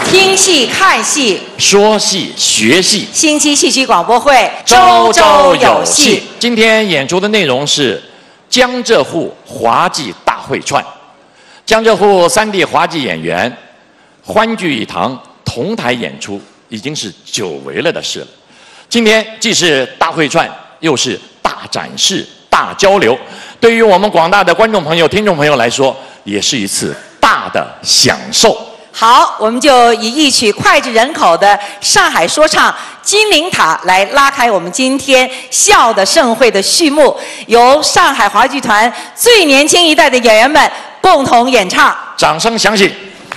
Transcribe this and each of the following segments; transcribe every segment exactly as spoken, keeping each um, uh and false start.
听戏看戏， 说戏学戏， 星期戏曲广播会周周有戏。今天演出的内容是江浙沪滑稽大会串，江浙沪三地滑稽演员欢聚一堂，同台演出，已经是久违了的事了。今天既是大会串，又是大展示、大交流，对于我们广大的观众朋友、听众朋友来说，也是一次大的享受。 好，我们就以一曲脍炙人口的上海说唱《金陵塔》来拉开我们今天笑的盛会的序幕，由上海话剧团最年轻一代的演员们共同演唱， 掌声响起。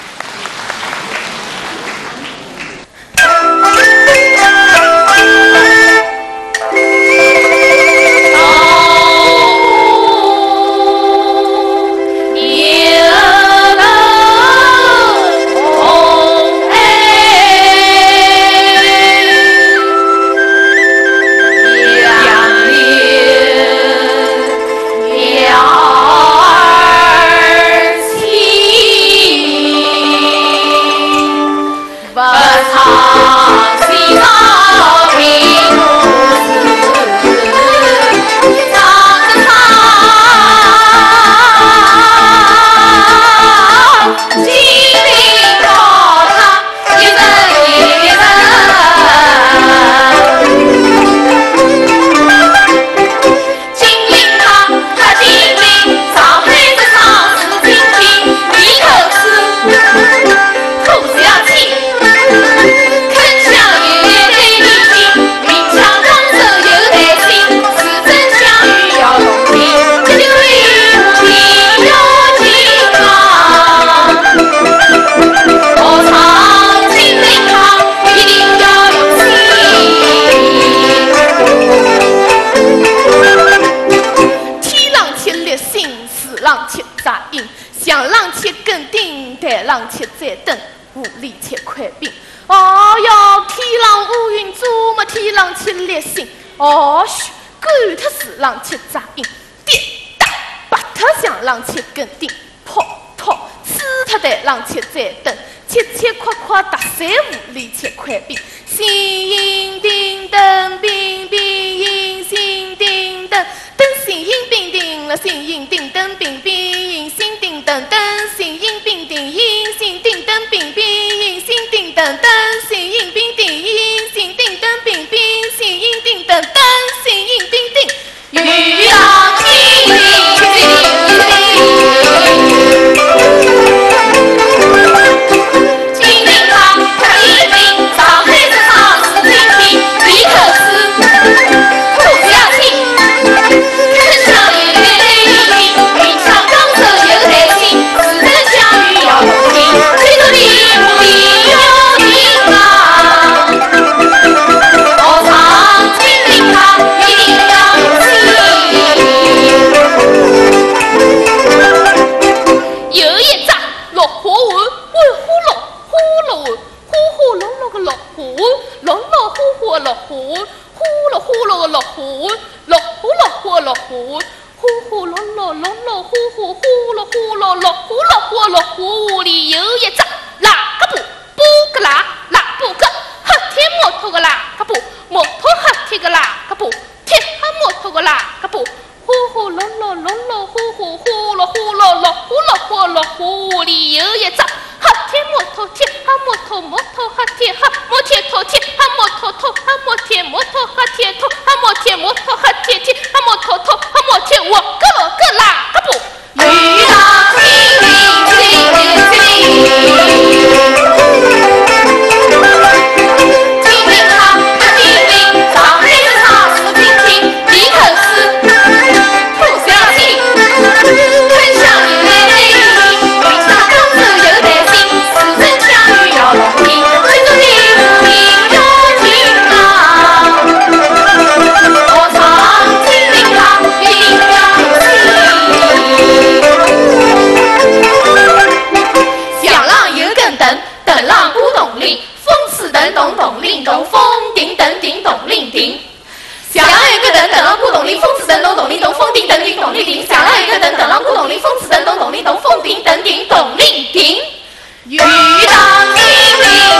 浪切再等，无力切快病。哦哟，天浪乌云做么？天浪切烈星。哦嘘，管他是浪切杂音，跌打把他像浪切根顶，噗噗刺他的浪切再等，切切夸夸打三无力切快病。星星叮当，冰冰银星叮当，灯星星冰叮了，星星叮当冰冰银星叮当，灯星星冰叮银星叮当冰冰银星叮当，灯星星冰叮银星叮当冰冰星星叮当，灯星星冰叮雨浪叮叮叮叮堂，他一定早黑着上是听听一口吃吐下气，看上一对对一云上刚走有耐心，只能相遇要同情，最多的不理有情啊！我唱金陵塔一定要有心。有一张落花碗，碗花落花落碗，花花落落个落花碗，落落花花落花碗，花落花落个落花碗，落花落花落花碗，花花落落落落花花花落花落落花落花落花碗里有一张喇个布，布个喇喇布个，黑铁摩托个喇个布，摩托黑铁个喇个布，铁黑摩托个喇个布。呼呼落落落落呼呼呼落呼落落呼落呼落呼里有一张黑铁摩托铁黑摩托摩托黑铁黑摩铁托铁黑摩托托黑摩铁摩托黑铁托黑摩铁摩托黑铁铁黑摩托托黑摩铁我个我个啦个不雨浪叮铃叮铃叮铃。咚咚铃咚，风叮噔叮咚铃叮。响亮一个噔噔啷咕咚铃，风次噔咚咚铃咚，风叮噔叮咚铃叮。响亮一个噔噔啷咕咚铃，风次噔咚咚铃咚，风叮噔叮咚铃叮。雨当叮铃。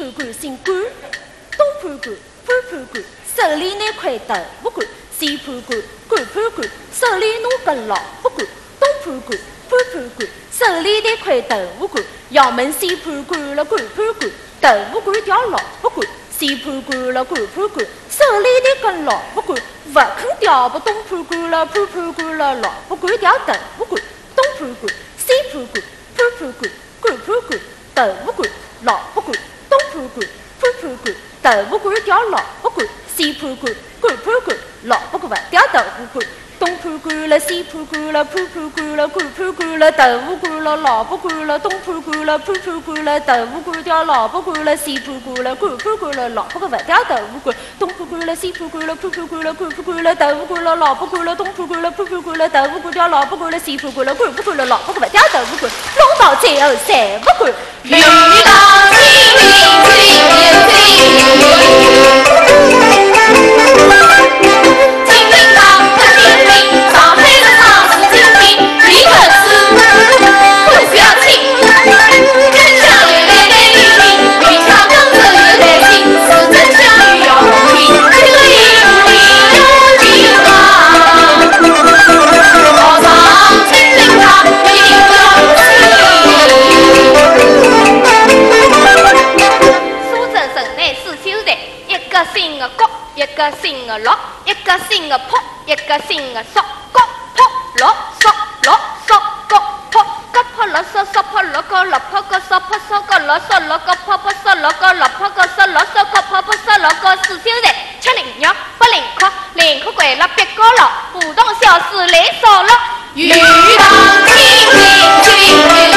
盘杆姓管，东盘杆潘盘杆，手里拿块豆腐干；西盘杆管盘杆，手里拿根老虎干；东盘杆潘盘杆，手里拿块豆腐干。要问西盘杆了管盘杆，豆腐干掉老虎干；西盘杆了管盘杆，手里拿根老虎干，不肯掉不东盘杆了潘盘杆了，老虎干掉豆腐干；东盘杆西盘杆潘盘杆管盘杆，豆腐干老虎干；东盘杆潘盘杆，豆腐干掉老虎干；西盘杆管盘杆，老虎干不掉豆腐干；东盘杆了西盘杆了潘盘杆了管盘杆了，豆腐干了老虎干了；东盘杆了潘盘杆了，豆腐干掉老虎干了；西盘杆了管盘杆了，老虎干不掉豆腐干；东盘杆了西盘杆了潘盘杆了管盘杆了，豆腐干了老虎干了；东盘杆了潘盘杆了，豆腐干掉老虎干了；西盘杆了管盘杆了，老虎干不掉豆腐干。弄到最后三不管， 遇到清明最清明堂可清明，上海的场是清明，李克斯不要亲，真相越来越明，越唱更是越来新，是真相越要公平，这个一路里有情啊，到上清明堂一定不要一个姓个国，一个姓个乐，一个姓个破，一个姓个索，国破乐索，乐索国破，国破乐索，索破乐个，乐破个索破索个乐索，乐个破破索乐个，乐破个索乐索个破破索乐个，四小人吃零药不零科，零科贵了别个了，普通小事来少了，遇到清明最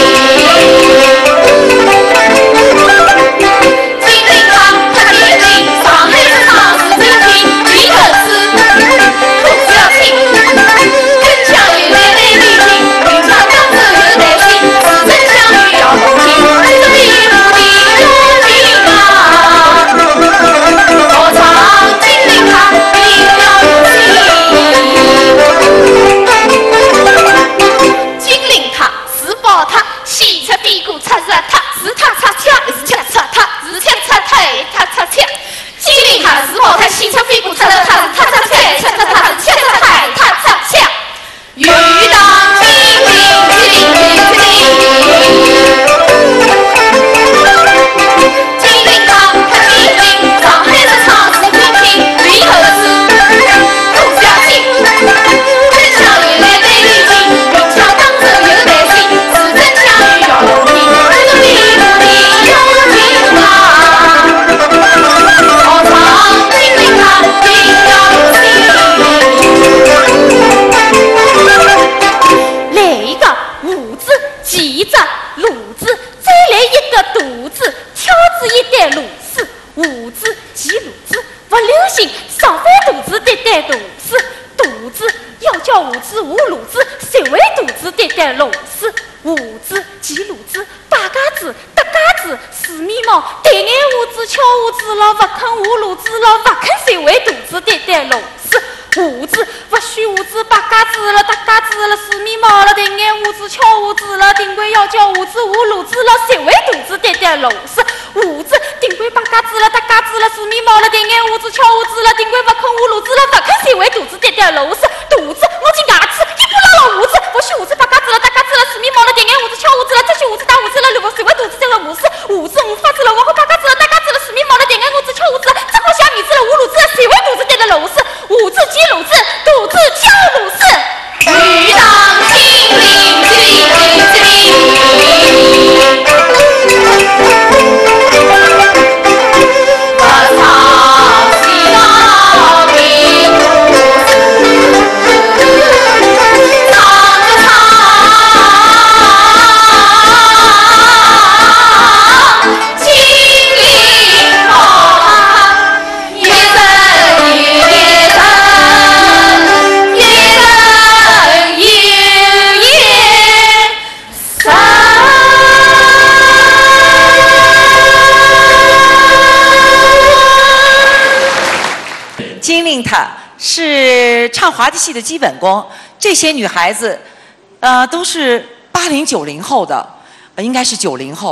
是唱滑稽戏的基本功，这些女孩子，呃，都是八零九零后的，呃、应该是九零后。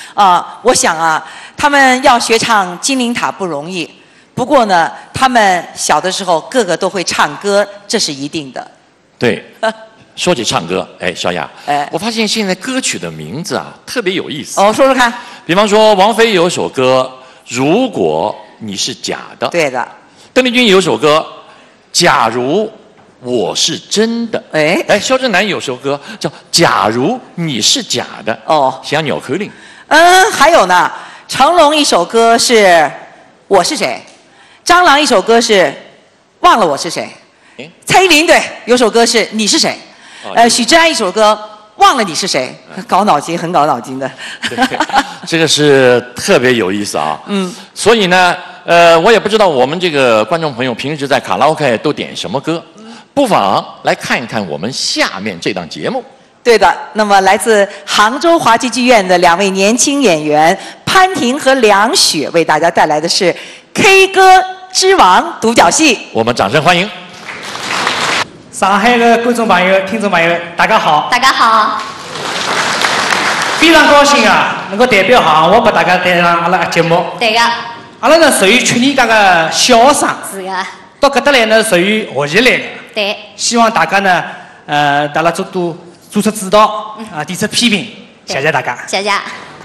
啊，我想啊，他们要学唱《金陵塔》不容易。不过呢，他们小的时候个个都会唱歌，这是一定的。 对，说起唱歌，哎，小雅， 哎， 我发现现在歌曲的名字啊特别有意思。 哦，说说看。 比方说，王菲有首歌《如果你是假的》， 对的。 邓丽君有首歌《假如我是真的》， 哎哎，肖震南有首歌叫《假如你是假的》， 哦， 想纽扣令。 嗯，还有呢，成龙一首歌是《我是谁》，张郎一首歌是《忘了我是谁》，蔡依林对有首歌是《你是谁》，呃，许志安一首歌《忘了你是谁》，搞脑筋，很搞脑筋的。 对，这个是特别有意思啊。 嗯， 所以呢，呃，我也不知道我们这个观众朋友平时在卡拉 OK 都点什么歌，不妨来看一看我们下面这档节目。 对的，那么来自杭州华剧剧院的两位年轻演员潘婷和梁雪为大家带来的是《K 歌之王》独角戏， 我们掌声欢迎。 上海的观众朋友、听众朋友，大家好！ 大家好， 非常高兴啊，能够代表行活把大家带上阿拉个节目。 对个， 阿拉呢属于去年家个小学生， 是个， 到搿搭来呢属于学习来的。 对， 希望大家呢，呃，大家多多做出指导，啊，提出批评，谢谢大家。 谢谢。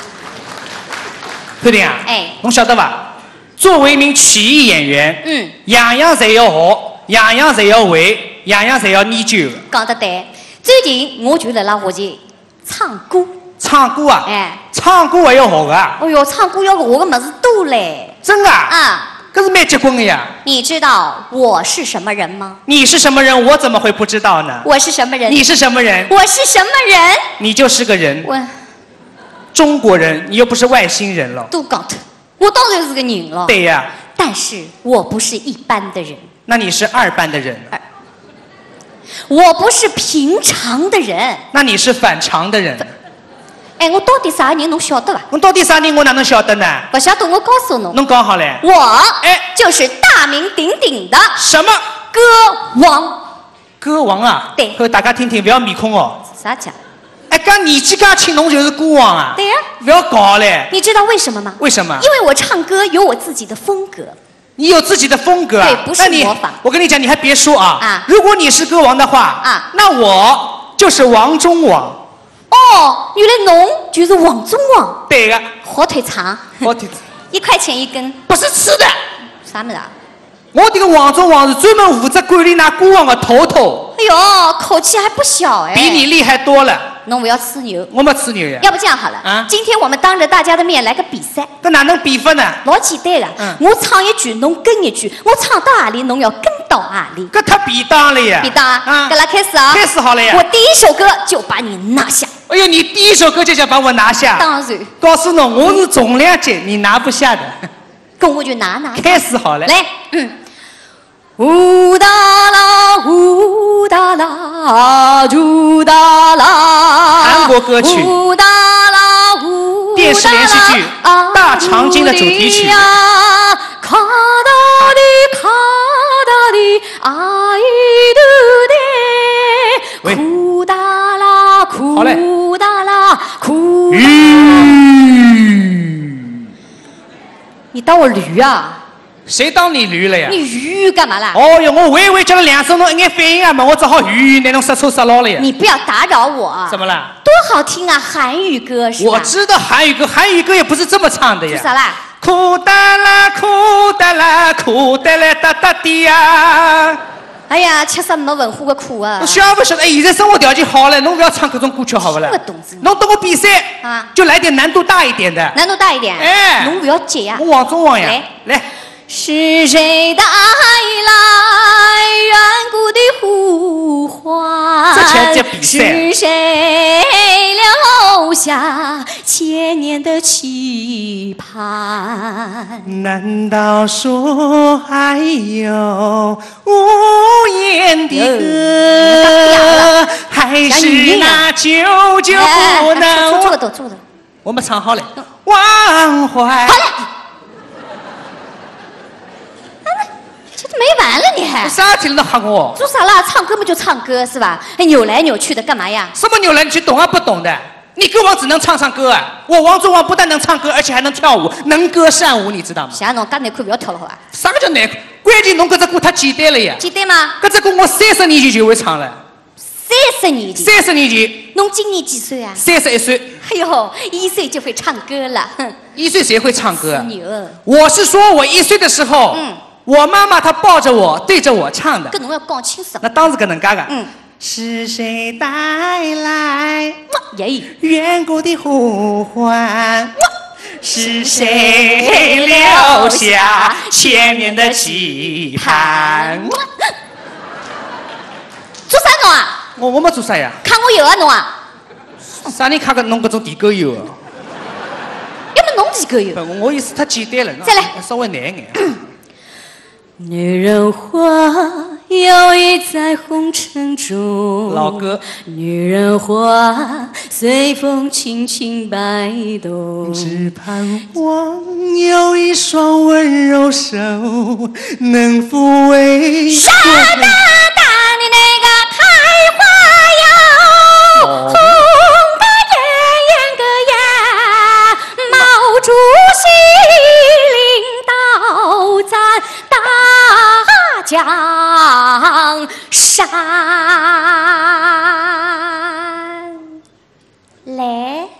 潘婷啊， 哎， 侬晓得伐？作为一名曲艺演员， 嗯， 样样侪要学，样样侪要会，样样侪要研究的。 讲得对。最近我就辣辣学习唱歌。 唱歌啊？ 哎， 唱歌还要学的。 哦哟，唱歌要学个么子多嘞。 真的啊？ 啊。 可是蛮结棍的呀！ 你知道我是什么人吗？ 你是什么人？我怎么会不知道呢？ 我是什么人？ 你是什么人？ 我是什么人？ 你就是个人。 我中国人，你又不是外星人了。 都讲的，我当然是个人了。 对呀。 但是我不是一般的人。 那你是二般的人。 我不是平常的人。 那你是反常的人。 哎，我到底啥人？侬晓得伐？ 侬到底啥人？我哪能晓得呢？ 不晓得，我告诉侬。 侬讲好嘞。 我哎， 就是大名鼎鼎的什么歌王？ 歌王啊？ 对。 各位大家听听，不要面孔哦。 啥讲？ 哎，刚年纪刚轻，侬就是歌王啊？ 对呀。 不要搞嘞。 你知道为什么吗？ 为什么？ 因为我唱歌有我自己的风格。 你有自己的风格啊？ 对，不是模仿。 我跟你讲，你还别说啊。 啊。 如果你是歌王的话啊， 那我就是王中王。 哦，原来侬就是王中王。 对个。 火腿肠。 火腿。 一块钱一根。 不是吃的。 啥么子啊？ 我这个王中王是专门负责管理那歌王的头头。 哎呦，口气还不小哎。 比你厉害多了。 侬不要吃牛。 我没吃牛呀。 要不这样好了，啊，今天我们当着大家的面来个比赛。 这哪能比法呢？ 老简单的，嗯，我唱一句，侬跟一句，我唱到哪里，侬要跟到哪里。 这太比当了呀！ 比当啊！ 啊， 跟来开始啊！ 开始好了呀！ 我第一首歌就把你拿下。 哎呦，你第一首歌就想把我拿下？ 当然。 告诉侬，我是重量级，你拿不下的。 跟我就拿拿。 开始好了。 来，嗯。呜哒啦，呜哒啦，嘟哒啦。 韩国歌曲。 呜哒啦，呜。 电视连续剧《大长今》的主题曲。 卡达里卡达里，阿依嘟的，苦哒啦，苦哒啦，苦。你当我驴啊？ 谁当你驴了呀？ 你鱼干嘛啦？ 哦哟，我喂喂叫了两声，侬一眼反应啊嘛，我只好鱼拿侬杀错杀牢了呀。 你不要打扰我。 怎么了？ 多好听啊，韩语歌是吧？ 我知道韩语歌，韩语歌也不是这么唱的呀。 是啥啦？ 苦哒啦，苦哒啦，苦哒啦哒哒的呀。 哎呀，吃啥没文化的苦啊！ 我晓不晓得？哎，现在生活条件好了，侬不要唱各种歌曲好不啦？ 个懂子。 侬等我比赛啊， 就来点难度大一点的。 难度大一点。 哎， 侬不要急呀。 我王中王呀。 来来。 是谁带来远古的呼唤？ 这才叫比赛。 是谁留下千年的期盼？ 难道说还有无言的歌，还是那久久不能？ 做的做的， 我们唱好了，忘怀。 好了。没完了你还？ 啥听了吓我？ 做啥啦？唱歌嘛就唱歌是吧？还扭来扭去的干嘛呀？ 什么扭来扭去，懂啊不懂的？ 你歌王只能唱唱歌啊！我王中王不但能唱歌，而且还能跳舞，能歌善舞，你知道吗？ 像侬介难看，不要跳了好吧？ 啥个叫难看？关键侬搿只歌太简单了呀！ 简单吗？ 搿只歌我三十年前就会唱了。 三十年前。 三十年前。 侬今年几岁啊？ 三十一岁。 哎呦，一岁就会唱歌了，哼！ 一岁谁会唱歌啊？ 牛！ 我是说我一岁的时候， 嗯， 我妈妈她抱着我，对着我唱的。 搿侬要讲清楚。 那当时搿能介个。 嗯。 是谁带来耶远古的呼唤？是谁留下千年的期盼？ 做啥侬啊？ 我我没做啥呀。 看我有啊侬啊？ 啥人看个侬搿种地沟油？ 要么侬地沟油。 不，我意思太简单了。 再来， 稍微难一点。 女人花摇曳在红尘中， 老歌。 女人花随风轻轻摆动， 只盼望有一双温柔手能抚慰。 傻哒哒你那个开花哟，红的艳艳个呀，毛主席领导咱大江山。来，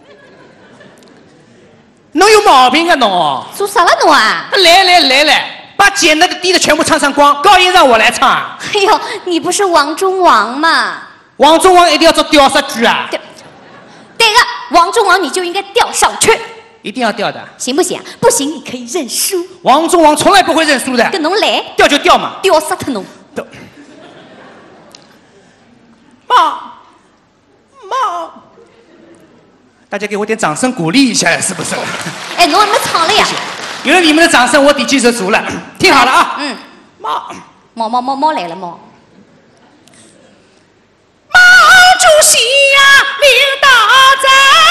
侬有毛病啊侬！ 做啥了侬啊？ 来来来来，把简单的低的全部唱上光，高音让我来唱。 哎呦，你不是王中王吗？ 王中王一定要做吊杀句啊！ 对，对个，王中王你就应该吊上去。 一定要吊的， 行不行？不行，你可以认输。 王中王从来不会认输的。 跟侬来， 吊就吊嘛， 吊死他侬。 妈，妈，大家给我点掌声鼓励一下，是不是？ 哎，侬还没唱了呀？ 有了你们的掌声，我底气就足了。听好了啊！ 嗯。 妈， 猫猫猫猫来了猫。 毛主席呀，领导在。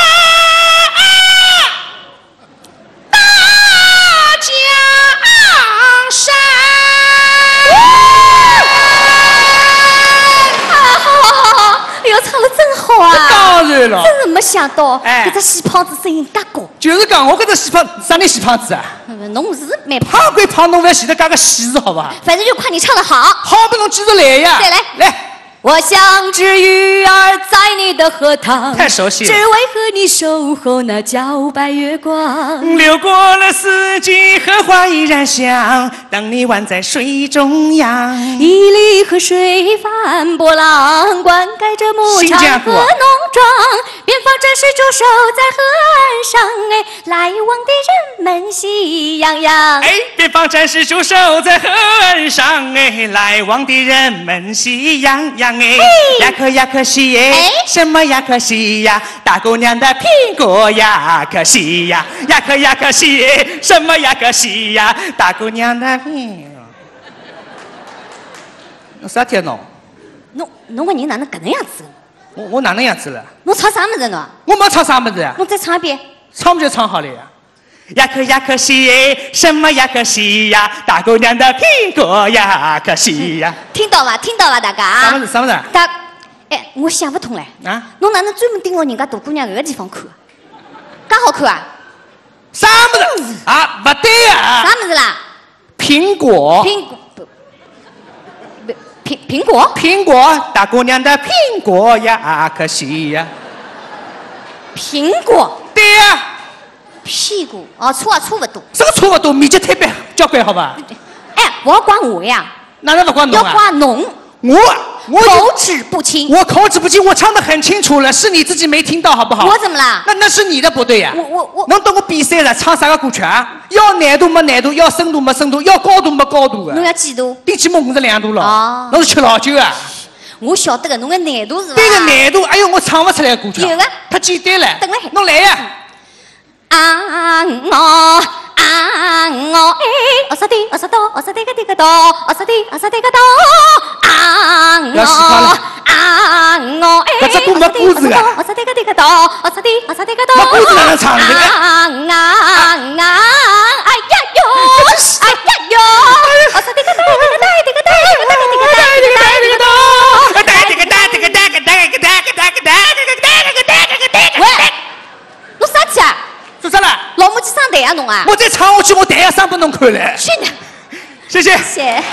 当然了， 真是没想到， 哎， 这个细胖子声音介高。 就是讲我这个细胖，啥人细胖子啊？ 侬是蛮胖归胖，侬不要前头加个细字，好吧？ 反正就看你唱的好。 好，不侬继续来呀！ 再来， 来。 我像只鱼儿在你的荷塘， 太熟悉了。 只为和你守候那皎白月光。 流过了四季，荷花依然香。当你宛在水中央， 一粒河水翻波浪，灌溉着牧场和农庄。边防战士驻守在河岸上，哎，来往的人们喜洋洋。 哎，边防战士驻守在河岸上，哎，来往的人们喜洋洋。哎，呀可呀可惜耶， 哎， 什么呀可惜呀？大姑娘的苹果呀可惜呀，呀可呀可惜耶，什么呀可惜呀？大姑娘的苹果。侬啥天侬？ 侬侬个人哪能搿能样子？ 我我哪能样子了？ 侬唱啥么子侬？ 我没唱啥么子呀。 侬再唱一遍。 唱不就唱好了呀？呀可呀可惜耶，什么呀可惜呀？大姑娘的苹果呀可惜呀。 听到伐？听到伐？大家啊？ 啥么子？啥么子？ 大，哎，我想不通嘞。 啊？ 侬哪能专门盯牢人家大姑娘搿个地方看？介好看啊？ 啥么子？啊，不对呀。 啥么子啦？ 苹果。 苹果不。苹苹果？ 苹果，大姑娘的苹果呀可惜呀。 苹果。 对呀。 屁股哦，差也差不多。 这个差不多，面积太大，交关好吧？ 哎，不要怪我呀。 哪能不怪侬啊？ 要怪侬。 我我口齿不清。 我口齿不清，我唱得很清楚了，是你自己没听到好不好？ 我怎么啦？ 那那是你的不对呀。 我我我。 侬跟我比赛了，唱啥个歌曲啊？要难度没难度，要深度没深度，要高度没高度的。 侬要几度？ 最起码五十两度了。 哦。 侬是吃老酒啊？ 我晓得个，侬个难度是吧？ 对个难度，哎呦，我唱不出来歌曲。 有个。 太简单了。 等来。 侬来呀。 啊我啊我哎，哦啥的哦啥哆哦啥的个的个哆哦啥的哦啥的个哆啊我啊我哎， 搿只歌没故事啊！ 哦啥的个的个哆哦啥的哦啥的个哆没故事哪能唱的？ 啊啊啊！哎呀哟，哎呀哟，哦啥的个哆的个哆的个哆的个哆的个哆的个哆的个哆，哒的个哒的个哒个哒个哒个哒个哒个哒个哒个哒个哒个哒。 下侬啊！ 我再唱下去，我弹下嗓拨侬看嘞。 去呢！ 谢谢。 谢。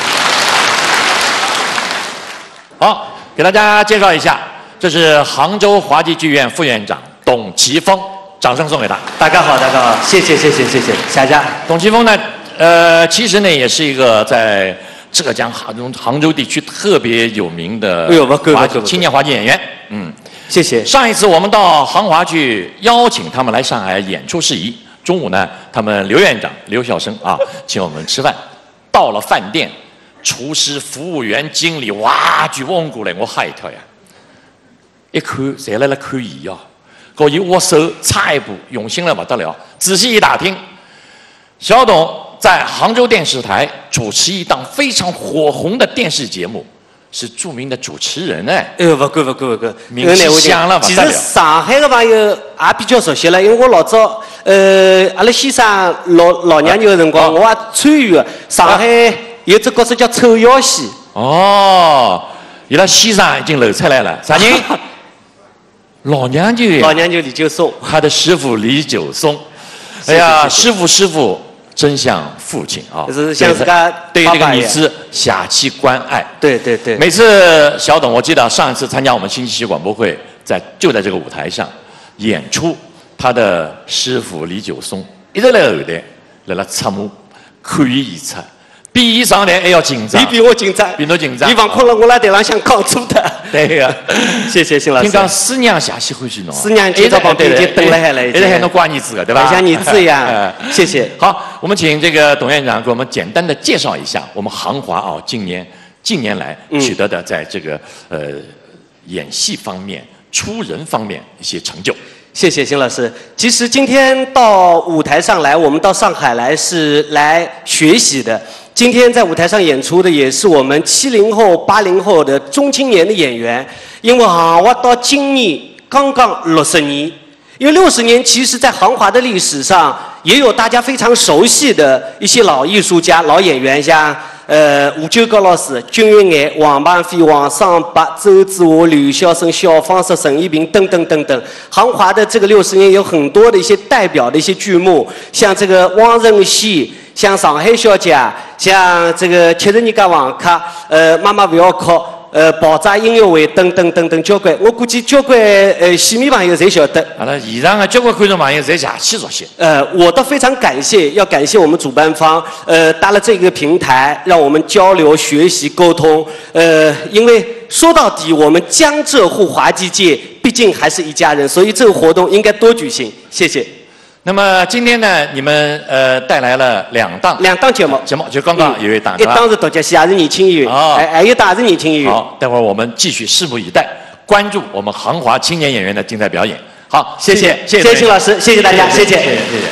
好，给大家介绍一下，这是杭州华剧剧院副院长董其峰，掌声送给他。 大家好，大家好，谢谢谢谢谢谢，谢谢。 董其峰呢，呃，其实呢也是一个在浙江杭州杭州地区特别有名的哎呦不够华不够青年话剧演员。嗯， 谢谢。 上一次我们到杭华去邀请他们来上海演出事宜，中午呢，他们刘院长刘晓生啊，请我们吃饭。到了饭店，厨师、服务员、经理，哇，就望过来，我吓一跳呀！一看，侪辣辣看伊哦，搞伊握手、擦一步，用心了不得了。仔细一打听，小董在杭州电视台主持一档非常火红的电视节目，是著名的主持人哎。 哎呦，不够不够不够， 名气响了不其得了。 实上海的朋友也比较熟悉了，因为我老早呃，阿拉先生老老娘舅的辰光， 哦我也参与的。上海有只角色叫丑妖戏。 哦，伊拉先生已经露出来了，啥人？老娘舅呀。 老娘舅李九松。 他的师傅李九松。 谢谢哎呀， 谢谢师傅师傅真像父亲啊！ 就是像自家对这个爸爸一样女子下期关爱。 对对对。 每次小董，我记得上一次参加我们新奇广播会，在就在这个舞台上演出，他的师傅李九松一直在后台，在那侧幕看伊演出，比伊上台还要紧张。 你比我紧张， 比侬紧张。 你放困了，我辣台浪向讲错的。 对呀， 谢谢辛老师。 听讲师娘下戏欢喜侬， 师娘今朝旁边已经等了下来， 一直喊侬乖儿子的，对吧？ 像儿子一样。谢谢。 好，我们请这个董院长给我们简单的介绍一下我们杭华啊，今年近年来取得的在这个呃演戏方面、出人方面一些成就。 谢谢辛老师。其实今天到舞台上来，我们到上海来是来学习的。今天在舞台上演出的也是我们七零后、八零后的中青年的演员。因为杭华到今年刚刚六十年，因为六十年其实在杭华的历史上也有大家非常熟悉的一些老艺术家、老演员，像呃吴九高老师、君云爱、王鹏飞、王双伯、周志华、刘晓生、小方式、陈一平等等等等。杭华的这个六十年有很多的一些代表的一些剧目，像这个汪曾祺，像上海小姐，像这个七十二家房客，呃妈妈不要哭，呃爆炸音乐会等等等等交关，我估计交关呃戏迷朋友侪晓得。 阿拉现场的交关观众朋友侪邪气熟悉。 呃，我倒非常感谢，要感谢我们主办方，呃，搭了这个平台，让我们交流、学习、沟通。呃，因为说到底，我们江浙沪滑稽界毕竟还是一家人，所以这个活动应该多举行。谢谢。 那么今天呢，你们呃带来了两档两档节目， 节目就刚刚有一档， 一档是独角戏，还是年轻演员， 哦还还有一档是年轻演员。 好，待会儿我们继续拭目以待，关注我们杭华青年演员的精彩表演。好，谢谢， 谢谢辛老师，谢谢大家，谢谢， 谢谢，谢谢。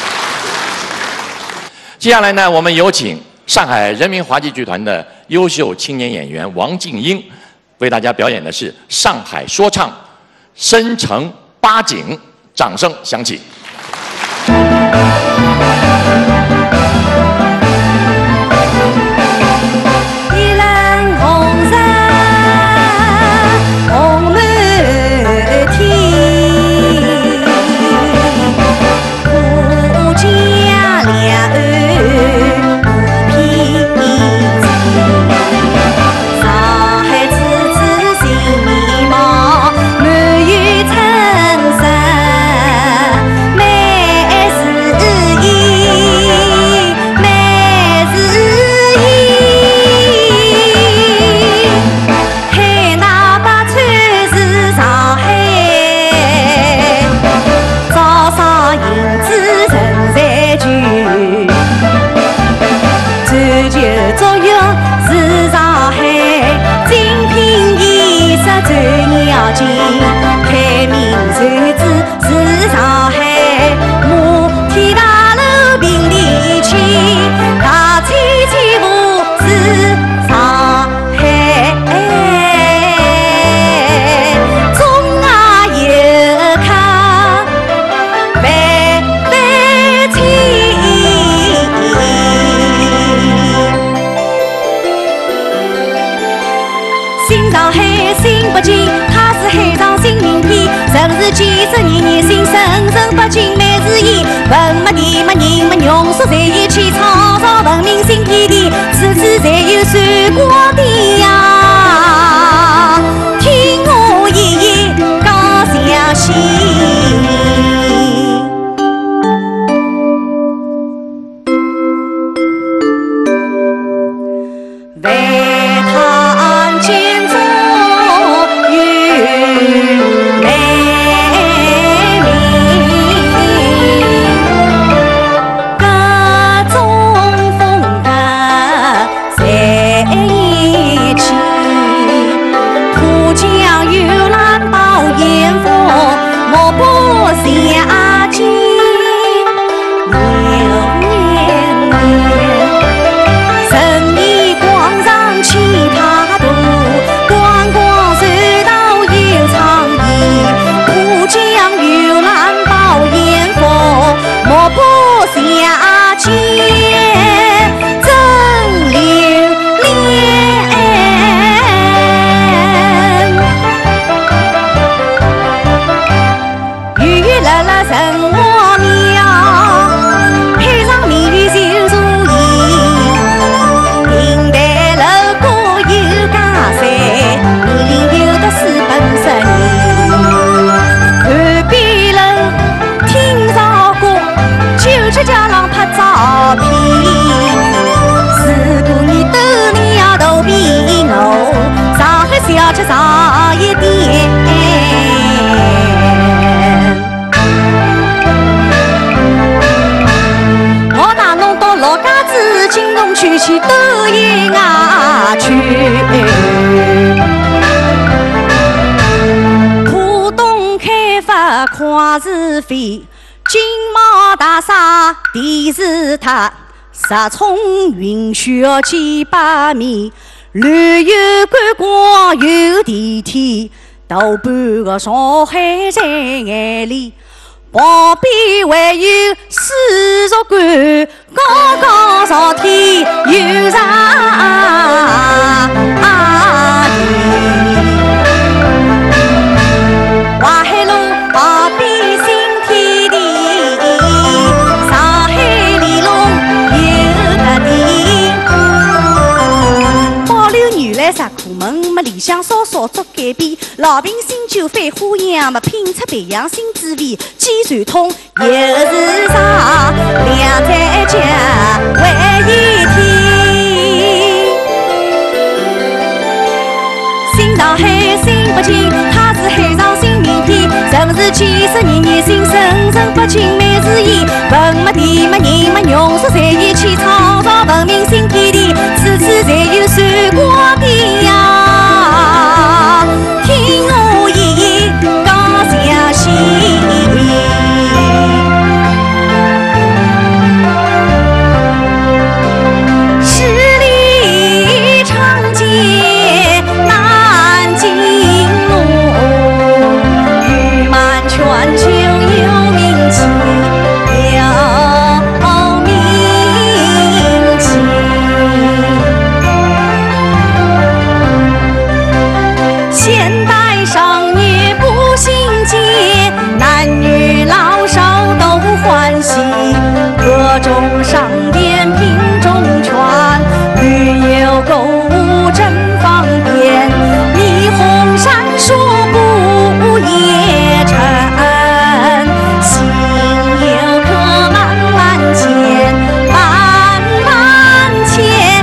接下来呢，我们有请上海人民华剧剧团的优秀青年演员王静英，为大家表演的是上海说唱《深城八景》，掌声响起。 一轮红霞红满天，我家两岸不平静。上海处处新面貌，满园春色，美是意，美是意。海纳百川是上海，招商引资人才聚，追求作用是上海，精品艺术最要紧，开明传子是上海，马天大楼并列起，大千千户是上海，中外有康万万千。新上海新北京，它是海上新名片，城市建设年年去都应啊去。浦东开发跨是非，金茂大厦地是塔，石冲云雪几百米，旅游观光有地铁，大半个上海在眼里。旁边还有水族馆，高高上天有上淮海路旁边新天地，上海里弄有个地。保留原来石库门，没理想稍稍做改变，老瓶新酒翻花样，没品出别样新滋味。鸡传统又是啥？两台脚为一体。新上海新北京，它是海上新明天。城市几十年年新，深深北京美事意。文没地没人没用处，在一起创造文明新天地。处处侪有闪光点呀，听我一讲详细。十里长街南京路，誉满全球有名气，有名气。现代商业步行街，男女老少都欢喜，各种商店品种全，旅游购物真方便，霓虹闪烁不夜城，新游客慢慢迁，慢慢迁。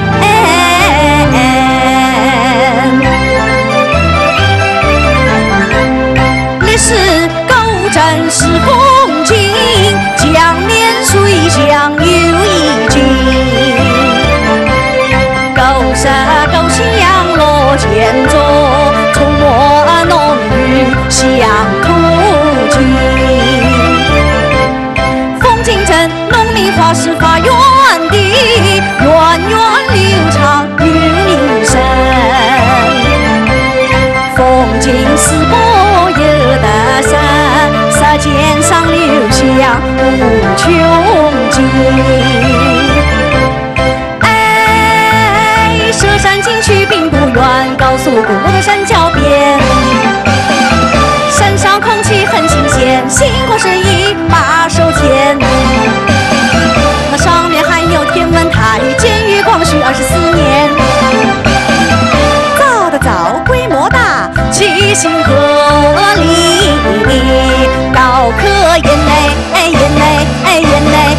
历史构真是风景，江年水乡有意境。狗舍狗乡落前奏，从莫浓郁乡土景。风景镇农民花市发源地，源远流长有名声。风景四播有得声，舌尖上留香无穷尽。哎，佘山景区并不远，高速公路的山脚边，山上空气很新鲜，星火生意把手牵。那上面还有天文台，建于光绪二十四年。造的早，规模大，其心合理，高科研内研内研内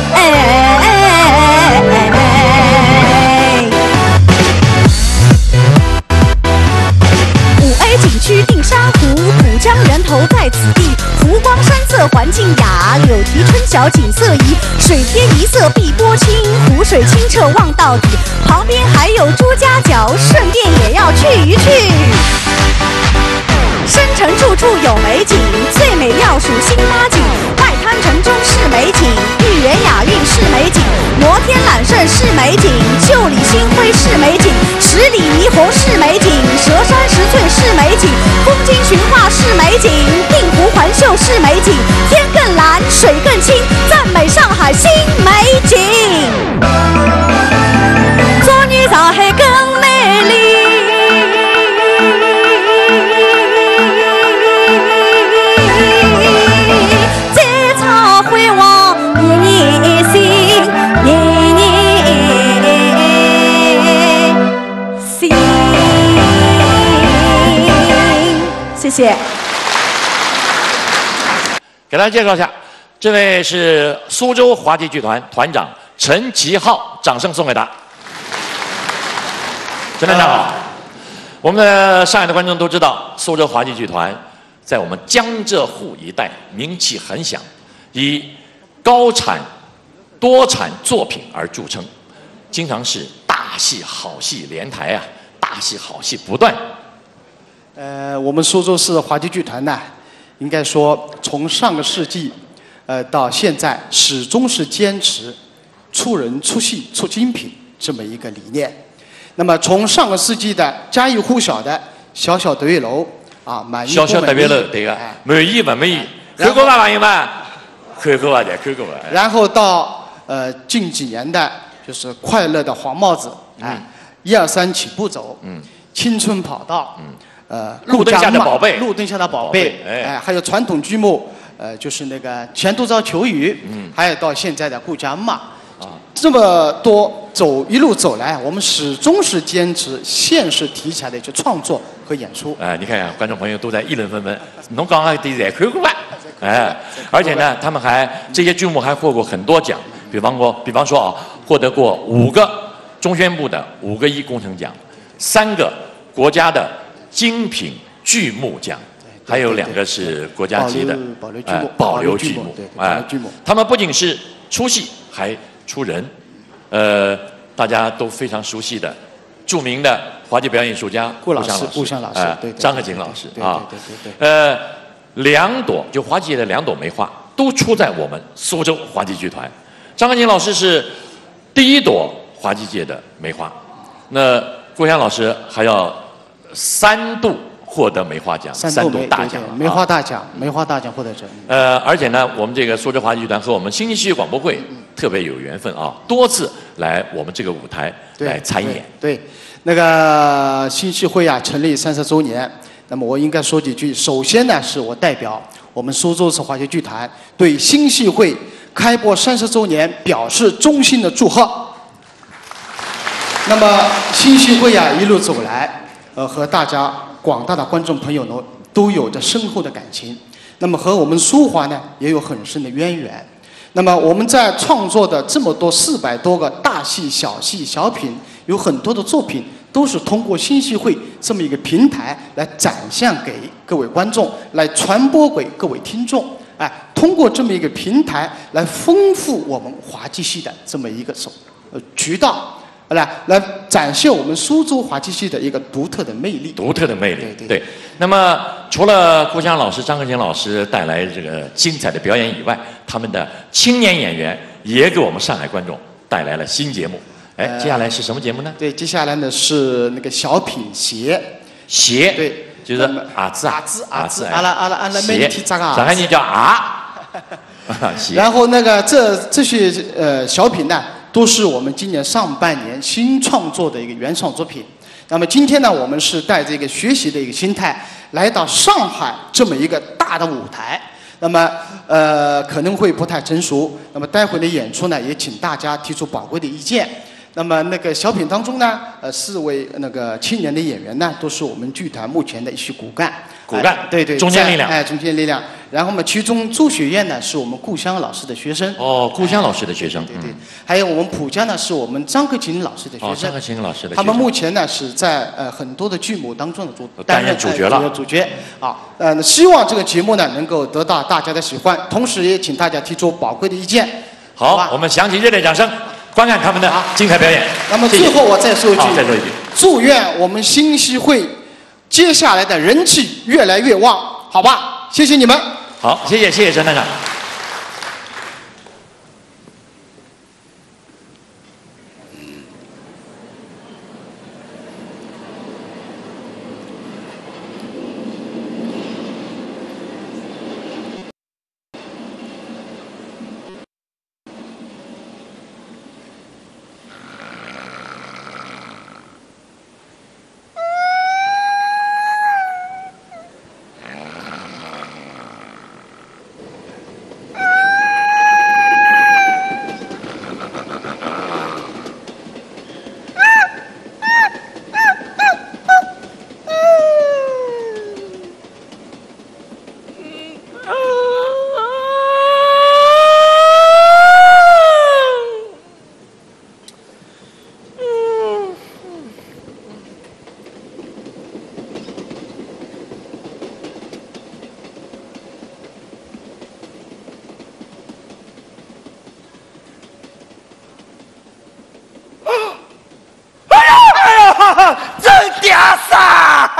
五 A 景区定沙湖，浦江源头在此地，湖光山色环境雅，柳堤春晓景色宜，水天一色碧波清，湖水清澈望到底，旁边还有朱家角，顺便也要去一去。深城处处有美景，最美要数新八景，外滩城中是美景，豫园雅韵是美景，摩天揽胜是美景，旧里新辉是美景，十里霓虹是美景，佘山石翠是美景，风景寻画是美景，定湖环秀是美景，天更蓝水更清，赞美上海新美景。昨日上海更美丽。回望年年新，年年新。谢谢。 给大家介绍一下，这位是苏州滑稽剧团团长陈其浩，掌声送给他。陈团长好。我们的上海的观众都知道，苏州滑稽剧团在我们江浙沪一带名气很响。以高产、多产作品而著称，经常是大大戏好戏连台啊，大戏好戏不断。 呃，我们苏州市话剧剧团呢，应该说从上个世纪，呃，到现在始终是坚持出人出戏出精品这么一个理念。那么从上个世纪的家喻户晓的小小德月楼啊，满意小小德月楼，对个，满意不满意？看过吧，朋友们？看过吧，对，看过吧。 然后到呃近几年的，就是快乐的黄帽子，哎，一二三起步走，嗯，青春跑道，嗯。呃， 路灯下的宝贝， 路灯下的宝贝，哎、呃，还有传统剧目，呃，就是那个前度遭求雨，嗯，还有到现在的顾家妈，啊，这么多走一路走来，我们始终是坚持现实题材的一些创作和演出。 哎、呃，你看呀，观众朋友都在议论纷纷，侬刚刚对在看过吧？哎，而且呢，他们还这些剧目还获过很多奖，比方说，比方说啊，获得过五个中宣部的五个一工程奖，三个国家的精品剧目奖，还有两个是国家级的保留剧目， 保留剧目，哎，他们不仅是出戏，还出人。呃，大家都非常熟悉的著名的滑稽表演艺术家顾老师，顾湘老师，对， 张克勤老师啊，对对对，呃，两朵就滑稽界的两朵梅花都出在我们苏州滑稽剧团。张克勤老师是第一朵滑稽界的梅花，那顾湘老师还要三度获得梅花奖， 三度大奖， 梅花大奖，梅花大奖获得者。 呃，而且呢，我们这个苏州滑稽剧团和我们新兴戏剧广播会特别有缘分啊，多次来我们这个舞台来参演。 对，那个新戏会啊，成立三十周年，那么我应该说几句。首先呢，是我代表我们苏州市滑稽剧团对新戏会开播三十周年表示衷心的祝贺。那么新戏会啊，一路走来。呃，和大家广大的观众朋友呢，都有着深厚的感情。那么和我们苏华呢，也有很深的渊源。那么我们在创作的这么多四百多个大戏、小戏、小品，有很多的作品都是通过新戏会这么一个平台来展现给各位观众，来传播给各位听众。哎，通过这么一个平台来丰富我们滑稽戏的这么一个手呃渠道。来来展现我们苏州滑稽戏的一个独特的魅力， 独特的魅力。 对对对, 对。那么除了顾湘老师、张克勤老师带来这个精彩的表演以外，他们的青年演员也给我们上海观众带来了新节目。哎，接下来是什么节目呢？ 对，接下来呢是那个小品鞋。 鞋。 对， 就是啊字啊字啊字，阿拉阿拉阿拉媒体这个啊。 上海人叫啊。 然后那个这这些呃小品呢，都是我们今年上半年新创作的一个原创作品。那么今天呢，我们是带着一个学习的一个心态，来到上海这么一个大的舞台。那么呃可能会不太成熟。那么待会的演出呢，也请大家提出宝贵的意见。那么那个小品当中呢，呃四位那个青年的演员呢，都是我们剧团目前的一些骨干。 骨干， 哎、对对， 中坚力量， 哎，中坚力量。然后嘛，其中朱雪燕呢，是我们顾湘老师的学生。 哦，顾湘老师的学生。 对 对, 对、嗯。还有我们蒲家呢，是我们张克勤老师的学生。 哦，张克勤老师的学生。 他们目前呢是在呃很多的剧目当中的主担任主角了。 呃、主角啊，呃，希望这个节目呢能够得到大家的喜欢，同时也请大家提出宝贵的意见。 好，好我们响起热烈掌声，观看他们的精彩表演。 那么最后我再说一句， 再说一句， 祝愿我们新戏会接下来的人气越来越旺，好吧？谢谢你们。 好，谢谢谢谢陈团长。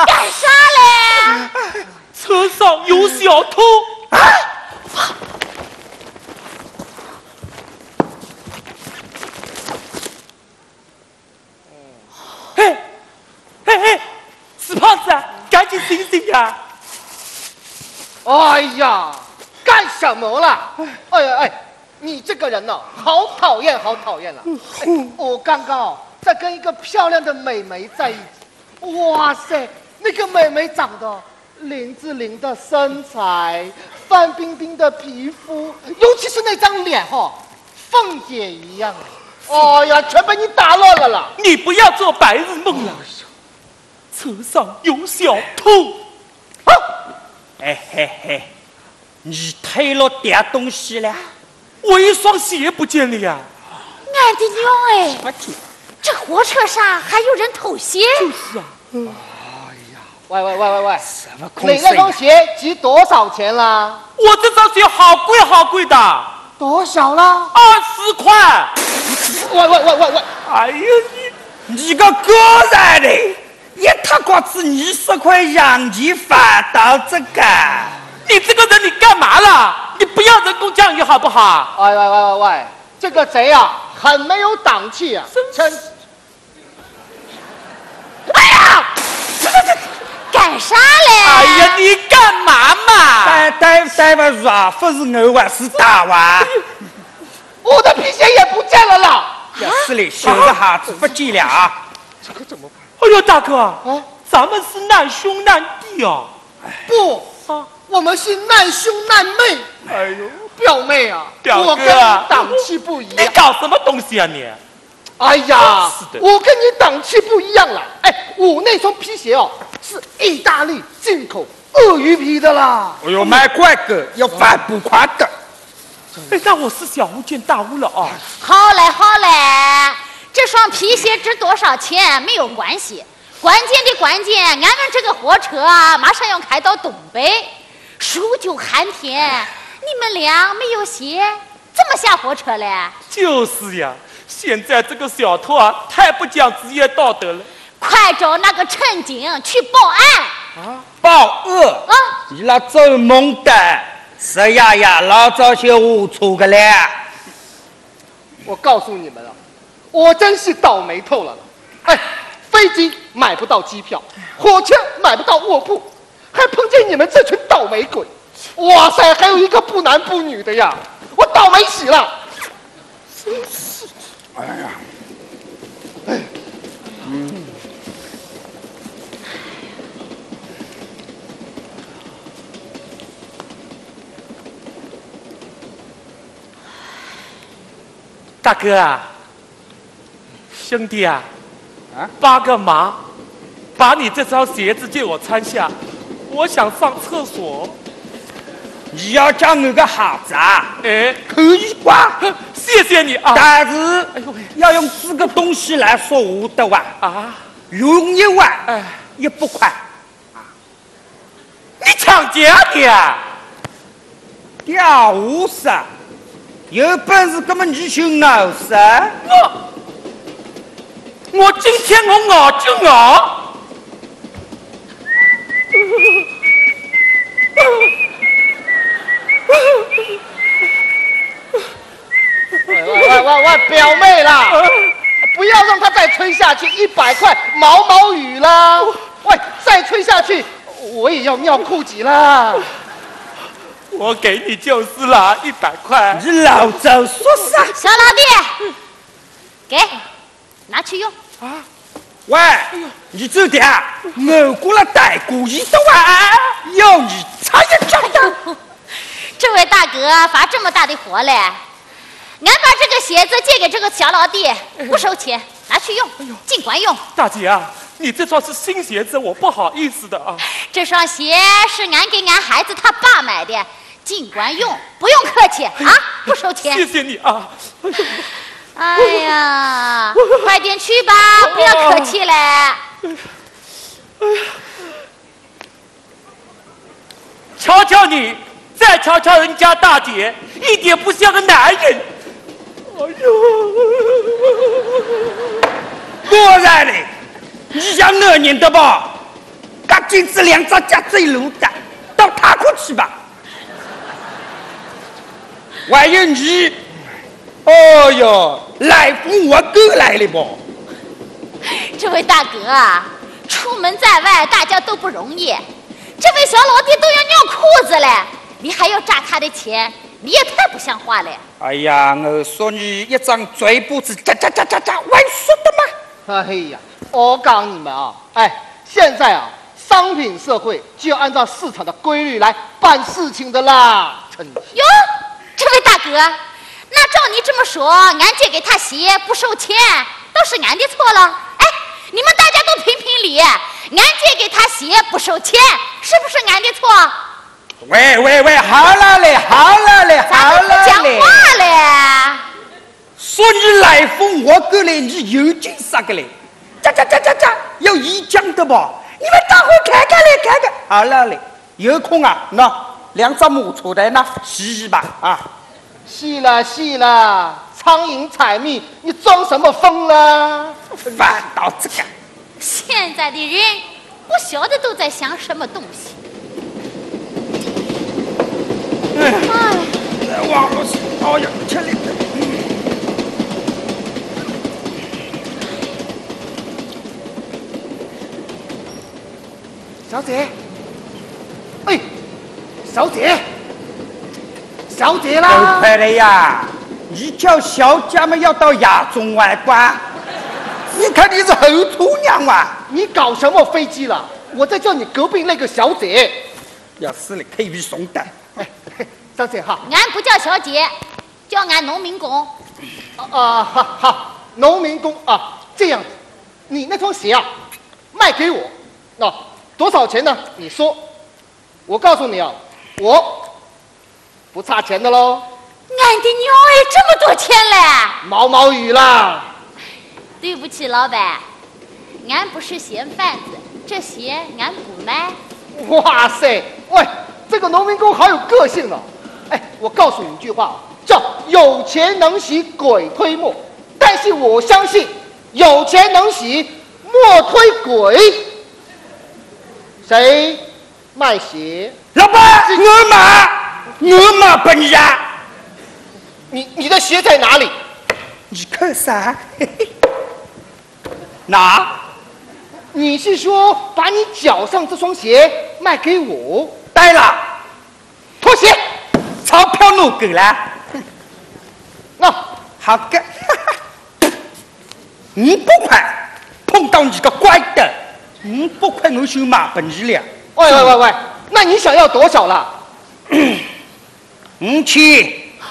干啥嘞？ 车上有小偷！啊！嘿，嘿嘿，死胖子啊，赶紧醒醒呀！ 哎呀，干什么啦？哎呀哎，你这个人呢、哦，好讨厌，好讨厌了、哎！我刚刚哦，在跟一个漂亮的美眉在一起，哇塞，那个美眉长得林志玲的身材，范冰冰的皮肤，尤其是那张脸哈、哦，凤姐一样。哎呀，全被你打乱了啦！ 你不要做白日梦了。车上有小偷。啊！ 哎嘿嘿，你偷了点东西了？ 我一双鞋不见了呀！ 俺的娘哎！这火车上还有人偷鞋？ 就是啊。嗯、 哎呀，喂喂喂喂喂， 什么空你那双鞋值多少钱啦？ 我这双鞋好贵好贵的。 多少啦？ 二十块。 喂喂喂喂喂！ 哎呀你，你个狗崽的！一他瓜子二十块让你反倒这个？ 你这个人你干嘛了？你不要人工降雨好不好？ 喂喂喂喂喂，这个贼啊，很没有党气啊！真是！ 哎呀，干啥嘞？ 哎呀，你干嘛嘛？ 待待待吧，软不是偶啊，是打哇！ 我的皮鞋也不见了啦！ 要是嘞，小的孩子不见了啊！ 这可怎么办？ 哎呦，大哥啊，咱们是难兄难弟啊！ 不啊，我们是难兄难妹。 哎呦， 表妹啊， 表哥啊， 我跟你档次不一样。 你搞什么东西啊你？ 哎呀， 是的， 我跟你档次不一样了。哎，我那双皮鞋哦，是意大利进口鳄鱼皮的啦。 我要买快个，要反补款的。 哎，那我是小巫见大巫了啊！ 好嘞，好嘞，这双皮鞋值多少钱没有关系，关键的关键，俺们这个火车啊，马上要开到东北，数九寒天，你们俩没有鞋，怎么下火车嘞？ 就是呀，现在这个小偷啊，太不讲职业道德了。 快找那个陈警去报案啊！报恶啊！你那做梦的！是呀呀，老早就误错个了。 我告诉你们了，我真是倒霉透了了。哎，飞机买不到机票，火车买不到卧铺，还碰见你们这群倒霉鬼。哇塞，还有一个不男不女的呀，我倒霉死了。真是，哎呀，哎，嗯。 大哥啊，兄弟啊，啊，帮个忙，把你这双鞋子借我穿下，我想上厕所。 你要叫我个孩子啊？ 哎， 可以吧？ 谢谢你啊！ 但是要用这个东西来说话的哇啊，用一万，哎，一百块。 你抢劫啊你啊！ 吊无杀。有本事，根本你去咬噻！ 我，我今天我咬就咬。 喂喂喂喂喂，表妹啦，不要让他再吹下去，一百块毛毛雨啦！喂，再吹下去，我也要尿裤子啦！ 我给你就是了，一百块。 你老早说啥？ 小老弟，给，拿去用。啊， 喂，你走点，我过了带过一十万，要你擦一脚的。 这位大哥发这么大的火嘞，俺把这个鞋子借给这个小老弟，不收钱，拿去用，尽管用。 大姐啊，你这双是新鞋子，我不好意思的啊。 这双鞋是俺给俺孩子他爸买的。尽管用，不用客气啊，不收钱。 谢谢你啊！ 哎呀，快点去吧，不要客气嘞。 瞧瞧你，再瞧瞧人家大姐，一点不像个男人。哎呦！ 果然嘞，你像我认得吧？ 赶紧这两只脚走路的，到塔库去吧。还有你，哦哟，来福我哥来了不？ 这位大哥啊，出门在外大家都不容易，这位小老弟都要尿裤子了，你还要诈他的钱，你也太不像话了。 哎呀，我说你一张嘴巴子，喳喳喳喳喳，玩说的嘛。 哎呀，我讲你们啊，哎，现在啊，商品社会就要按照市场的规律来办事情的啦。 哟，这位大哥，那照你这么说，俺借给他鞋不收钱，都是俺的错了。哎，你们大家都评评理，俺借给他鞋不收钱，是不是俺的错？ 喂喂喂，好了嘞，好了嘞，好了嘞。 咋不讲话嘞？ 说你来福我哥嘞，你有劲啥个嘞？喳喳喳喳喳，有意讲的不？你们大伙看看嘞，看看。好了嘞，有空啊，那两只木锄来那洗洗吧啊。 是了是了，苍蝇采蜜，你装什么疯了？ 烦到这个。 现在的人不晓得都在想什么东西。 哎，网络是，哎呀，天嘞！ 小姐，哎，小姐，小姐啦！ 够快了呀！你叫小姐们要到亚中外关，你看你是后厨娘啊！ 你搞什么飞机了？我在叫你隔壁那个小姐。 要死了，可以送的。 哎，小姐哈， 俺不叫小姐，叫俺农民工。 啊啊，好好，农民工啊，这样子，你那双鞋啊，卖给我，那、啊、多少钱呢？你说，我告诉你啊，我不差钱的喽。 俺的娘哎，这么多钱嘞！ 毛毛雨啦！ 对不起，老板，俺不是闲贩子，这鞋俺不卖。 哇塞，喂，这个农民工好有个性哦！哎，我告诉你一句话，叫有钱能洗鬼推磨，但是我相信有钱能洗莫推鬼。谁卖鞋？ 老板，我买，我买本人。 你你的鞋在哪里？ 你看啥？哪？ 你是说把你脚上这双鞋卖给我？ 对了，脱鞋，钞票弄够了。 那、啊、 好的，五百块碰到你个乖的，五百块我就买本事了。 喂喂喂喂，那你想要多少了？ 五千。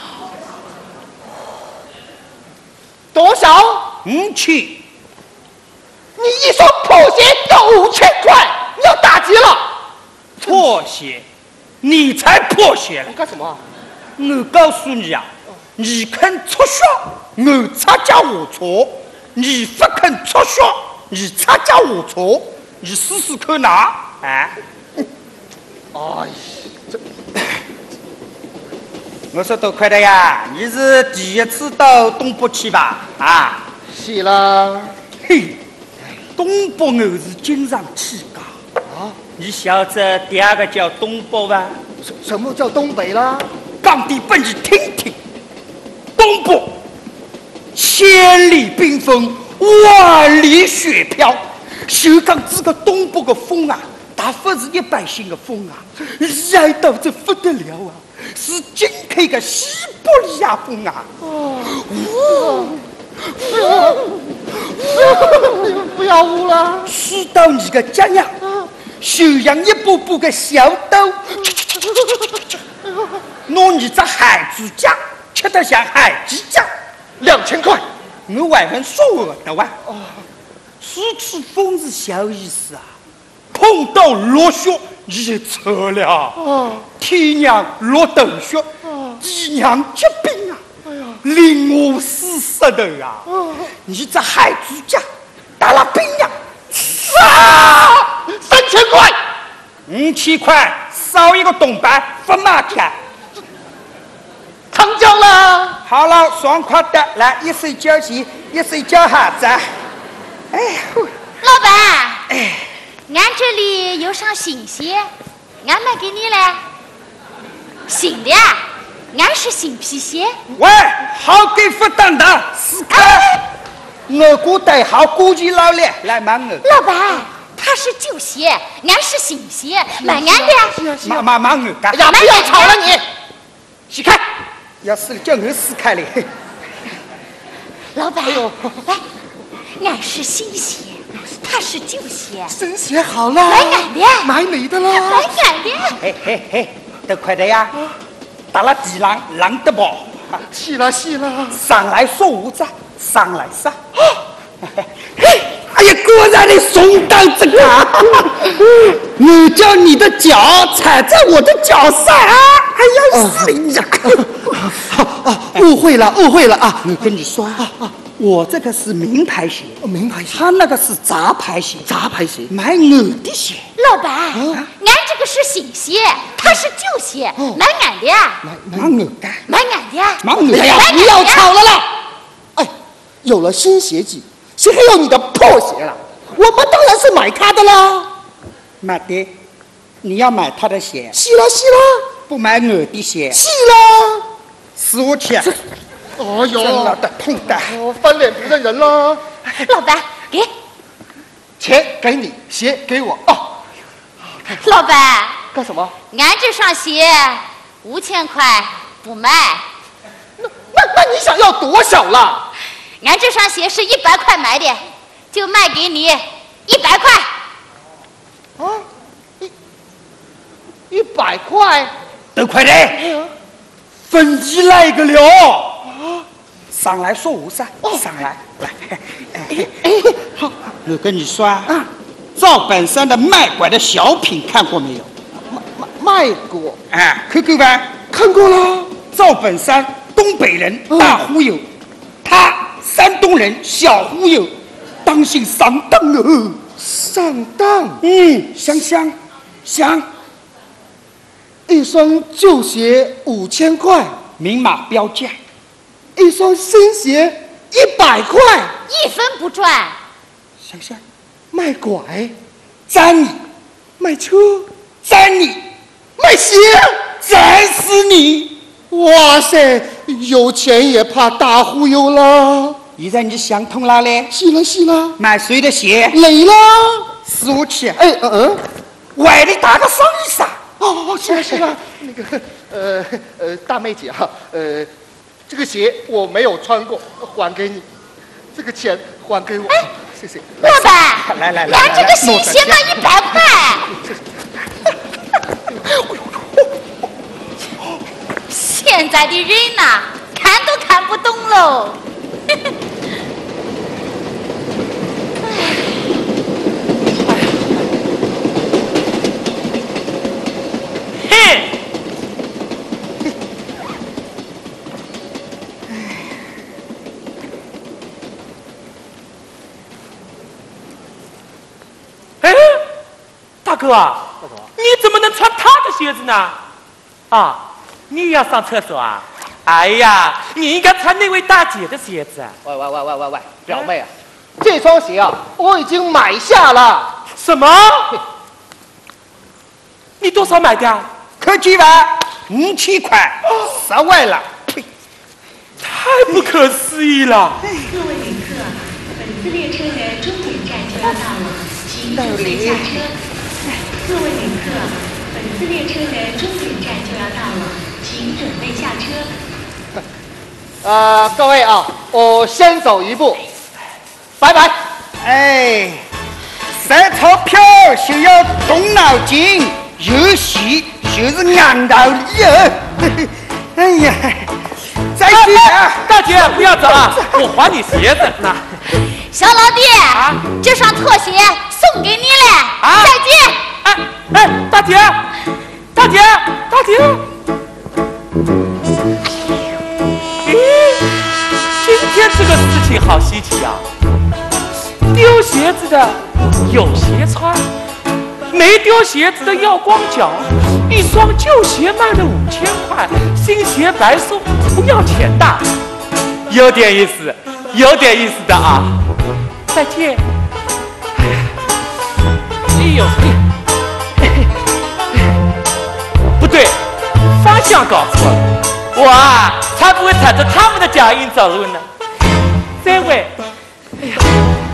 多少？ 五千。 你一双破鞋都五千块，你要打劫了！ 破鞋，你才破鞋了！ 你干什么？ 我告诉你啊，你肯出血，我差价我错；你不肯出血，你差价我错。你试试看哪？哎， 哎呀，这我说多快的呀！你是第一次到东北去吧？啊， 是啦。 嘿。东北我是经常去的啊！你晓得第二个叫东北吧？ 什什么叫东北啦？ 讲的本你听听，东北千里冰封，万里雪飘。就讲这个东北的风啊，它不是一般性的风啊，热到这不得了啊，是进口的西伯利亚风啊！哦， 哦不要，不要污了！ 吃到你个家呀，就像一步步的小豆，拿你这海猪酱吃得像海鸡酱， 两千块， 我还很说我的哇！哦，此次风是小意思啊，碰到落雪你就错了。哦，天娘落豆雪，哦，地娘结冰啊！令我死石头啊！哦、你这海猪家打了冰呀！ 啊！三千块， 五千块，少一个铜板，不马天。 成交了。 好了，爽快的，来一手交钱，一手交哈子。哎呀， 老板， 哎， 俺这里有双新鞋，俺卖给你嘞。新的，俺是新皮鞋。 喂，好给不当当，死开！我姑带好估计老了，来买我。 老板，他是旧鞋，俺是新鞋，买俺的。 妈妈妈我干。 呀，不要吵了你，起开！ 要死叫我死开了。 老板，来，俺是新鞋，他是旧鞋。 新鞋好了， 买俺的， 买你的了， 买俺的。 嘿嘿嘿，都快点呀！打了地浪浪得饱。 是了是了， 上来说五子，上来撒。哎呀，果然你怂当这个！你叫你的脚踩在我的脚上，哎呀，死你呀！ 啊，误会了，误会了啊！ 我跟你说，我这个是名牌鞋， 名牌鞋， 他那个是杂牌鞋， 杂牌鞋， 买我的鞋。 老板，俺这个是新鞋，他是旧鞋，买俺的。 买买我的， 买俺的， 买我的呀！ 不要吵了啦！哎，有了新鞋子，谁还要你的破鞋了？我们当然是买他的啦。 买的，你要买他的鞋？ 是了是了， 不买我的鞋？ 是了。 死我去！ 哎呦， 真的痛的！ 我翻脸不认人了。 老板，给钱给你，鞋给我哦。 老板， 干什么？ 俺这双鞋五千块不卖。 那那那你想要多少了？ 俺这双鞋是一百块买的，就卖给你一百块。 啊，一一百块？ 都快点！分一来个了。上来说五三，上来来。哎哎，好，我跟你说啊，赵本山的卖拐的小品看过没有？ 卖卖过。 哎，看过吧？ 看过了。 赵本山，东北人，大忽悠；他山东人，小忽悠。当心上当哦！ 上当？ 嗯，想想想。 一双旧鞋五千块， 明码标价； 一双新鞋一百块， 一分不赚。 想想， 卖拐， 赞你； 卖车， 赞你； 卖鞋， 赞死你！ 哇塞，有钱也怕大忽悠了。 现在你想通了嘞？ 是了是了， 买谁的鞋？ 累了， 死我去！ 哎嗯嗯， 外里打个生意噻。 哦，是了是了，那个呃呃大妹姐哈，呃，这个鞋我没有穿过，还给你，这个钱还给我，哎、谢谢。 老板， 来来来， 俺这个新鞋卖一百块。现在的人呐，看都看不懂喽。 哎，大哥啊，你怎么能穿他的鞋子呢？啊，你要上厕所啊？哎呀，你应该穿那位大姐的鞋子。 喂喂喂喂喂喂，表妹啊，这双鞋啊，我已经买下了。 什么？你多少买的？ 可几万？五千块，十万了。 太不可思议了！ 各位旅客，本次列车的终点站就要到了，请准备下车。各位旅客，本次列车的终点站就要到了，请准备下车。 呃，各位啊，我先走一步，拜拜。 哎，塞钞票就要动脑筋，游戏就是硬道理哦。哎呀！再见啊！ 大姐，不要走啊！我还你鞋子呢。 小老弟，啊、这双拖鞋送给你了。啊、再见。 哎哎，大姐，大姐，大姐。咦，今天这个事情好稀奇啊！丢鞋子的有鞋穿，没丢鞋子的要光脚。一双旧鞋卖了五千块，新鞋白送，不要钱的，有点意思，有点意思的啊！再见。咦， 呦，不对，方向搞错了。我啊，才不会踩着他们的脚印走路呢。这位，哎呀。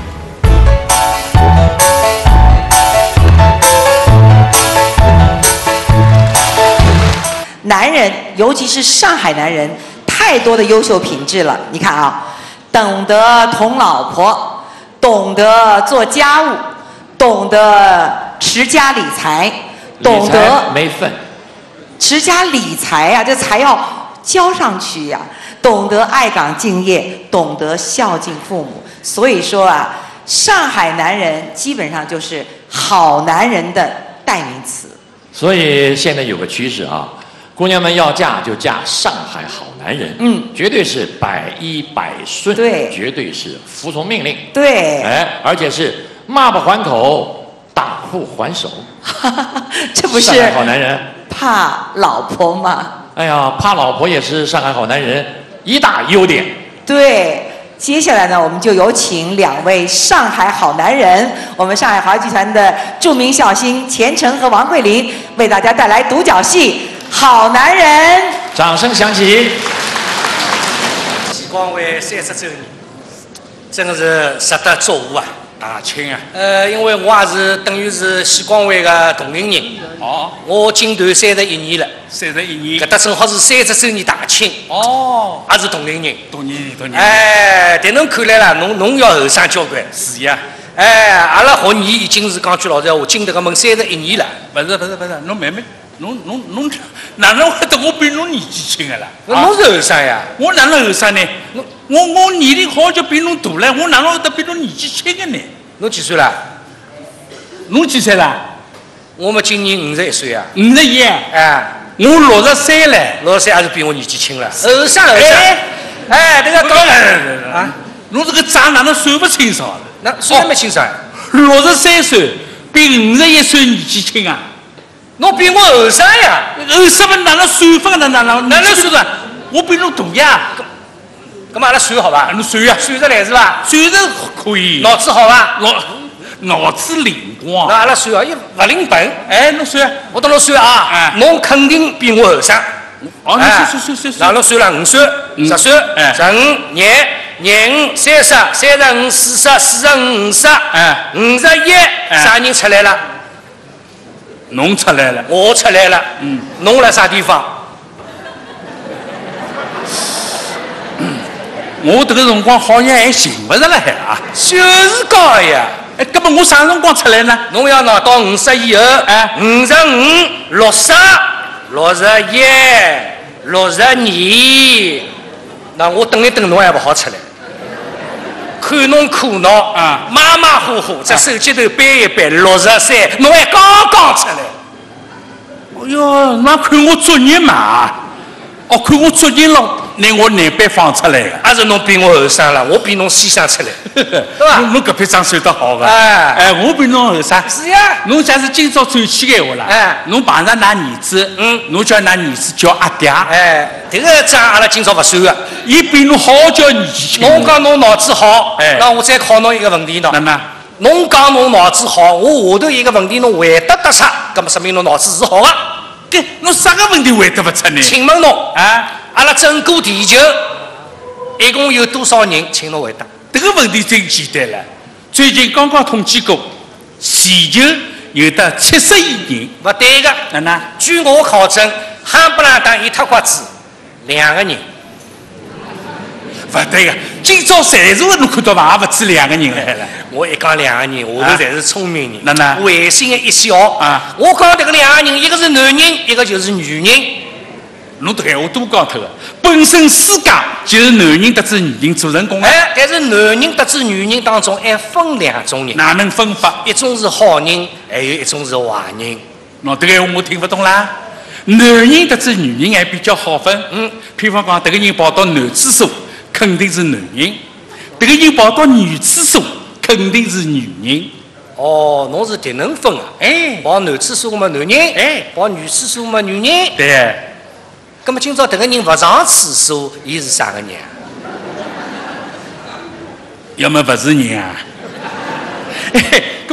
男人，尤其是上海男人，太多的优秀品质了。你看啊，懂得疼老婆，懂得做家务，懂得持家理财，懂得没份， 持家理财呀、啊，这财要交上去呀、啊，懂得爱岗敬业，懂得孝敬父母。所以说啊，上海男人基本上就是好男人的代名词。 所以现在有个趋势啊。姑娘们要嫁就嫁上海好男人，嗯，绝对是百依百顺， 对， 绝对是服从命令， 对， 哎，而且是骂不还口，打不还手， 这不是上海好男人怕老婆吗？ 哎呀，怕老婆也是上海好男人一大优点。 对，接下来呢，我们就有请两位上海好男人，我们上海华剧团的著名笑星钱程和王慧玲，为大家带来独角戏。好男人， 掌声响起。 西光会三十周年，真的是值得祝福啊！ 大庆啊！ 呃，因为我也是等于是西光会的同龄人。 哦。 我进团三十一年了。 三十一年。 搿搭正好是三十周年大庆。 哦。 也是同龄人。 同龄人，同龄人。 哎，但侬看来啦，侬侬要后生交关。 是呀。 哎，阿拉学艺已经是讲句老实闲话，进这个门三十一年了。 不是不是不是，侬慢慢。侬侬侬哪能会得我比侬年纪轻个啦？ 侬是后生呀？ 我哪能后生呢？我我年龄好像比侬大了，我哪能会得比侬年纪轻个呢？ 侬几岁啦？ 侬几岁啦？ 我们今年五十一岁啊。 五十一？ 哎， 我六十三了。 六十三还是比我年纪轻了。后生后生。哎，这个讲啊，侬这个账哪能算不清爽了？ 那算没清爽。 六十三岁比五十一岁年纪轻啊？ 侬比我后生呀， 后生么哪能算法呢？哪能哪能算的？我比侬大呀。 咁嘛，阿拉算好吧？ 侬算呀， 算得来是吧？ 算得可以。 脑子好吧？ 脑脑子灵光。 那阿拉算啊，伊勿灵本。 哎，侬算， 我等侬算啊。哎，侬肯定比我后生。 哦，你算算算算算。 那侬算了，五岁、十岁、十五、廿、廿五、三十、三十五、四十、四十五、五十、 哎， 五十一，啥人出来了？ 侬出来了， 我出来了。嗯，侬辣啥地方？ 我这个辰光好像还寻不着了海啊。 就是讲呀。 哎，搿么我啥辰光出来呢？ 侬要拿到五十以后， 哎， 五十五、六十、六十一、六十二，那我等一等，侬还勿好出来。看侬苦恼啊，马马虎虎，这手指头掰一掰，六十三，侬还刚刚出来。 哎哟，那看我作业嘛？哦，看我作业了，拿我难办放出来个。 还是侬比我后生了，我比侬先生出来，对吧？ 侬搿批账算得好个。 哎哎，我比侬后生。 是呀。 侬假使今朝转去个话啦，哎，侬碰着㑚儿子，嗯，侬叫㑚儿子叫阿爹。 哎，这个账阿拉今朝勿算个。 伊比侬好叫年纪轻。 侬讲侬脑子好， 哎， 那我再考侬一个问题喏。 哪能？ 侬讲侬脑子好，我下头一个问题侬回答得出，搿么说明侬脑子是好个。 对，侬啥个问题回答勿出呢？ 请问侬啊，阿拉整个地球一共有多少人？请侬回答。 这个问题真简单了。最近刚刚统计过，全球有得七十亿人。 勿对个。 哪能？ 据我考证，夯不啷当一塌瓜子，两个人。 勿对个，今朝在座侬看到伐？也勿止两个人来了。 我一讲两个人，下头侪是聪明人。 哪能？ 会心的一笑啊！ 我讲这个两个人，一个是男人，一个就是女人。 侬这个闲话多讲脱个，本身世界就是男人得知女人做成功的。 哎，但是男人得知女人当中还分两种人。 哪能分法？ 一种是好人，还有一种是坏人。 喏，这个闲话我听不懂啦。男人得知女人还比较好分。嗯，譬方讲，这个人跑到男厕所。肯定是男人，这个人跑到女厕所肯定是女人。 哦，侬是这能分啊？ 哎， 跑男厕所嘛男人，哎，跑女厕所嘛女人。 对。 那么今朝这个人不上厕所，伊是啥个人？ 要么不是人啊？哎，搿么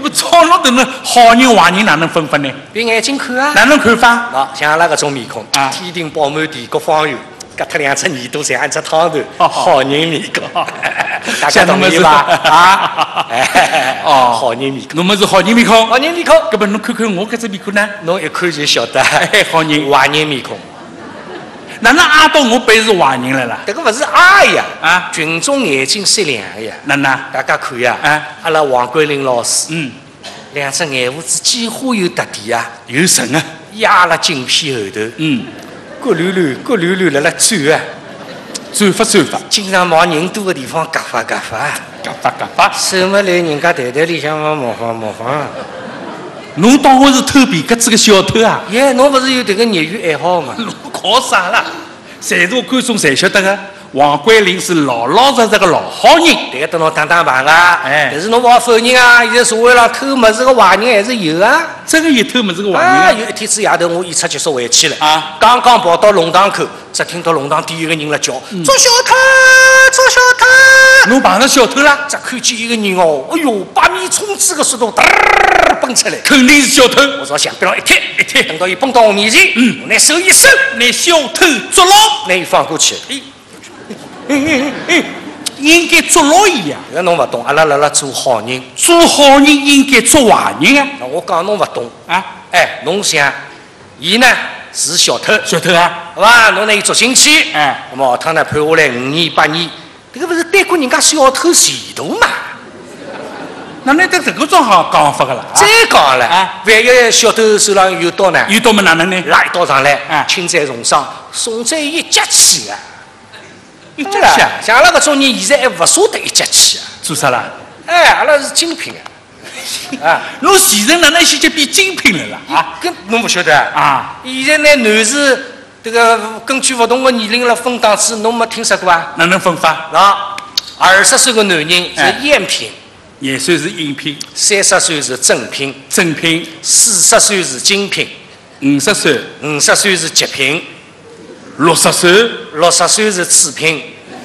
不照侬等能好人坏人哪能分法呢？ 凭眼睛看啊。 哪能看法？ 喏，像阿拉搿种面孔， 啊， 天庭饱满地，各方圆，隔脱两只耳朵像一只汤头，好人面孔。大家同意吧？啊，哦，好人面孔。 侬么是好人面孔？ 好人面孔。 搿么侬看看我搿只面孔呢？ 侬一看就晓得， 好人坏人面孔。 哪能挨到我背是坏人来了？ 这个不是挨呀， 啊， 群众眼睛雪亮的呀。 哪能？ 大家看呀， 啊， 阿拉黄桂林老师， 嗯， 两只眼胡子几乎有特点啊， 有神啊， 压辣镜片后头， 嗯， 咕噜噜咕噜噜辣辣转啊， 转法转法， 经常往人多的地方夹发夹发， 夹发夹发， 手么来人家台台里向模仿模仿。 侬当我是偷皮革子个小偷啊？ 耶，侬不是有这个业余爱好吗？ 侬靠啥啦？侪是我观众侪晓得个，黄桂林是老老实实个老好人。 这个等侬打打牌个， 哎， 但是侬勿好否认啊，现在社会上偷物事个坏人还是有啊。 真个有偷物事个坏人啊！有一天子夜头，我演出结束回去了， 啊， 刚刚跑到龙塘口，只听到龙塘店有个人辣叫：“ 嗯捉小偷，捉小偷！” 侬碰着小偷啦？ 只看见一个人哦，哎哟，百米冲刺个速度，嘚儿蹦出来， 肯定是小偷。 我朝墙壁上一贴一贴，等到伊蹦到我面前，嗯，我拿手一伸， 拿小偷捉牢， 拿伊放过去。 哎哎哎，应该捉牢伊呀！ 搿侬勿懂，阿拉辣辣做好人， 做好人应该捉坏人啊！ 那我讲侬勿懂啊！ 哎，侬想，伊呢是小偷， 小偷啊， 好吧？侬拿伊捉进去， 哎， 那么下趟呢判下来五年八年，这个不是对过人家小偷前途嘛？ 哪能得这个种好讲法个啦？ 再讲了，啊，万一小偷手上有刀呢？ 有刀么哪能呢？ 拉一刀上来， 啊， 轻在重伤，重在一脚气啊！ 一脚气啊！ 像阿拉搿种人，现在还勿舍得一脚气啊！ 做啥啦？ 哎，阿拉是精品啊！啊， 侬现在哪能现在变精品了啦？啊， 跟侬勿晓得啊？现在呢，男士这个根据勿同的年龄来分档次，侬没听说过啊？ 哪能分法？ 啊，二十岁的男人是赝品。 廿岁是赝品， 三十岁是正品， 正品； 四十岁是精品， 五十岁， 五十岁是极品， 六十岁， 六十岁是次品，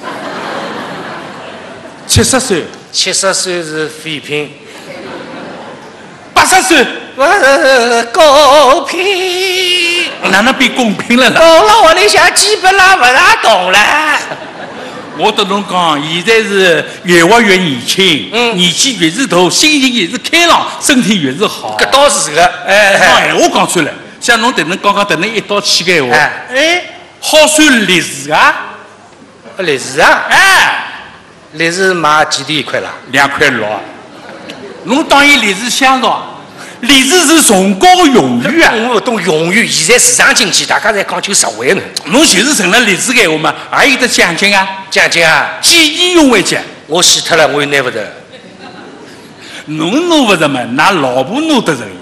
七十岁， 七十岁是废品， 八十岁， 呃，高品。 哪能变公平了啦？ 到了屋里向基本上勿大懂了。 我跟侬讲，现在是越活越年轻，嗯，年纪越是大，心情越是开朗，身体越是好。 搿倒是个， 哎，讲闲话讲出来，像侬迭能刚刚迭能一刀切个闲话，哎，好算利是啊， 利是啊， 哎， 利是卖几钿一块啦？ 两块六。侬当伊利是香皂，利是是崇高的荣誉啊！ 我勿懂荣誉，现在市场经济大家侪讲究实惠呢。 侬就是成了利是闲话嘛，也有得奖金啊！ 奖金啊， 见义勇为奖。 我死脱了，我又拿勿着。 侬拿勿着嘛，㑚老婆拿得着呀。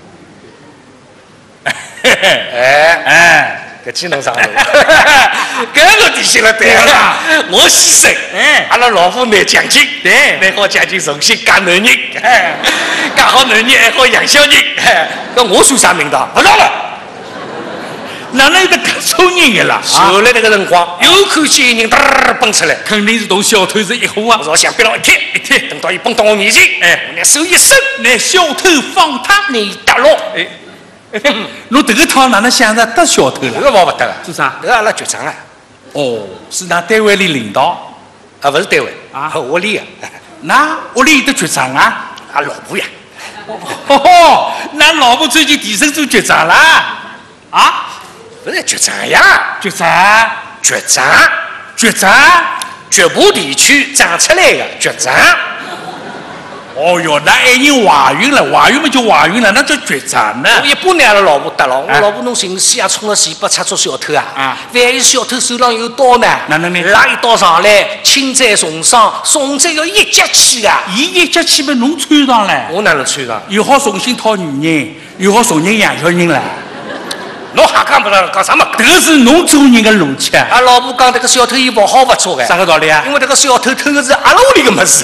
哎哎，搿记侬上路，搿个提醒了对了。我牺牲，哎，阿拉老婆拿奖金，对，拿好奖金重新嫁男人，嫁好男人还好养小人，搿我算啥名堂？勿闹了。 哪能有得搿种人个啦？ 后来那个辰光，又看见一人嘚蹦出来， 肯定是同小偷是一伙啊！ 我朝墙壁上一贴一贴，等到伊蹦到我面前，哎，我拿手一伸， 拿小偷放他， 你打落，哎。 侬这个趟哪能想着得小偷了？ 这个跑不得了， 做啥？ 这个阿拉局长啊。 哦，是㑚单位里领导？ 啊，不是单位啊，屋里的。 㑚屋里有得局长啊？ 啊，老婆呀。 哦，㑚老婆最近提升做局长啦？啊？ 不是局长呀， 局长， 局长， 局长， 局部地区长出来的局长。 哦哟，那爱人怀孕了，怀孕嘛就怀孕了，那叫局长呢。 我一把拿阿拉老婆搭了，我老婆侬寻死啊，冲了前把插捉小偷啊！啊，万一小偷手上有刀呢？ 哪能呢？ 拉一刀上来，轻则重伤，重则要一脚气啊！ 伊一脚气被侬穿上了， 我哪能穿上？ 又好重新讨女人，又好重新养小人了。 侬瞎讲不啦？讲啥么？ 这个是侬做人的逻辑啊！ 俺老婆讲这个小偷伊勿好勿做个， 啥个道理啊？ 因为这个小偷偷的是阿拉屋里的么子。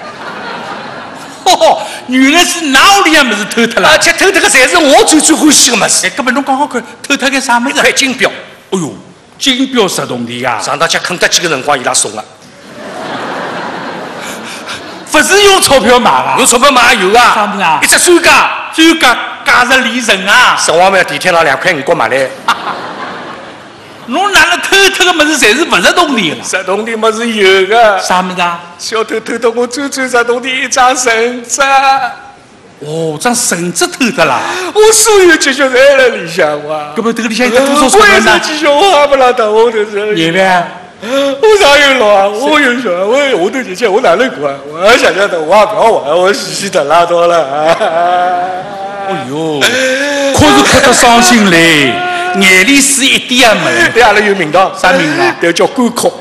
哦，原来是㑚屋里向么子偷脱了， 而且偷脱个侪是我最最欢喜的么子。 哎，搿么侬讲好看，偷脱个啥么子？ 一块金表。 哎哟，金表十铜钿啊！ 上到家肯德基个辰光伊拉送个。 不是用钞票买啊？ 用钞票买有啊？ 啥么子啊？ 一只专家， 专家假日里程啊！ 城隍庙地铁上两块五角买来。 侬哪能偷偷个么子，侪是不是动的了？ 实动的么是有的。 啥么子啊？ 小偷偷到我最最实动的一张绳子。 哦，张绳子偷的啦！ 我所有积蓄侪在里向哇。 搿么这个里向有多少钞我也票呢？ 是继续我还不拉到我头上。 有呗。 我哪有老啊？我有小，我有下头节钱，我哪能管？我要想想的，我也不要玩，我洗洗的拉倒了啊！ 哎呦，可是哭得伤心嘞，眼里水一点也没。 对阿拉有名堂， 啥名堂？ 对，叫官哭。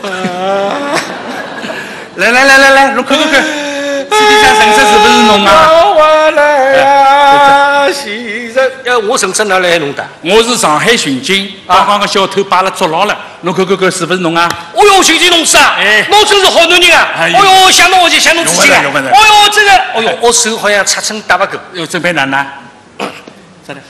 来来来来来，侬看看看，这里向绳子是不是侬啊？ 我来呀，昔日呀，我绳子哪来弄的？ 我是上海巡警，刚刚个小偷把阿拉捉牢了，侬看看看是不是侬啊？ 哦哟，巡警同志啊，侬真是好男人啊！哦哟，想侬我就想侬自己啊！哦哟，这个，哦哟，我手好像擦成打不够。 哟，准备哪能？啥的？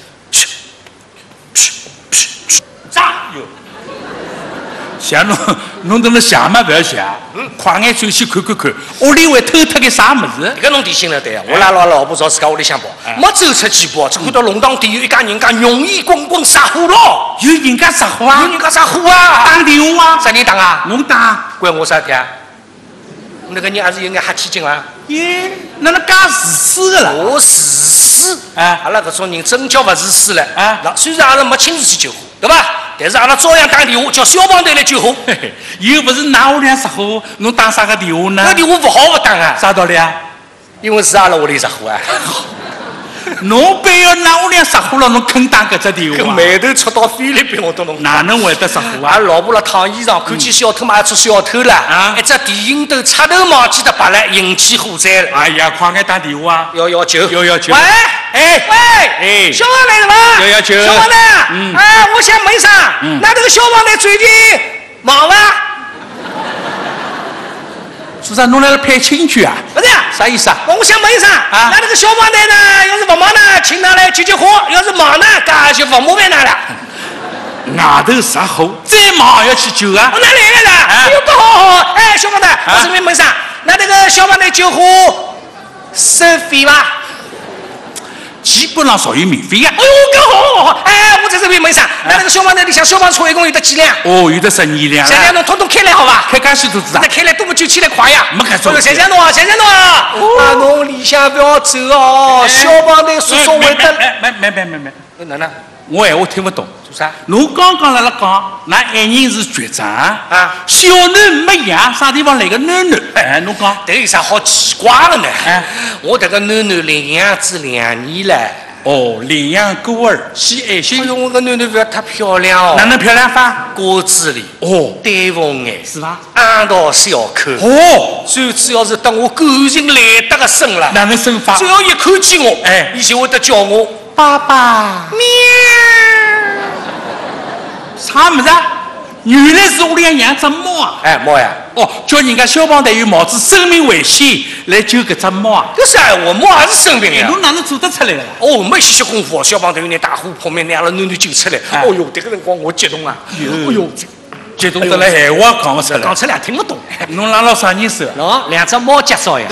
炸哟！想侬，侬等了想嘛不要想，快眼转去看看看，屋里会偷脱个啥物事？ 搿侬提醒了对啊！我拉牢老婆朝自家屋里向跑，没走出几步，只看到弄堂底有一家人家容易滚滚撒火了。 有人家撒火啊？ 有人家撒火啊！ 打电话啊？ 啥人打啊？ 侬打？ 关我啥事啊？那个人还是有眼黑天劲啊！ 耶，哪能介自私的啦？ 我自私啊！ 阿拉搿种人真叫勿自私了啊！ 那虽然阿拉没亲自去救火，对伐？但是阿拉照样打电话叫消防队来救火。 又不是㑚屋里向着火，侬打啥个电话呢？ 搿电话勿好勿打啊！ 啥道理啊？ 因为是阿拉屋里着火啊！ 侬非要㑚屋里向着火了，侬肯打搿只电话？ 搿眉头戳到菲律宾我都能。 哪能会得着火啊？ 阿拉老婆辣烫衣裳，看见小偷嘛，也出小偷了。啊！一只电影灯插头忘记得拔了，引起火灾了。 哎呀，快眼打电话！ 幺幺九， 幺幺九。 喂， 哎喂，哎，消防队是伐？ 幺幺九。 消防队，嗯，哎，我想问一声，那这个消防队最近忙伐？ 是啥？侬来了派亲戚啊？ 不是， 啥意思啊？ 我想问一声，啊，那这个消防队呢，要是不忙呢，请他来救救火；要是忙呢，那就不麻烦他了。 外头着火，再忙也要去救啊！ 我哪来了呢？哎呦，不好好好！哎，消防队，我这边问一声，那这个消防队救火收费伐？ 基本上属于免费呀。 哎呦，搿好好好！哎，我在这边问一声，那这个消防队里向消防车一共有得几辆？ 哦，有得十二辆。 想想侬统统开来好伐？ 开介许多子啊？ 那开来多么九千来块呀？ 没开错。 想想侬啊，想想侬啊！啊，侬里向不要走哦，消防队叔叔会得。 没没没没没。 哪能？ 我闲话听不懂。 做啥？ 侬刚刚辣辣讲，㑚爱人是局长啊， 小囡没养，啥地方来个囡囡？哎，侬讲， 这有啥好奇怪的呢？哎，我这个囡囡领养子两年了。 哦，领养孤儿，献爱心。 哎呦，我个囡囡不要太漂亮哦。 哪能漂亮法？ 瓜子脸， 哦， 丹凤眼， 是伐？ 樱桃小口， 哦， 最主要是等我感情来得个深了。 哪能生法？ 只要一看见我， 哎， 伊就会得叫我爸爸。 喵。 啥么子啊？原来是屋里向养只猫啊！ 哎，猫呀！ 哦，叫人家消防队员冒着生命危险来救搿只猫啊！ 搿是哎，我猫也是生病呀！ 侬哪能做得出来的？ 哦，没些些功夫，消防队员拿大火扑灭，拿阿拉囡囡救出来。哦哟，迭个辰光我激动啊！哎哟， 激动得来闲话讲勿出来， 讲出来听不懂。 侬拉牢啥人手？ 喏，两只猫介绍呀。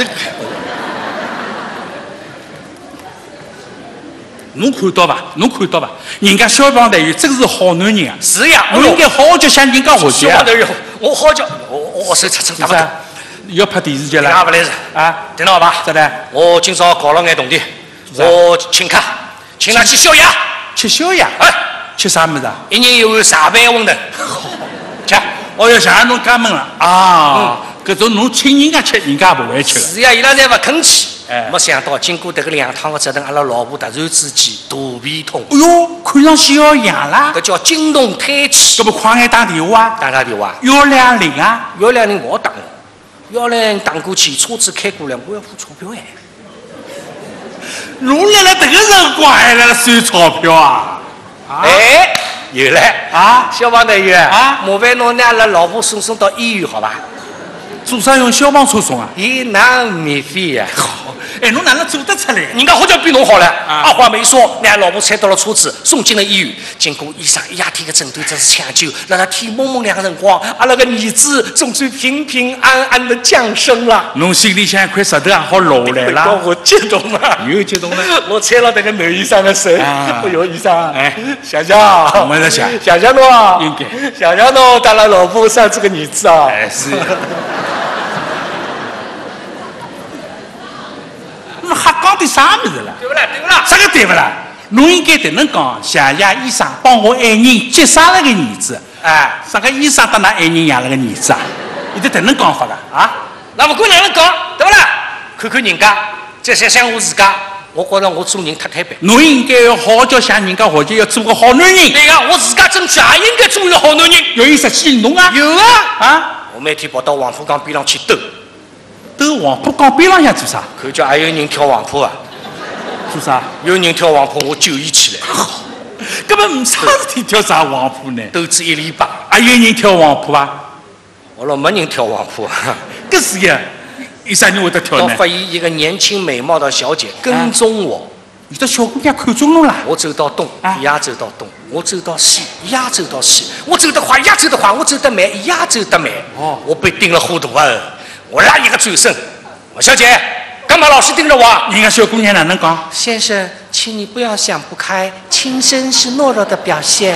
侬看到伐？侬看到伐？人家消防队员真是好男人啊！ 是呀， 侬应该好好叫向人家学习啊！ 消防队员，我好叫，我我手擦成打不动。 要拍电视剧了？ 也不来事啊！ 听到吧？ 咋的？ 我今朝搞了眼动地，我请客，请他去宵夜。 吃宵夜？ 哎， 吃啥么子啊？ 一人有碗茶饭馄饨。 吃。哦哟，像侬家门了啊！搿种侬请人家吃，人家也不会吃的。 是呀，伊拉侪不肯去。哎，没想到经过迭个两趟的折腾，阿拉老婆突然之间肚皮痛。 哎哟，看上去要痒啦！ 搿叫惊动胎气。 搿么快眼打电话， 打啥电话？ 幺两零啊！ 幺两零我打哦，幺两零打过去，车子开过来，我要付钞票哎。 侬辣辣迭个辰光还辣辣算钞票啊？ 哎，有了啊！ 消防队员啊， 麻烦侬拿阿拉老婆送送到医院好伐？ 做啥用消防车送啊？ 咦，那免费呀？ 好，哎，侬哪能做得出来？ 人家好像比侬好了。二话没说，拿老婆踩到了车子，送进了医院。经过医生一夜天的诊断，这是抢救。让他天蒙蒙亮的辰光，阿拉个儿子总算平平安安的降生了。 侬心里像一块石头也好落下来了。 我激动了， 又激动了。 我踩了那个男医生的手。哎呦，医生， 哎， 想想， 我们在想， 想想侬啊， 应该， 想想侬带了老婆生这个儿子啊。 哎，是。侬瞎讲点啥物事了？ 对不啦？对不啦？ 啥个对不啦？侬应该对侬讲，谢谢医生帮我爱人接生了个儿子。 哎， 啥个医生搭㑚爱人养了个儿子啊？有得对侬讲法的啊？ 那不管哪能讲，对不啦？看看人家，再想想我自家，我觉着我做人太太白。 侬应该要好好叫向人家学习，要做个好男人。 对呀，我自家争取也应该做一个好男人。 要有实际行动啊！ 有啊啊！ 我每天跑到黄浦江边上去兜。 兜黄浦江边浪向做啥？ 看叫还有人跳黄浦啊！ 做啥？ 有人跳黄浦，我救伊起来。 好，根本没啥事体，跳啥黄浦呢？ 斗志一里八。 还有人跳黄浦啊？ 我说没人跳黄浦。 搿是呀，有啥人会得跳呢？ 我发现一个年轻美貌的小姐跟踪我。 有的小姑娘看中侬了。 我走到东，伊也走到东；我走到西，伊也走到西。我走得快，伊也走得快；我走得慢，伊也走得慢。哦，我被盯了糊涂啊！我拉一个转身，我小姐，干嘛老是盯着我？ 人家小姑娘哪能讲？ 先生，请你不要想不开，轻生是懦弱的表现。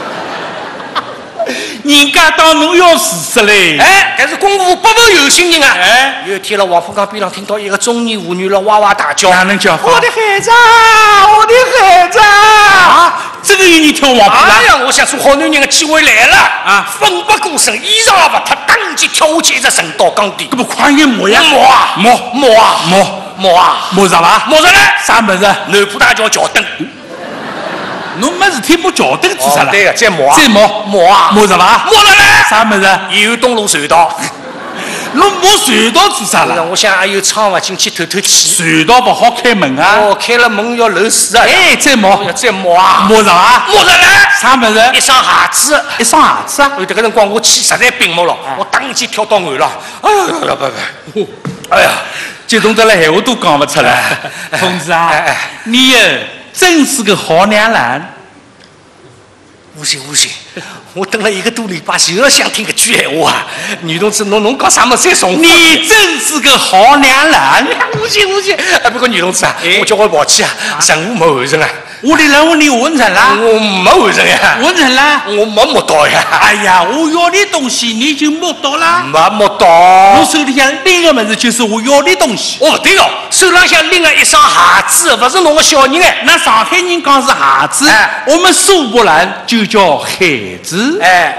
人家当侬要死死嘞！ 哎，但是功夫不负有心人啊！哎，有一天了，黄浦江边上听到一个中年妇女了哇哇大叫， 哪能叫？ 我的孩子啊，我的孩子啊！这个有你跳黄浦哎呀，我想做好男人的机会来了啊！奋不顾身，衣裳也不脱，当即跳下去，一直沉到江底。 这不快点摸呀？ 摸啊！ 摸摸啊！ 摸摸啊！ 摸啥吧？ 摸啥呢？ 啥么子？ 南浦大桥桥墩。 侬没事体摸桥墩做啥了？ 对个，再摸啊！ 再摸摸啊！ 摸啥吧？ 摸了呢？ 啥么子？ 有东路隧道。 侬摸隧道做啥了？ 我想还有窗户进去透透气。 隧道不好开门啊！ 哦，开了门要漏水啊！ 哎，再摸， 再摸啊！ 摸啥吧？ 摸啥呢？ 啥么子？ 一双鞋子， 一双鞋子啊！ 有这个辰光我气实在屏幕了，我当即跳到岸了。哎呀，不不不！哎呀， 激动得了，闲话都讲不出来。同志啊，你真是个好娘兰。 无行无行，我等了一个多礼拜，就要想听搿句闲话啊！女同志，侬侬讲啥么再重复？ 你真是个好娘兰！ 无行无行，哎，不过女同志啊，我叫我跑去啊，任务没完成啊！ 我的任务你完成了？ 我没完成呀！ 完成了？ 我没摸到呀！ 哎呀，我要的东西你就摸到了？ 没摸到。 我手里向拎个么子就是我要的东西。 哦，对哦，手浪向拎了一双鞋子，不是侬个小人哎。 那上海人讲是鞋子，哎、我们苏泊兰就叫孩子。 哎。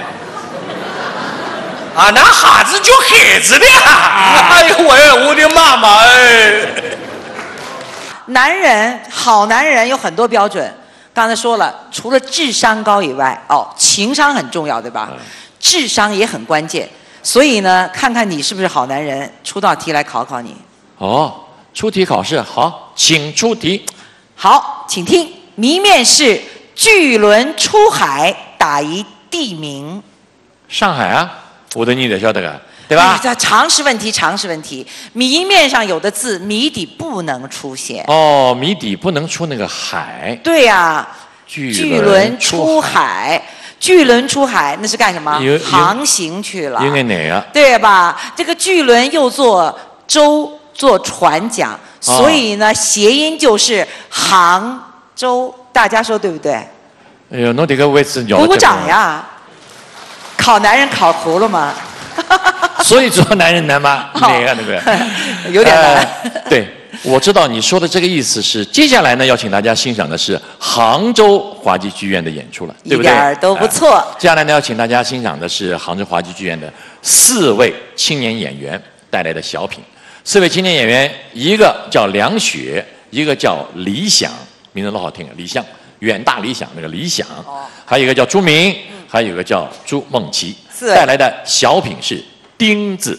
啊，那孩子叫孩子的呀！啊、哎呦喂，我的妈妈哎！ 男人，好男人有很多标准。刚才说了，除了智商高以外，哦，情商很重要，对吧？嗯、智商也很关键。所以呢，看看你是不是好男人。出道题来考考你。 哦，出题考试好，请出题。 好，请听：谜面是巨轮出海，打一地名。 上海啊，我的你得晓得个。对吧？ 这常识问题，常识问题。谜面上有的字，谜底不能出现。 哦，谜底不能出那个海。 对呀、啊。 巨轮出海，巨轮出海，那是干什么？航行去了。 应该哪个？ 对吧？这个巨轮又做舟，做船桨，哦、所以呢，谐音就是杭州。大家说对不对？ 哎呦，侬这个位置鸟。 鼓鼓掌呀！考男人考糊了吗？ 所以做男人难吗？哪个那个？ 有点难。 呃、对，我知道你说的这个意思是，接下来呢要请大家欣赏的是杭州话剧剧院的演出了，对不对？ 一点都不错、呃。 接下来呢要请大家欣赏的是杭州话剧剧院的四位青年演员带来的小品。四位青年演员，一个叫梁雪，一个叫李想，名字老好听啊，李想，远大理想那个李想，哦、还有一个叫朱明，嗯、还有一个叫朱梦琪。带来的小品是钉子。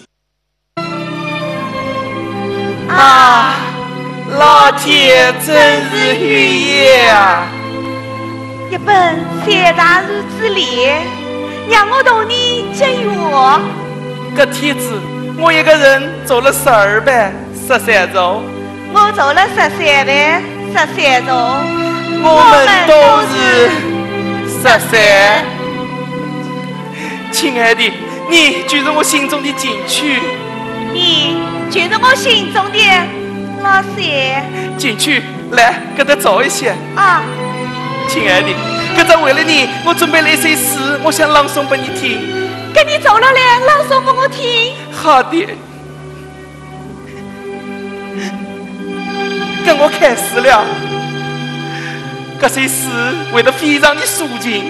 啊，老天真是雨夜啊！ 一本三大日之恋，让我同你结缘。 搿天子我一个人做了十二万十三周， 我做了十三万十三周， 我们都是十三。亲爱的，你就是我心中的金曲， 你就是我心中的老三。 金曲，来，给他照一下。 啊， 亲爱的，刚才为了你，我准备了一首诗，我想朗诵给你听。 给你做了来，朗诵给我听。 好的，跟我开始了。这首诗为了非常的抒情。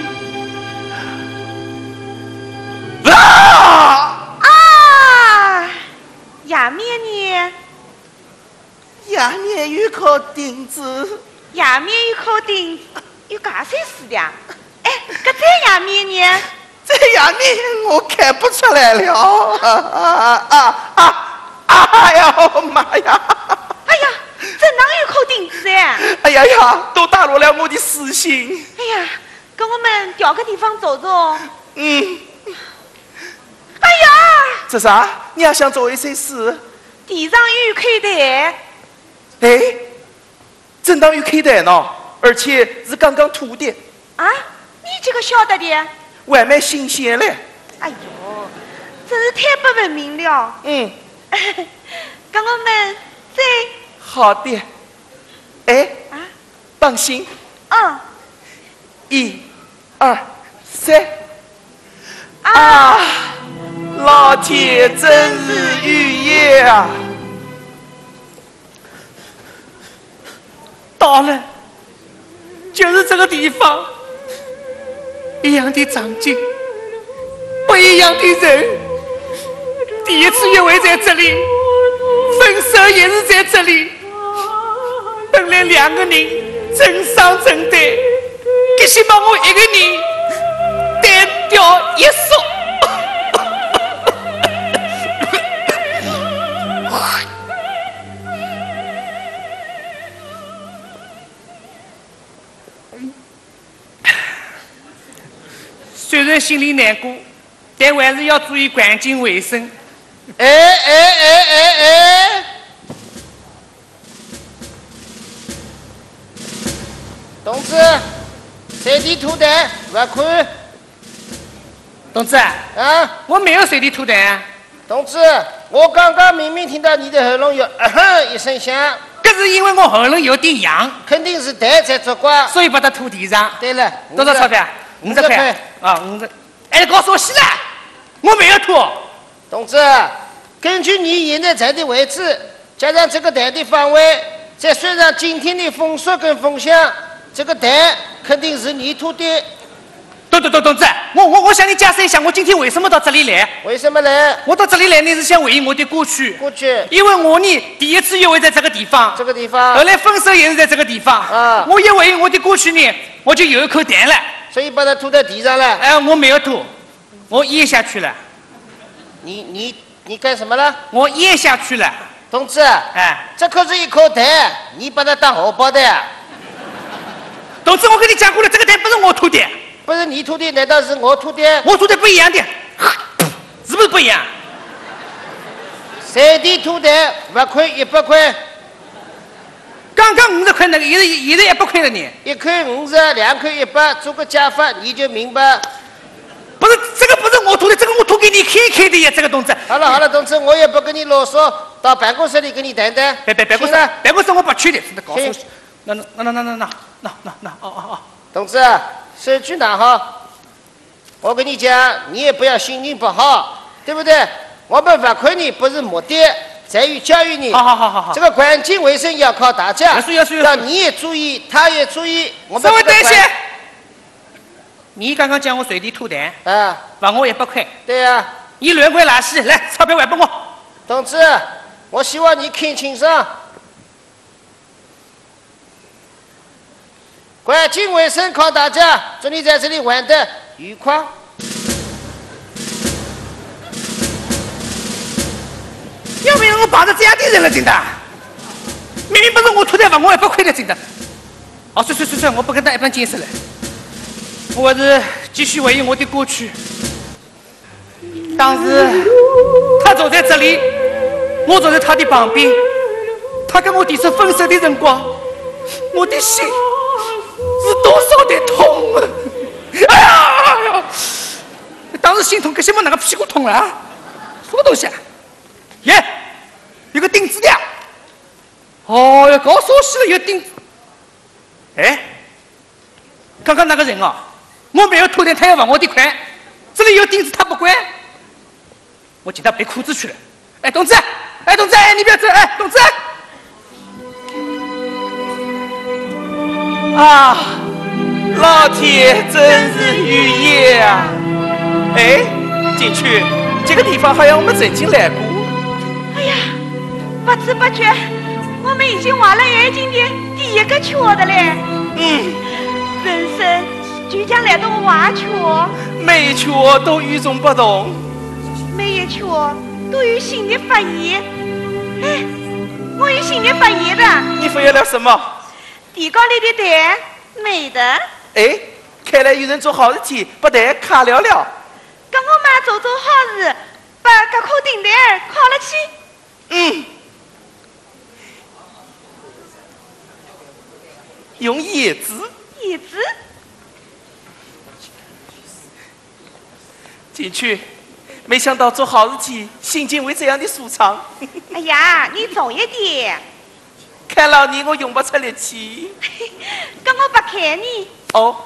啊啊！呀面呢？ 呀面有颗钉子。 呀面有颗钉子，有噶些事的。哎，这这呀面呢？ 这呀面我看不出来了。啊啊啊啊！哎呀妈呀！ 哎呀，这哪有颗钉子哎？ 哎呀呀，都打扰了我的视线。 哎呀，跟我们调个地方走走。 嗯。 哎呀！ 这啥？你还想做一些事？ 地上有口袋。 哎，正当有口袋呢，而且是刚刚吐的。 啊？你这个晓得的？ 外卖新鲜嘞。 哎呦，真是太不文明了。 嗯。 跟我们走。 好的。哎。 啊？ 放心。 嗯。 一、二、三。 啊！ 老天真是雨夜啊！到了，就是这个地方，一样的场景，不一样的人。第一次约会在这里，分手也是在这里。本来两个人真伤真对，可惜把我一个人单挑一手。虽然心里难过，但还是要注意环境卫生。 哎哎哎哎哎！同志，随地吐痰罚款。 同志啊，我没有随地吐痰。 同志，我刚刚明明听到你的喉咙有啊哼一声响， 这是因为我喉咙有点痒， 肯定是痰在作怪， 所以把它吐地上。 对了， 多少钞票？五十块啊，五十。哎，你告诉我洗了，我没有吐。 同志，根据你现在站的位置，加上这个痰的范围，再算上今天的风速跟风向，这个痰肯定是你吐的。 对对对，同志，我我我向你解释一下，我今天为什么到这里来？ 为什么来？ 我到这里来呢，是想回忆我的过去。 过去。 因为我呢，第一次约会在这个地方。 这个地方。 后来分手也是在这个地方。啊。我一回忆我的过去呢，我就有一口痰了。 所以把它吐在地上了。 哎，我没有吐，我咽下去了。 你你你干什么了？ 我咽下去了。 同志，哎，这可是一口痰，你把它当荷包的呀？ 同志，我跟你讲过了，这个痰不是我吐的。 不是你吐的，难道是我吐的？ 我吐的不一样的，是不是不一样？ 随地吐痰罚款一百块。 刚刚五十块那个，现在现在一百块了呢。 一块五十，两块一百，做个加法你就明白。 不是这个不是我吐的，这个我吐给你看看的呀，这个同志。 好了好了，同志，我也不跟你啰嗦，到办公室里跟你谈谈。 办办办公室，办公室我不去的，真的搞错。那那那那那那那那那哦哦哦。 同志，手机拿好。我跟你讲，你也不要心情不好，对不对？我们罚款你不是目的。在于教育你， 好好好好好， 这个环境卫生要靠大家， 要注意要注意， 让你也注意，他也注意。我们稍微等一下，你刚刚讲我随地吐痰， 啊， 罚我一百块。 对呀、啊， 你乱怪垃圾，来，钞票还给我。 同志，我希望你看清爽，环境卫生靠大家，祝你在这里玩得愉快。 要不然我碰到这样的人了，真的。明明不是我吐的，罚我一百块的，真的。哦，算算算算，我不跟他一般见识了。我还是继续回忆我的过去。当时他坐在这里，我坐在他的旁边。他跟我提出分手的辰光，我的心是多少的痛啊！哎呀哎呀！当时心痛，可些么那个屁股痛了啊？什么东西啊？耶，有个钉子的。哦哟，告诉我死了有钉子。哎，刚刚那个人啊，我没有偷点，他要往我的款，这里有钉子他不管，我请他背裤子去了。哎，同志，哎，同志，哎，你不要走，哎，同志。啊，老天真是雨夜啊！哎，进去，这个地方好像我们曾经来过。 哎呀，不知不觉，我们已经玩了眼睛的第一个圈的嘞。 嗯， 人生就将来到挖圈， 每一圈都与众不同， 每一圈都有新的发现。哎，我有新的发现的。 你发现了什么？ 地高里的蛋美的。 哎，看来有人做好事体，把蛋卡了了。 跟我妈做做好事，把这颗订单烤了起。 嗯，用叶子。 叶子。 进去，没想到做好事体，心情会这样的舒畅。 哎呀，你重一点。 看了你，我用不出力气。 跟我不看你。 哦。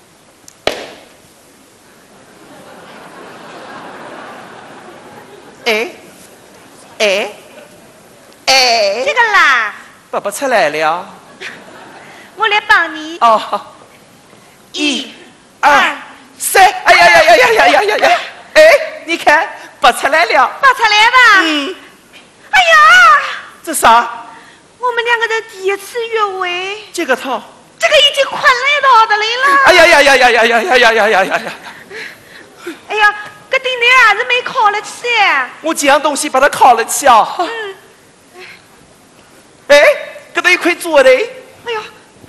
哎，哎，哎， 这个啦， 拔不出来了。 我来帮你。 哦， 一、 二、三，哎呀呀呀呀呀呀呀呀！哎，你看，拔出来了。 拔出来吧。 嗯。 哎呀， 这啥？ 我们两个的第一次约会。 这个套。 这个已经困了一道的来了。 哎呀呀呀呀呀呀呀呀呀呀呀呀！ 哎呀。这订单还是没烤了起。 我这样东西把它烤了起啊！ 嗯。 哎，这都一块做的。 哎呀！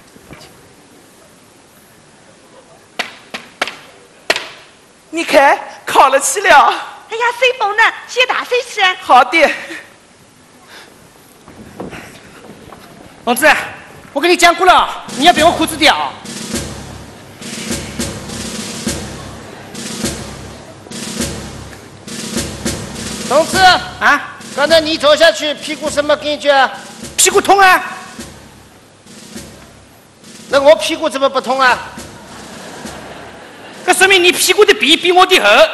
你看，烤了起了。 哎呀，吹风呢，先打水去。 好的。 同志，我跟你讲过了，你要别我裤子掉。 同志啊， 刚才你坐下去，屁股什么感觉？ 屁股痛啊！ 那我屁股怎么不痛啊？ 这说明你屁股的皮比我的厚。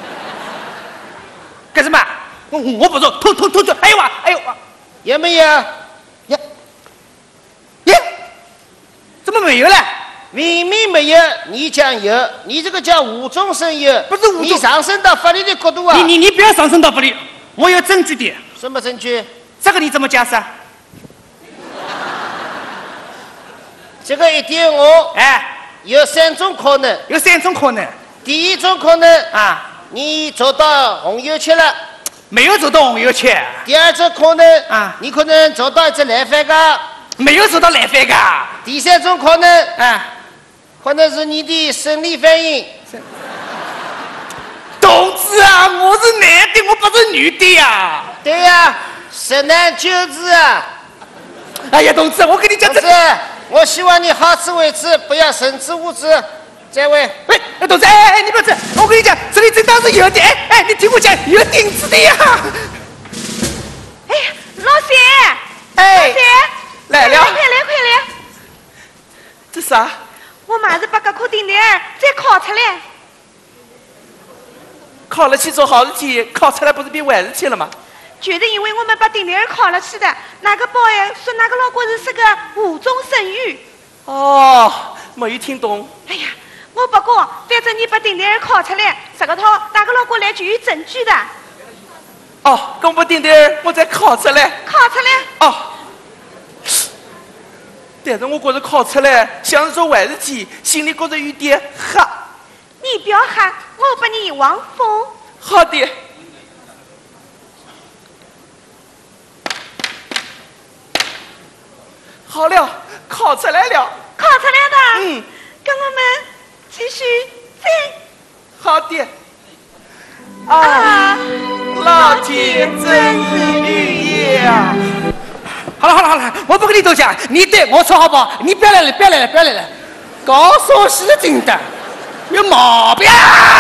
干什么？我我不说，痛痛痛痛！哎呦哇，哎呦哇！ 有没有？呀呀！怎么没有了？ 明明没有，你讲有，你这个叫无中生有。 不是无中， 你上升到法律的角度啊！ 你你你不要上升到法律，我有证据的。 什么证据？ 这个你怎么解释？ 这个一点五， 哎， 有三种可能。 有三种可能。 第一种可能啊， 你走到红油区了。 没有走到红油区。 第二种可能啊， 你可能走到一只来饭岗。 没有走到来饭岗。 第三种可能啊。 可能是你的生理反应。 同志啊，我是男的，我不是女的呀。 对呀，十男九痔啊。 哎呀，同志，我跟你讲， 同志，我希望你好自为之，不要身之无知。再会。 喂，哎，同志，哎哎，你不要走，我跟你讲，这里真当是有的，哎哎，你听我讲，有钉子的呀。 哎呀，老三， 哎， 老三， 来了， 快来快来！ 这啥？ 我马上把这颗订单再烤出来。 烤了去做好事体，烤出来不是变坏事体了吗？ 就是因为我们把订单烤了去的，那个包哎说那个老公是是个无中生有。 哦，没有听懂。 哎呀，我不管，反正你把订单烤出来，这个套那个老公来就有证据的。 哦，公布订单我再烤出来。 烤出来。 哦。但是我觉着烤出来像是做坏事体，心里觉着有点吓。 你不要喊，我把你望风。 好的。好了，烤出来了。 烤出来的。 嗯。 跟我们继续再。 好的。 啊， 老天真是绿叶啊！好了好了好了，我不跟你多讲，你对我错好不好？你不要来了，不要来了，不要来了，高手是真的，有毛病。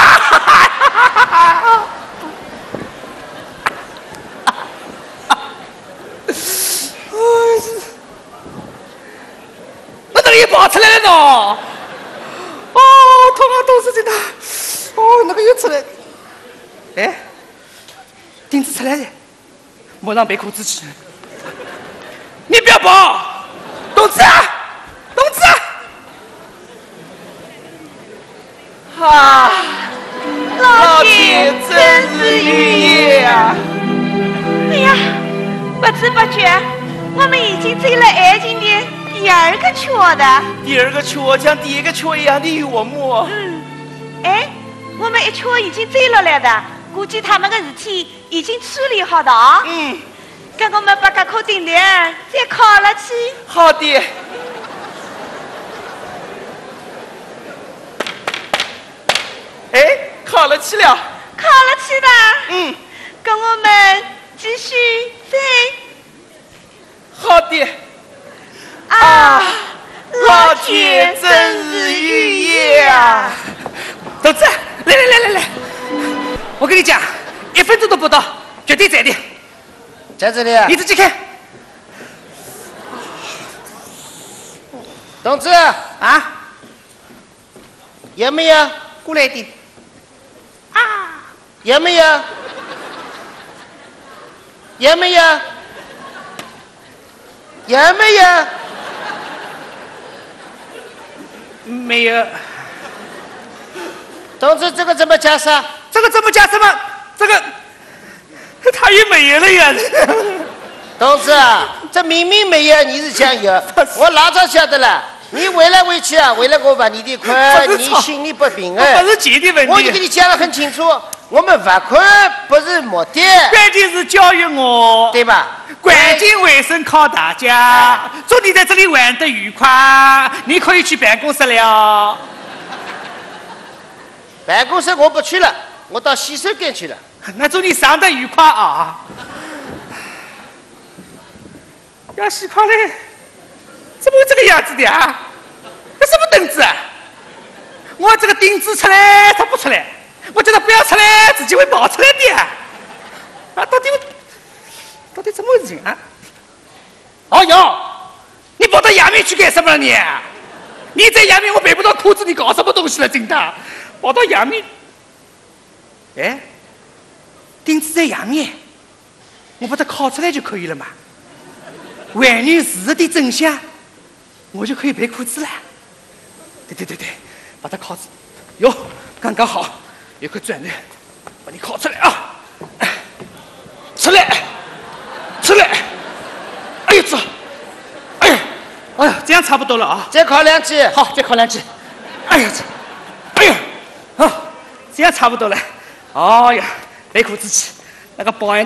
我这里也跑出来了呢！哦，头上都是真的。哦，那个又出来。哎，钉子出来了，莫让别哭自己。你不要跑，同志啊，同志啊！啊，老天真是绿叶啊！ 哎呀，不知不觉，我们已经追了爱情的第二个圈的。 第二个圈像第一个圈一样的幽默。 嗯，哎，我们一圈已经追落来的，估计他们的事体已经处理好的啊。 嗯。 跟我们把这口顶梁再靠了起。 好的。哎，靠了起了。 靠了起的。 嗯。 跟我们继续追。 好的。啊，老天真是绿叶啊！同志，来来来来来，我跟你讲，一分钟都不到，绝对在的。 在这里啊！ 你自己看。 同志啊， 有没有？ 过来一点。 啊，有没有？有没有？有没有？ 没有。 同志，这个怎么加上？ 这个怎么加什么？这个。他也没有了呀！ 同志啊，这明明没有，你是讲有，我老早晓得了。你围来围去啊，为了我把你的款，你心里不平安。 不是钱的问题。 我就跟你讲得很清楚，我们罚款不是目的， 关键是教育我， 对吧？ 环境卫生靠大家。祝你在这里玩得愉快，你可以去办公室了。 办公室我不去了，我到洗手间去了。 那祝你上得愉快啊！要洗快嘞，怎么会这个样子的啊？这什么凳子啊？我这个钉子出来，它不出来；我叫它不要出来，自己会跑出来的啊！啊，到底到底怎么回事啊？哦哟，你跑到衙门去干什么了你？你在衙门我背不到裤子，你搞什么东西了？真的，跑到衙门，哎。钉子在衙门，我把它拷出来就可以了嘛。万一事实的真相，我就可以赔裤子了。对对对对，把它拷出，哟，刚刚好，有块砖头，把你拷出来啊！出来，出来！哎呀，这，哎呀，哎呀，这样差不多了啊！ 再考两记， 好，再考两记。哎呀，这，哎呀，好，这样差不多了。哎呀。赔裤子去，那个保安，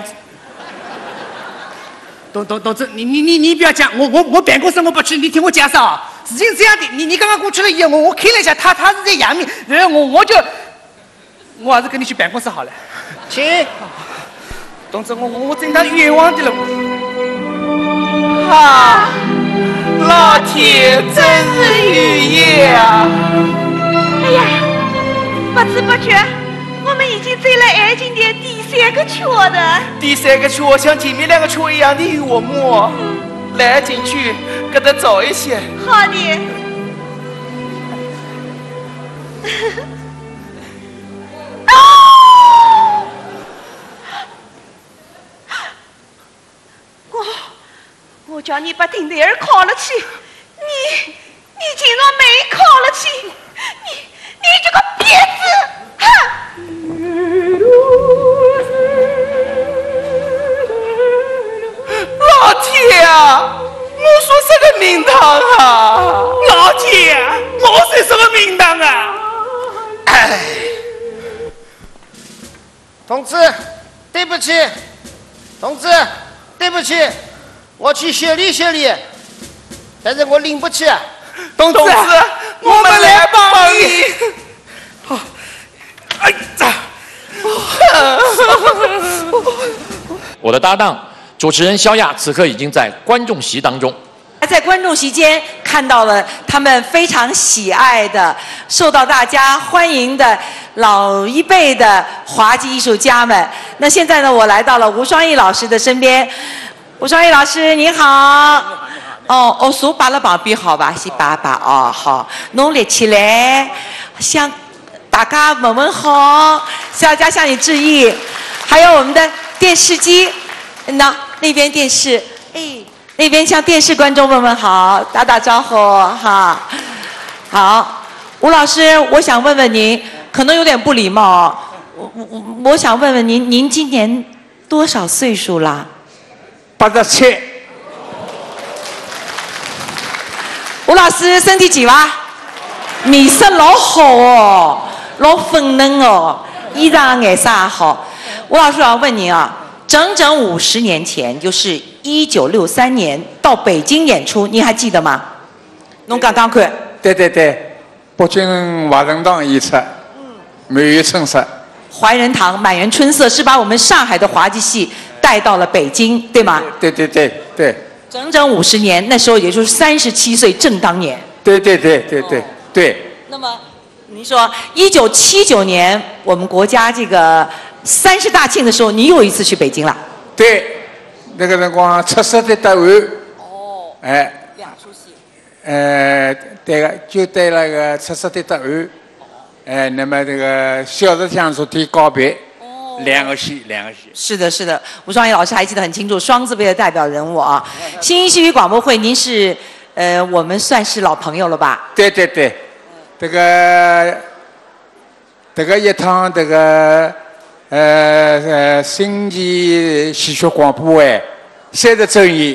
董董董事，你你你你不要讲，我我我办公室我不去，你听我讲啥？事情是这样的，你你刚刚过去了以后，我我看了一下，他他是在衙门，然后我我就，我还是跟你去办公室好了。 请， 董事，我我我真的冤枉的了。 啊，老天真是绿叶啊！ 哎呀，不知不觉。我们已经追了爱情的第三个圈的。 第三个圈像前面两个圈一样的幽默。嗯，来进去，跟他走一些。 好的。哦！我我叫你把顶梁靠了起，你你竟然没靠了起，你你这个瘪子！哼！ 老天啊！我说什么名堂啊！老天，我说什么名堂啊！ 哎，同志，对不起，同志，对不起，我去修理修理，但是我拎不起啊。 同志，我们来帮你。好，哎呀！ 我的搭档主持人肖亚此刻已经在观众席当中。 在观众席间看到了他们非常喜爱的、受到大家欢迎的老一辈的滑稽艺术家们。那现在呢，我来到了吴双义老师的身边。吴双义老师，您好。哦哦，手把了旁边好吧？先把把哦，好，侬立起来，向大家问问好，肖家向你致意。还有我们的电视机，那那边电视，哎。那边向电视观众问问好，打打招呼哈。好，吴老师，我想问问您，可能有点不礼貌，我我我想问问您，您今年多少岁数啦？ 八十七。 吴老师身体健伐？面色老好哦，老粉嫩哦，衣裳颜色也好。吴老师，我要问您啊，整整五十年前，就是一九六三年到北京演出，您还记得吗？侬刚刚看。 对对对，北京华仁堂演出，满园春色。 怀仁堂满园春色是把我们上海的滑稽戏带到了北京，对吗？ 对对对对。 整整五十年，那时候也就是三十七岁正当年。 对对对对对对。 那么，您说一九七九年我们国家这个三十大庆的时候，你又一次去北京了？ 对。那个辰光七十的答案，哦，哎， 两出戏， 呃，对个，就对那个七十的答案，哎，那么这个小日向昨天告别，哦，两个戏，两个戏。 是的，是的，吴双义老师还记得很清楚，双字辈的代表人物啊。新音戏曲广播会，您是呃，我们算是老朋友了吧？ 对对对，这个这个一趟这个。呃呃，新奇戏曲广播会三十周年，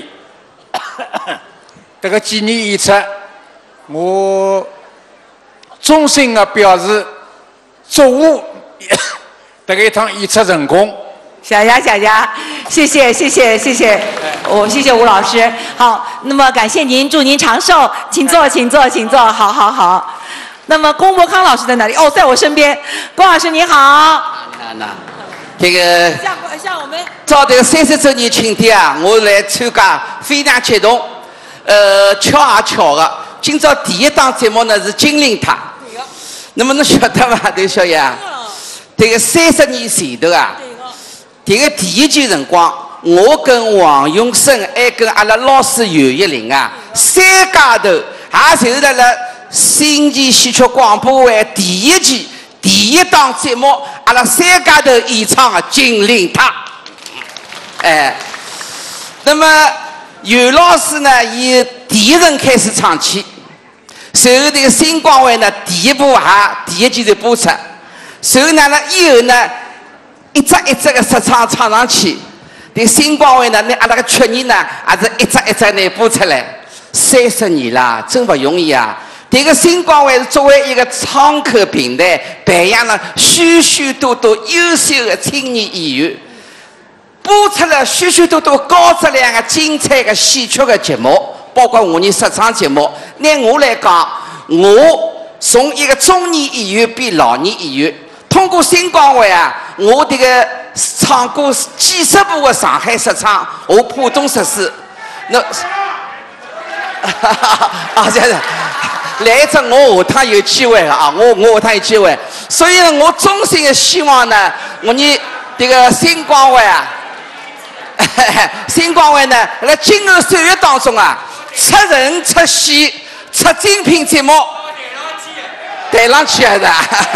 这个纪念演出，我衷心的表示祝贺这个一趟演出成功。 谢谢谢谢，谢谢谢谢谢谢，我谢谢吴老师。好，那么感谢您，祝您长寿，请坐，请坐，请坐，好好好。那么龚伯康老师在哪里？哦，在我身边。龚老师您好。 那那，这个像像我们照这个三十周年庆典啊，我来参加非常激动。呃，巧也巧的，今朝第一档节目呢是金陵塔。那么侬晓得伐，刘小爷？这个三十年前头啊，这个第一季辰光，我跟王永生还跟阿拉老师尤一玲啊，三家头也就是在了新奇戏曲广播会第一季。第一档节目，阿拉三家头演唱的《金陵塔》，哎，那么尤老师呢，以第一人开始唱起，随后这个新光会呢，第一部也第一季就播出，随后呢，以后呢，一只一只的说唱唱上去，这新光会呢，那阿拉个曲艺呢，也是一只一只的播出来，三十年啦，真不容易啊！这个新光会是作为一个窗口平台，培养了许许多多优秀的青年演员，播出了许许多多高质量的精彩的戏曲的节目，包括我们说唱节目。拿我来讲，我从一个中年演员变老年演员，通过新光会啊，我这个唱过几十部的上海说唱和浦东说事，那啊，这样。来着，我下趟有机会了啊！我我下趟有机会，所以呢，我衷心的希望呢，我们这个新光会啊，新光会呢，在今后岁月当中啊，出人出戏，出精品节目，带上去还是？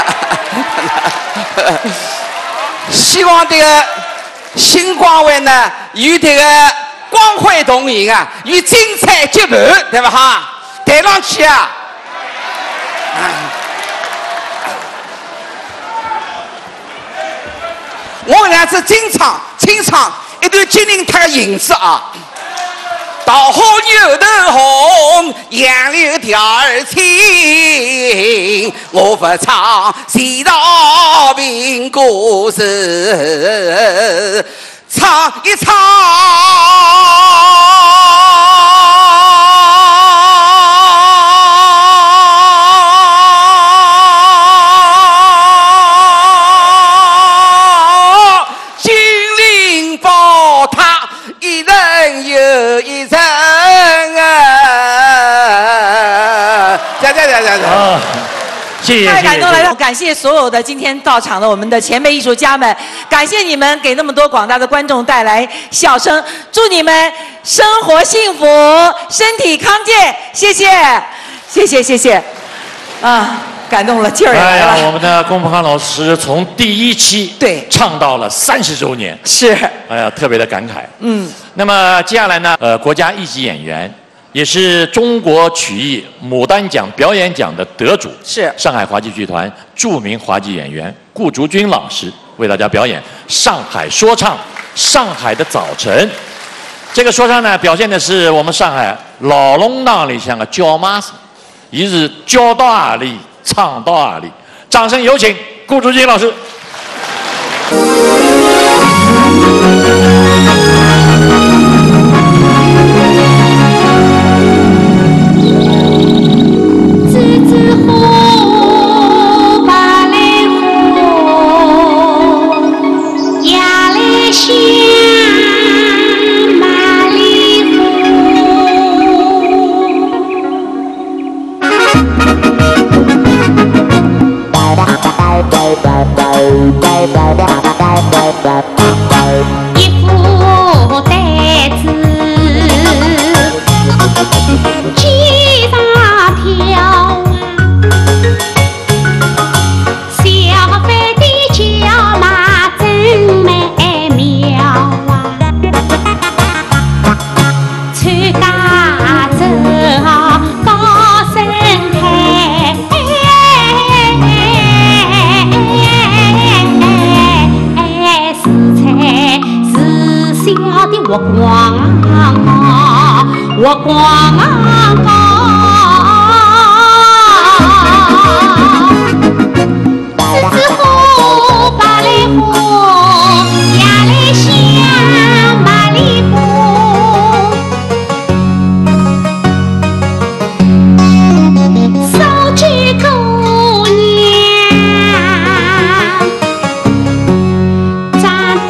希望这个新光会呢，与这个光辉同行啊，与精彩结伴，对吧？哈，带上去啊！我俩是经常清唱一段金陵塔的影子啊。稻禾牛头红，杨柳调儿轻。我不唱西道民故事，唱一唱。 感动来了，感谢所有的今天到场的我们的前辈艺术家们，感谢你们给那么多广大的观众带来笑声，祝你们生活幸福，身体康健，谢谢，谢谢，谢谢，啊。感动了，劲儿也来了。 哎呀，我们的龚鹏康老师从第一期对唱到了三十周年， 是， 哎呀，特别的感慨。 嗯， 那么接下来呢，呃，国家一级演员，也是中国曲艺牡丹奖表演奖的得主， 是上海话剧剧团著名话剧演员顾竹君老师为大家表演上海说唱《上海的早晨》。这个说唱呢，表现的是我们上海老弄堂里向的叫妈声，也是叫到哪里唱到哪里。掌声有请顾竹君老师。 一副袋子肩上挑，小贩的叫卖真美妙啊！穿搭着高声喊。小的我光啊，我光啊！栀子花、白莲花，夜来香马里花，手举姑娘，长得。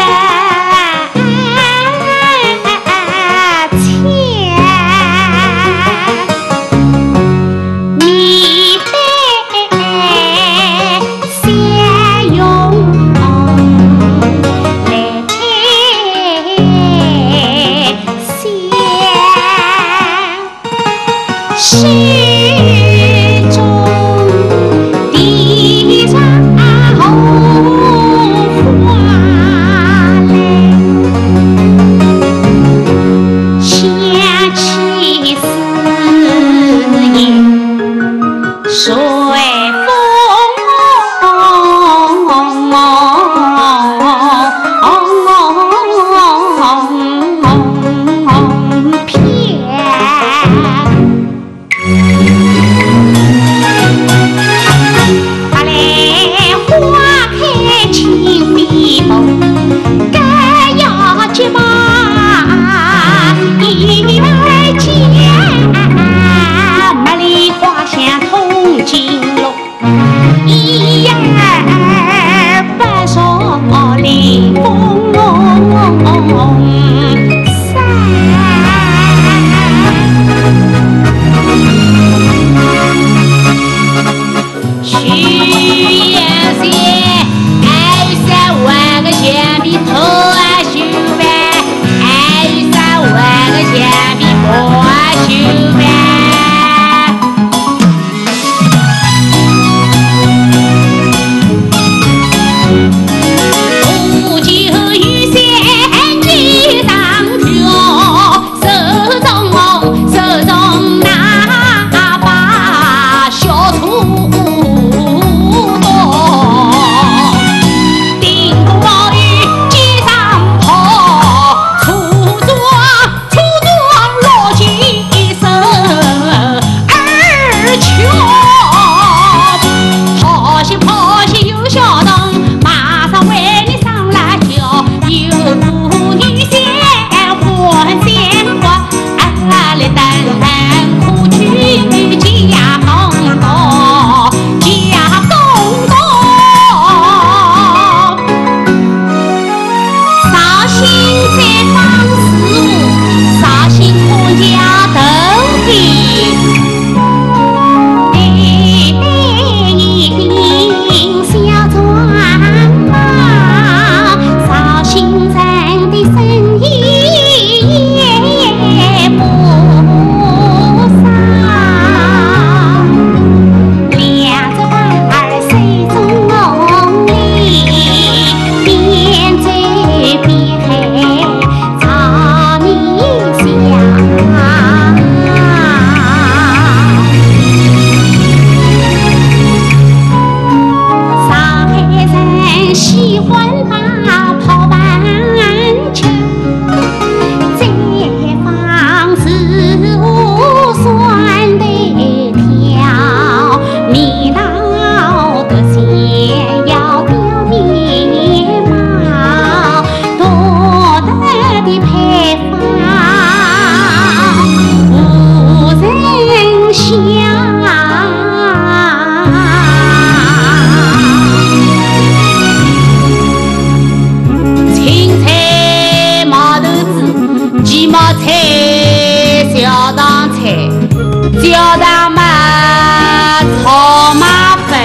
叫他们草马粉。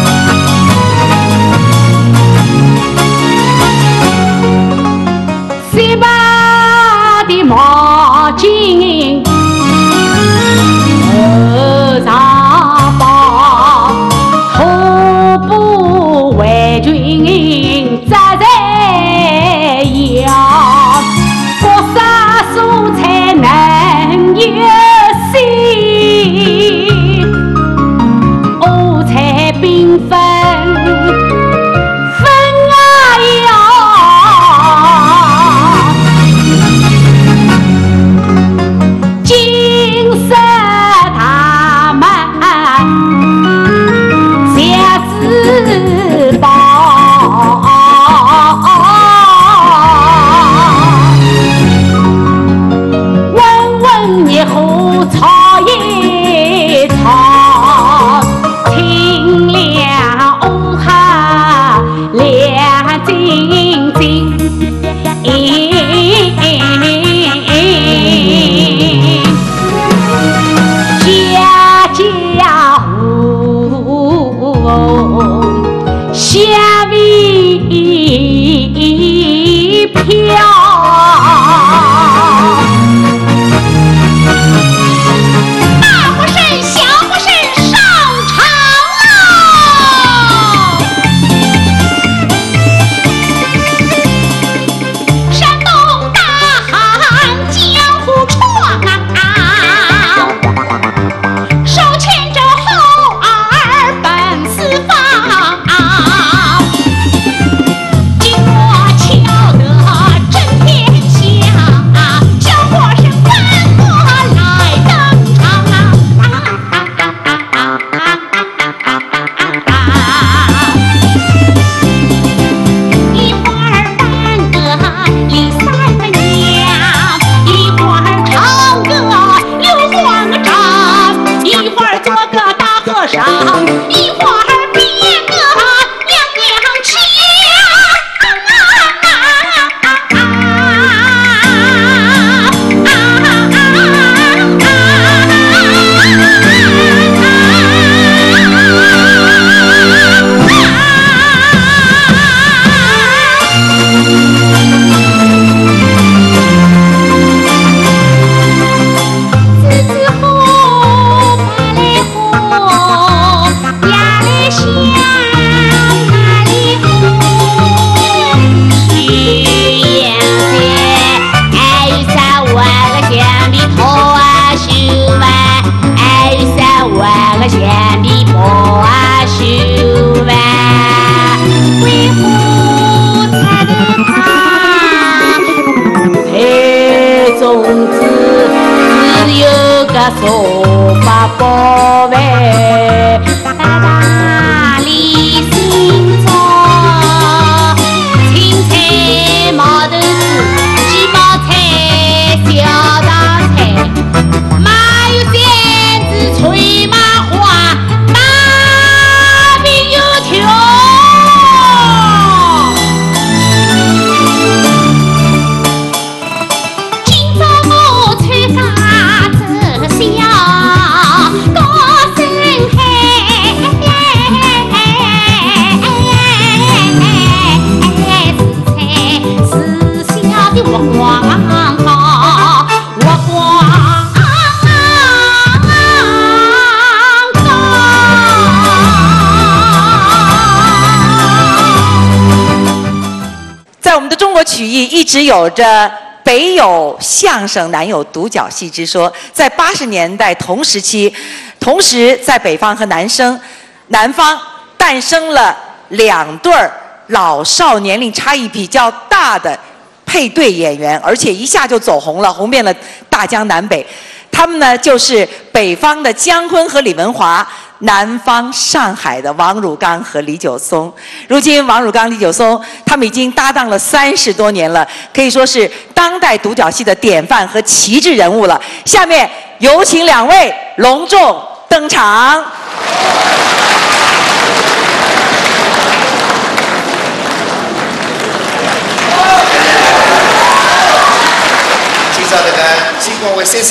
西巴的毛巾头上绑，土布围裙扎在腰，各色蔬菜能有些，五彩缤纷。手把包围，大大里心中，青菜毛豆丝，鸡毛菜，小当菜，麻油蚬子，脆麻花，大饼油条。今朝我穿啥子笑？高声喊，是菜是笑的我光高，我光在我们的中国曲艺一直有着北有相声，南有独角戏之说。在八十年代同时期，同时在北方和南生南方诞生了两对儿老少年龄差异比较大的配对演员，而且一下就走红了，红遍了大江南北。他们呢，就是北方的姜昆和李文华，南方上海的王汝刚和李九松。如今，王汝刚、李九松他们已经搭档了三十多年了，可以说是当代独角戏的典范和旗帜人物了。下面有请两位隆重登场。 今朝这个经过为三四十研究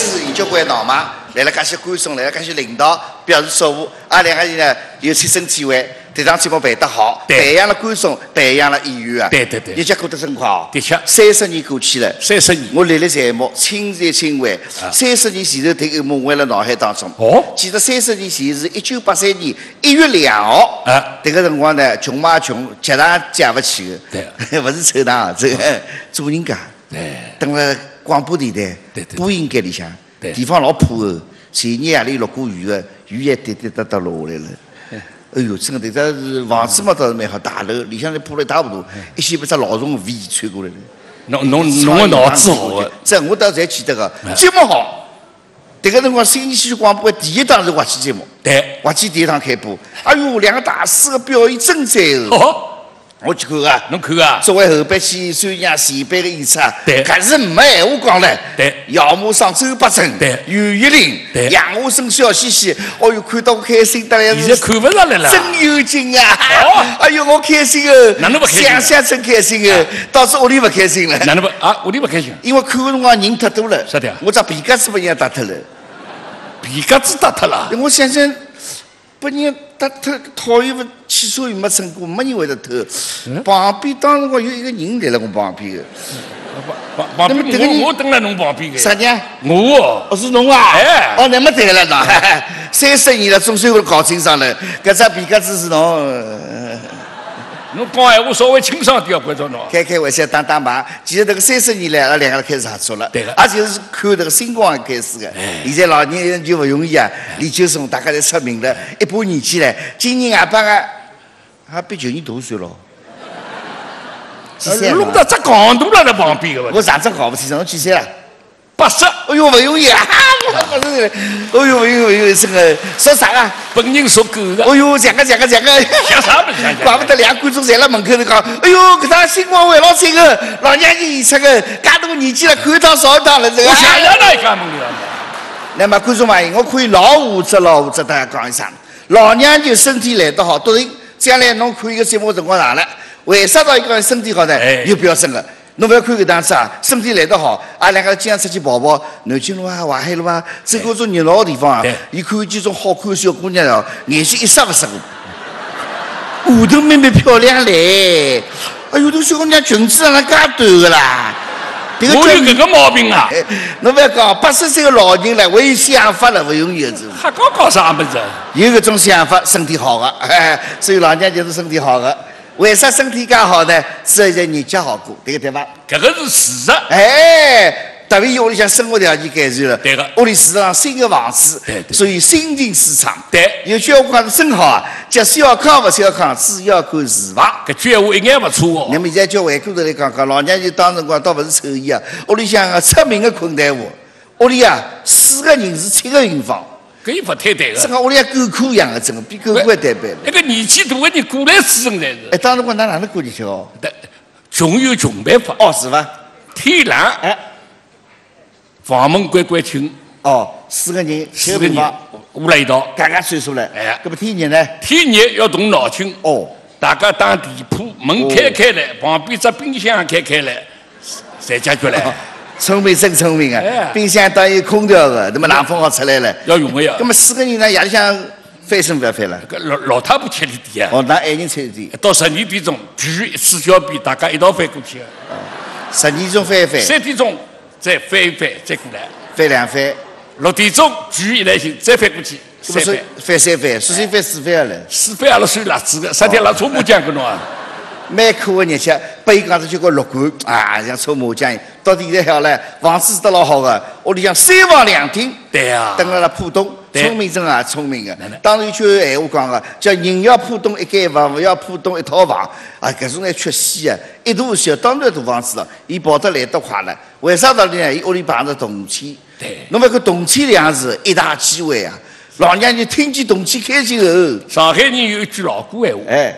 交关闹嘛，来了介些观众，来了介些领导表示祝福，啊两个人呢有切身体会，这场节目办得好，培养了观众，培养了演员啊。 对对对， 日脚过得真快哦。 的确， 三十年过去了， 三十年， 我历历在目，亲在亲为。三十年前头，这个梦回了脑海当中。 哦， 记得三十年前是一九八三年一月两号， 啊， 这个辰光呢，穷嘛穷，吃堂借不起的， 对， 不是抽堂，这个做人家。 对， 等了广播电台， 对对， 播音间里向， 对， 地方老破的，前年夜里落过雨的，雨也滴滴答答落下来了。哎呦，真的，这是房子嘛倒是蛮好，大楼里向铺了一大糊涂，一些不只老重 V 吹过来的。 侬侬侬个脑子好， 这我倒侪记得个，节目好。这个辰光新年戏曲广播的第一档是滑稽节目， 对， 滑稽第一档开播。哎呦，两个大师的表演真赞哦！我去看啊， 侬看啊， 作为后辈去参加前辈的演出， 对， 可是没闲话讲了。 对， 姚木上、周伯珍， 对， 袁一林， 对， 杨华生、小西西，哦哟，看到我开心得来现在看不上来了， 真有劲啊！哎呦，我开心哦， 哪能不开心？ 想想真开心哦，导致屋里不开心了。 哪能不啊？屋里不开心？ 因为看的辰光人太多了。 是的， 我这皮夹子把人家打脱了。 皮夹子打脱了？ 我想想。把人打偷讨厌不？汽车又没乘过，没人会得偷。旁边当时我有一个人来了我旁边的。 旁旁边我我蹲在侬旁边的。 啥人？ 我哦。 哦，是侬啊？ 哎。 哦，那么对了喏，三十年了，总算会搞清爽了。搿只皮夹子是侬。 侬讲闲话稍微清爽点，观众侬。 开开玩笑，打打牌。其实这个三十年来，阿拉两个人开始合作了。 对个。 而且是看这个星光开始的。现在老年人就不容易啊，李秋松大家侪出名了，一把年纪了，今年外帮啊，还比旧年大岁咯。几岁了？ 弄到只戆大了在旁边个。 我上只搞不清楚，侬几岁了？ 八十。 哎呦，不容易啊！八十岁了，哎呦，哎呦，哎呦，真个说啥啊？ 本人属狗的。 哎呦，讲个讲个讲个， 讲啥不讲？ 怪不得两个观众站辣门口头讲，哎呦，搿趟星光会老真个，老娘亲演出个，介大个年纪了，看一趟少一趟了，这个。 我想要那一家门了。 那么观众朋友，我可以老五只老五只大家讲一声，老娘舅身体来得好，当然将来侬看一个节目辰光长了，为啥到一个身体好呢？有标准个。侬不要看搿档子啊，身体来得好，阿两个经常出去跑跑，南京路啊、淮海路啊，走过种热闹的地方啊，伊看见种好看的小姑娘哦，眼睛一闪不闪的，下头妹妹漂亮嘞，哎呦，这小姑娘裙子哪能介短个啦？ 我有搿个毛病啊！ 侬不要讲，八十岁的老人了，为想法了，不容易的是。 还搞搞啥么子？ 有搿种想法，身体好个，哎，所以老娘就是身体好个。为啥身体介好呢？只有在日脚好过，对个对伐？ 搿个是事实。 哎，特别屋里向生活条件改善了， 对个。 屋里市场新的房子， 对对。 所以心情舒畅。 对。 有句话讲得真好啊，即使要康，勿是要康，只要看厨房。 搿句话一眼勿错哦。 那么现在叫回过头来讲讲，老娘舅当辰光倒勿是丑伊啊，屋里向个出名的困难户，屋里啊四个人是七个平方。 搿又勿太对个。 真个屋里像狗哭一样的，真个比狗哭还单板。 那个年纪大的人过来死人才是。 哎，当时光哪哪能过日去哦？ 穷有穷办法。 哦，是伐？ 天冷，哎，房门关关紧。 哦，四个人， 四个人捂了一道， 刚刚岁数了。 哎， 搿么天热呢？ 天热要动脑筋。 哦， 大家打地铺，门开开来，旁边只冰箱开开来，才解决了。 聪明真聪明啊！冰箱当然有空调的，那么冷风好出来了。 要用的呀。 那么四个人呢，夜里向翻身不要翻了。 老老太婆吃力点啊。 哦，那爱人吃力点。 到十二点钟，举一次小便，大家一道翻过去。 哦，十二点钟翻一翻。 三点钟再翻一翻，再过来。 翻两翻。 六点钟举一来行，再翻过去。 三翻。翻三翻，四三翻四翻了。 四翻阿拉算辣子个，三天拉搓麻将跟侬啊。 蛮苦的日脚，被伊讲是叫个乐观啊，像搓麻将。到底现在好了，房子住得老好个，屋里向三房两厅。 对啊。 等辣辣浦东，聪明真啊，聪明个。当然有句闲话讲个，叫人要浦东一间房，勿要浦东一套房。啊，搿种呢缺稀啊，一大小当然大房子了，伊跑得来得快了。为啥道理呢？伊屋里碰着动迁。 对。 侬勿看动迁两个字，一大机会啊！老娘就听见动迁开心哦。 上海人有一句老古闲话。 哎。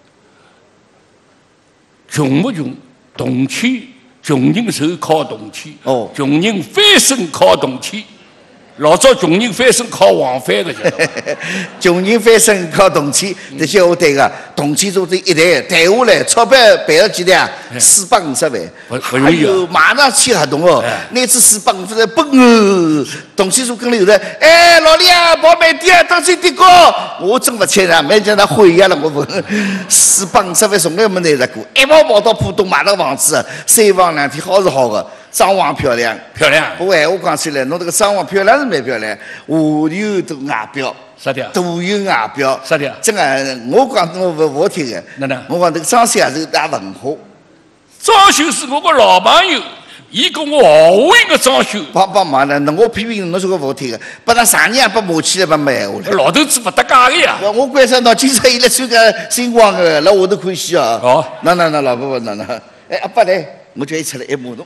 穷不穷，动迁；穷人手靠动迁， 哦， 穷人翻身靠动迁。 老早穷人翻身靠黄翻的，晓得伐？ 穷人翻身靠铜钱，这些话对个。铜钱做这一台，抬下来钞票赔了几两？四百五十万。哎呦，马上签合同哦，那次四百五十万，嘣哦！铜钱做跟了有人，哎，老李啊，跑慢点啊，当心跌高。我真不签了，没叫他毁呀了，我问。四百五十万从来没拿着过，一跑跑到浦东买了房子，三房两厅，好是好的。装潢漂亮， 漂亮。 不过闲话讲起来，侬这个装潢漂亮是蛮漂亮，下有都外表， 啥的？ 都有外表， 啥的？ 真个，我讲侬不不好听的。 哪能？ 我讲这个装修也是大文化。 装修是我个老朋友，伊跟我学会个装修。 帮帮忙呢，那我批评侬说个不好听的，把他上年把骂起来，把没闲话了。 老头子不搭嘎的呀！ 我关上到今朝伊来穿个新光的，辣下头看戏啊。哦。那那那老婆婆那那，哎阿伯来，我叫伊出来一骂侬。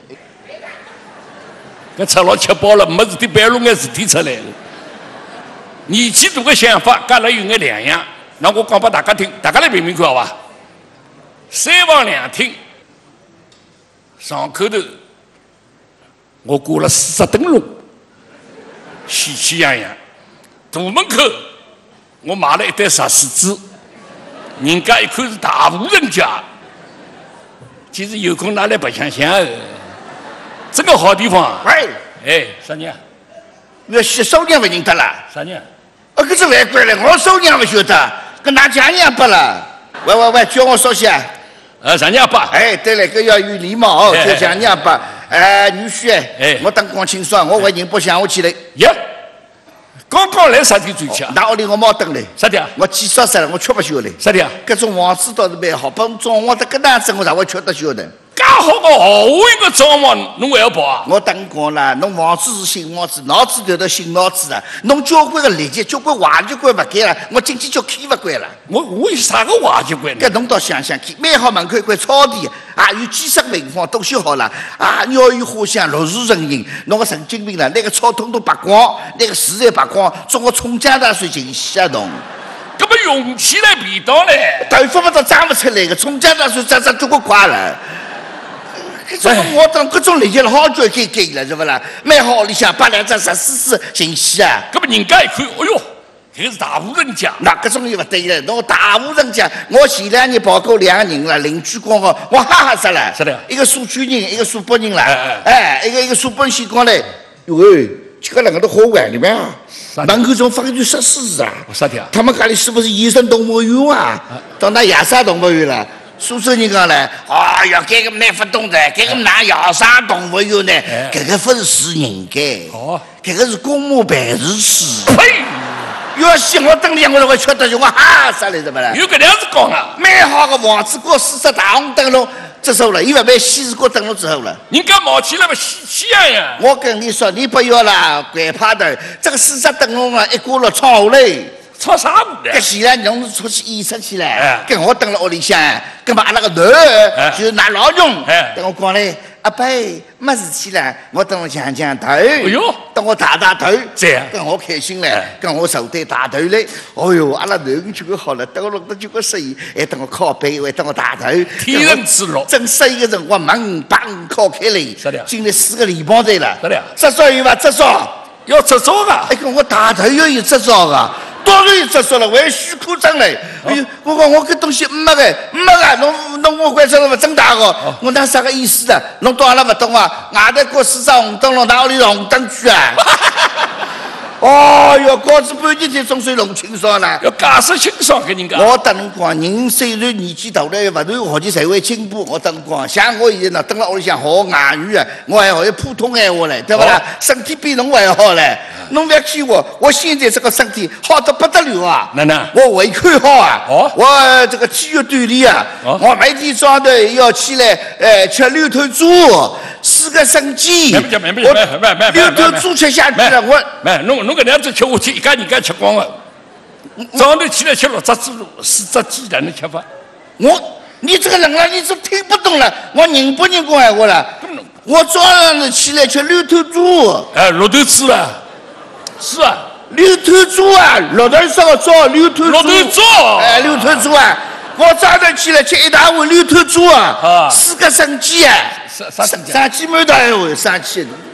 搿吃老吃饱了，没事体摆弄眼事体出来了。年纪大个想法，搿拉有眼两样。那我讲拨大家听，大家来评评看好伐？三房两厅，上口头我挂了四只灯笼，喜气洋洋。大门口我买了一袋石狮子，人家一看是大户人家，其实有空拿来白相相的。这个好地方。 喂， 哎，啥人？ 要洗手娘不认得了。 啥人？ 哦，搿是外国人，我手娘不晓得，搿拿家娘拨了。喂喂喂，叫我说些。 呃，啥娘拨？ 哎，对了，搿要有礼貌哦，叫家娘拨。哎，女婿哎，我当光清爽，我为人不想我起来。 呀，刚刚来啥地转去啊？ 那屋里我冇等来。 啥的？ 我几烧死了，我吃不消来。 啥的？ 搿种房子倒是蛮好，帮装潢得搿能样子，我咋会吃得消的？ 介好个豪华个装潢，侬还要跑啊？ 我等讲了，侬房子是新房子，脑子头头新脑子啊！侬交关个劣迹，交关坏习惯勿改了，我进去叫开勿关了。 我我有啥个坏习惯？ 搿侬倒想想看，蛮好门口一块草地啊，有几十平方都修好了啊，鸟语花香，绿树成荫。侬个神经病了，那个草统统拔光，那个树也拔光，种个葱姜大蒜进去啊侬。 搿么用起来味道嘞？ 头发嘛都长勿出来个，葱姜大蒜长长交关快了。搿种我当搿种理解了好久改改了，是不啦？蛮好，里向摆两只石狮子进去啊。 搿么人家一看，哎哟，这是大户人家。 那搿种又勿对了，侬大户人家，我前两年跑过两个人了，邻居讲哦，我哈哈死了。 是的。 一个苏区人，一个苏北人啦。哎哎。一个一个苏北先讲嘞，哟喂，这个两个都好玩的嘛。门口怎么放一堆石狮子啊？ 啥的啊？ 他们家里是不是野生动物园啊？到那野生动物园了。苏州人讲嘞，哎呀，搿个蛮不懂的，搿个哪野生动物园呢？搿个不是私人间，哦，搿个是公务办事处。呸！要是我等两个人会吃得就我哈啥来着不啦？ 有搿样子讲啊？ 蛮好个房子，过四只大红灯笼，结束了，伊勿办西市过灯笼之后了。 人家冒起来嘛喜气洋洋。 我跟你说，你不要啦，怪怕的，这个四只灯笼啊，一挂了窗下来。 吵啥物事？ 搿现在侬出去演出去了，跟我蹲辣屋里向，搿么阿拉个头儿就是拿老娘，跟我讲嘞，阿伯没事体了，我等我强强头，哎哟， 等我抬抬头， 这样， 跟我开心嘞，跟我手对抬头嘞，哦哟，阿拉头就个好了，等我弄得就个适意，还等我靠背，还等我抬头， 天人之乐。 正适意个辰光，门砰敲开来， 是的， 进来四个礼包队了， 是的， 执照有伐？执照要执照个， 哎，跟我抬头要有执照个。当然有执照了，还许可证嘞。哎呦，我讲我搿东西没个，没个，侬侬我关照了勿正大个。我那啥个意思的？侬到阿拉勿懂啊？外头过四张红灯笼，哪屋里红灯区啊？哦哟，告子半日才总算弄清爽了。 要解释清爽给人家。 我等侬讲，人虽然年纪大了，勿断学习才会进步。我等侬讲，像我现在呢，蹲辣屋里向学外语啊，我还学普通闲话嘞，对不啦？身体比侬还好嘞。侬勿要欺我，我现在这个身体好得不得了啊！ 哪能？ 我胃口好啊！哦，我这个体育锻炼啊！哦，我每天早上头要起来，哎，吃六头猪，四个生鸡。 没没没没没没六头猪吃下去了，我没侬侬搿样子吃下去，一家人家吃光了。早上头起来吃六只猪肉，四只鸡哪能吃法？ 我，你这个人了，你怎么听不懂了？我认不认讲闲话了？我早上头起来吃六头猪。 哎，六头猪了。是啊， 六头猪啊，六头烧烧六头猪， 六头猪， 哎，六头猪啊！我早上起来吃一大碗六头猪啊，四个生鸡啊， 生生生鸡馒头哎哟，生鸡，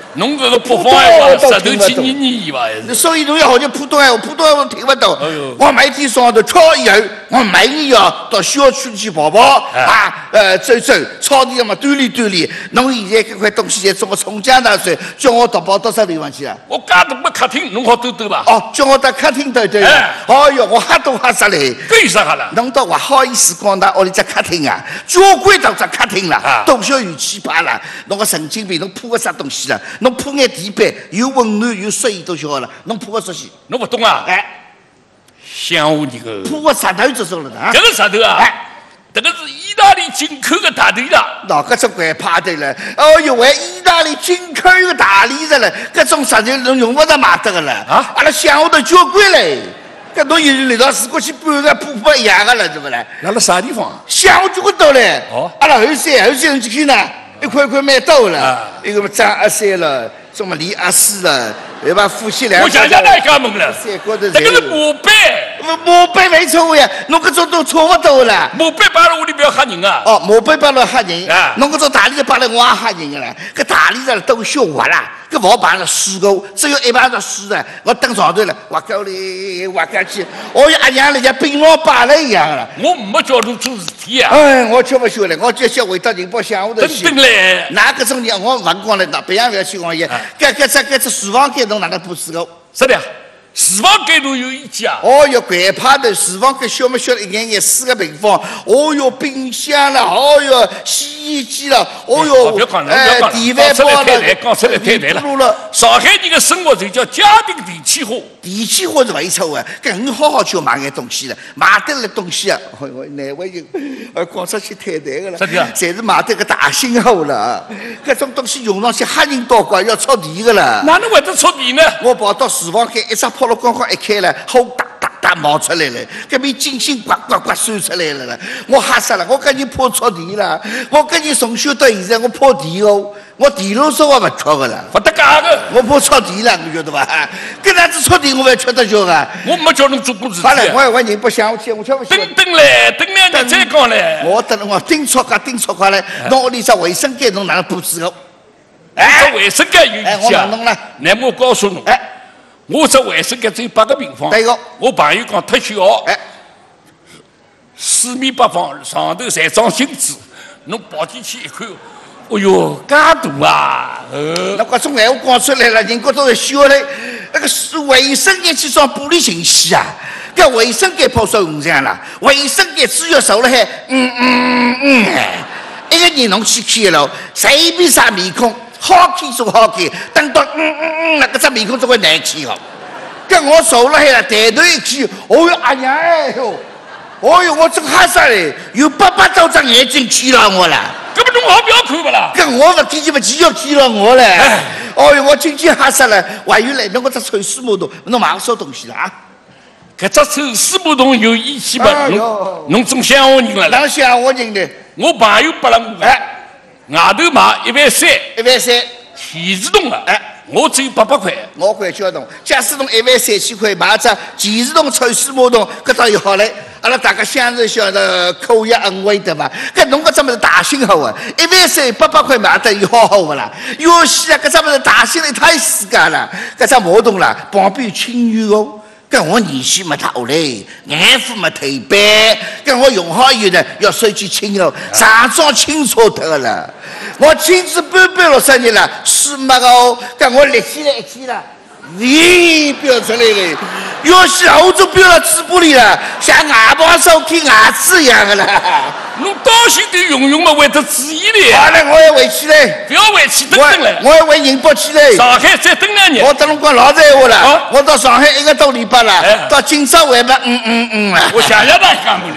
侬搿个北方闲话，石头去捏捏伊伐？ 所以侬要学习普通闲话，普通闲话听不懂。我每天上头敲以后，我每年要到小区里去跑跑啊，呃，走走，草地上嘛锻炼锻炼。侬现在搿块东西在中国从江大水，叫我到跑到啥地方去啊？ 我介大个客厅，侬好兜兜伐？ 哦，叫我到客厅兜兜。哎哟，我吓都吓死嘞！ 搿有啥吓啦？ 侬倒勿好意思讲㑚屋里只客厅啊，交关到只客厅啦，东小有气派啦，侬个神经病，侬铺个啥东西啦？侬铺眼地板，有温暖有湿意都就好了。侬铺个啥西？ 侬勿懂啊？ 哎， 想我你个！ 铺个石头就说了的。 这个石头啊，哎，这个是意大利进口的大头啦。 喏，搿只怪怕的了。哦哟，为意大利进口个大理石了，搿种石头侬用勿着买得个了。啊，阿拉乡下头交关嘞。搿侬有来到市过去搬个铺不一样个了，对不啦？ 辣辣啥地方？ 乡下交关多嘞。 哦， 阿拉后山后山去看呢，一块一块蛮多了。一个么张阿三了。什么李阿四了，对吧？夫妻两。 我想想哪家门了？这个是马背， 马背没错呀，侬搿种都差不多了。 马背摆辣屋里不要吓人啊！ 哦，马背摆辣吓人，侬搿种大理石摆辣我也吓人个啦。搿大理石都小滑啦，搿勿好摆辣水沟，只有一排着水的。我蹲床头了，滑高里滑高去，哦哟，阿娘人家槟榔摆了一样个啦。 我没叫侬做事体啊！ 哎，我叫勿晓得，我就想回到宁波乡下头去。 等等嘞， 哪搿种人我勿讲了，那别样勿要去讲伊。搿搿只搿只厨房间侬哪能布置个？ 是的，厨房间侬有意见啊？ 哦哟，掼趴头厨房间小么小一眼眼四个平方，哦哟，冰箱了，哦哟，洗衣机了，哦哟， 哎， 电饭煲了， 讲出来太难了。上海人的生活就叫家庭电气化， 电气化是勿会错的。搿你好好叫买眼东西了，买得来东西啊，我我难为就，呃，讲出去太难个了。 是的， 侪是买得个大型号了，搿种东西用上去吓人到怪，要触电个了。 哪能会得触电呢？ 我跑到厨房间，一只泡沫光光一开了，后哒哒哒冒出来了，搿边金星呱呱呱闪出来了了，我吓死了！我跟你怕触电了，我跟你从小到现在我怕电哦，我电炉烧也勿缺个了， 勿得假个， 我怕触电了，你晓得伐？搿样子触电我勿吃得消个。 我没叫侬做过事体。 好了，我我人不想去，我吃勿消。 等等嘞，等两年再讲嘞。 我等我盯错个盯错个嘞，侬屋里只卫生间侬哪能布置个？ 哎，卫生间有意见啊？弄了， 那我告诉侬，哎。我这卫生间只有八个平方， 对个。 我朋友讲太小，哎，四面八方上头侪装镜子，侬跑进去一看，哎哟，介大啊！呃， 那搿种闲话讲出来了，人家都是笑嘞。那个是卫生间去装玻璃进去啊，搿卫生间抛售五张啦，卫生间只要坐了海，嗯嗯嗯，一个人侬去看了，随便啥面孔。好看做好看，等到嗯嗯嗯，那个只面孔总会难看哦。跟我坐了海了，抬头一看，哦哟，阿娘哎哟，哦哟，我真吓死嘞，有八百多张眼睛看了我了。 搿么侬好不要看不啦？ 跟我勿看就勿继续看了我嘞。哦哟，我今天吓死了，还有嘞，侬搿只抽水马桶，侬买个啥东西了啊？ 搿只抽水马桶有意见伐？侬侬总乡下人了？ 哪乡下人呢？ 我朋友拨了我。哎。外头买一万三， 一万三， 电自动的，哎，我只有八百块。 我管交通，假使侬一万三千块买只电自动抽水马桶，搿倒又好嘞。阿拉大家相识晓得，口也恩惠对伐？搿侬搿只物事大型好啊，一万三八百块买得又好好个啦。哟西啊，搿只物事大型的太世界了，搿只马桶啦，旁边有清源哦。跟我年纪没大嘞，眼肤没褪白，跟我用好以后呢，要手机清哦，上妆清楚得了。我亲自搬搬六十年了，水没个哦，跟我立起来一天了，咦，飙出来了，要是后头飙到嘴巴里了，像外婆手开牙齿一样的啦。 侬到现在用用嘛会得注意嘞。 好了，我要回去嘞。 不要回去，等等嘞。 我要回宁波去嘞。 上海再等两年。 我等侬讲老实闲话了。哦、我到上海一个多礼拜了，哎、到今朝还不嗯嗯嗯了。 我想想他干不了。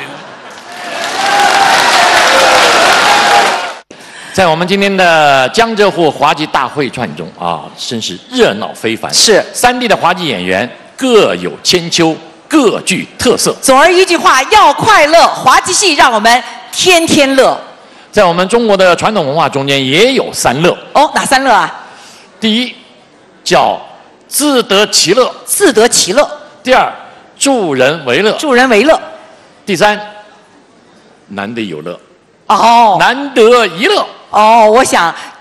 在我们今天的江浙沪滑稽大会串中啊，真是热闹非凡。 是三地的滑稽演员各有千秋，各具特色。 总而一句话，要快乐，滑稽戏让我们天天乐。 在我们中国的传统文化中间也有三乐。 哦，哪三乐啊？ 第一叫自得其乐， 自得其乐。 第二助人为乐， 助人为乐。 第三难得有乐。 哦， 难得一乐。 哦，我想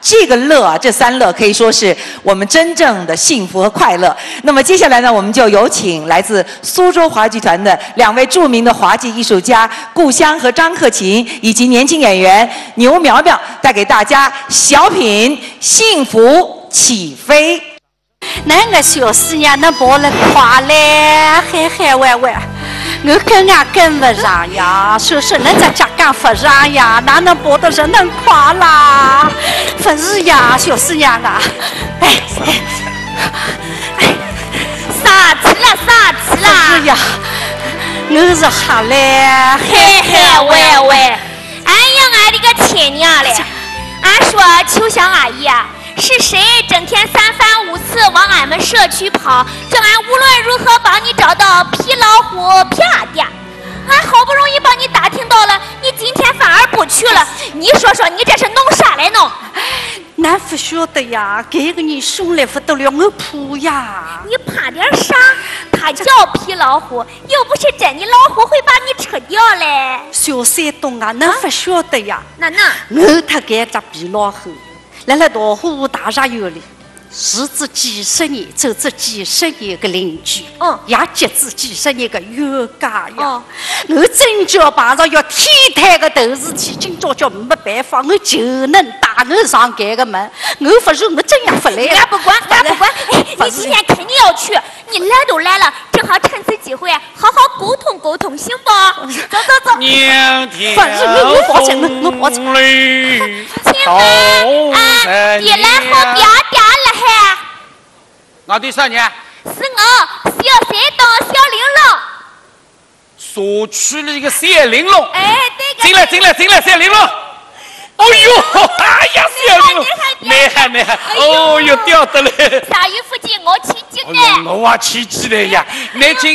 这个乐啊，这三乐可以说是我们真正的幸福和快乐。那么接下来呢，我们就有请来自苏州华剧团的两位著名的滑稽艺术家顾湘和张克勤，以及年轻演员牛苗苗，带给大家小品《幸福起飞》。 那个小师娘那跑了快嘞，嗨嗨玩玩。我跟啊跟不上呀，说是人家家干不上呀，哪能跑得人能快啦？不是呀，小师娘啊，哎哎， 啥子了啥子了？ 不是呀，我是哈嘞， 嘿嘿喂喂，哎呀，俺的个亲娘嘞！俺说秋香阿姨啊。是谁整天三番五次往俺们社区跑，叫俺无论如何帮你找到皮老虎皮阿爹？俺好不容易帮你打听到了，你今天反而不去了，你说说你这是弄啥来弄？ 俺不晓得呀，这个人凶来不得了，我怕呀。 你怕点啥？他叫皮老虎，又不是真的老虎会把你吃掉嘞。 小山东啊，恁不晓得呀？ 哪能？ 我他给只皮老虎。来了大湖大厦院里，是指几十年，走这几十年的邻居， 嗯， 也结子几十年的冤家呀。哦、我真叫碰上要天台的头事体，今朝叫没办法，我就能打我上这个门。我不是我真要不来， 俺不管，俺不管。哎，你今天肯定要去，你来都来了，正好趁此机会好好沟通沟通，行不？走走走。 娘天反正我我保证，我保证。 亲们，啊，别来好表嗲了还。 我的啥娘？ 是我小山东小玲社珑。 区里的小玲珑。 哎，对个。 进来，进来，进来，小玲珑。哦呦，哎呀，小玲珑，厉害厉害！哦呦，屌得嘞！ 下雨附近我起劲嘞。 我啊起劲嘞呀！你进。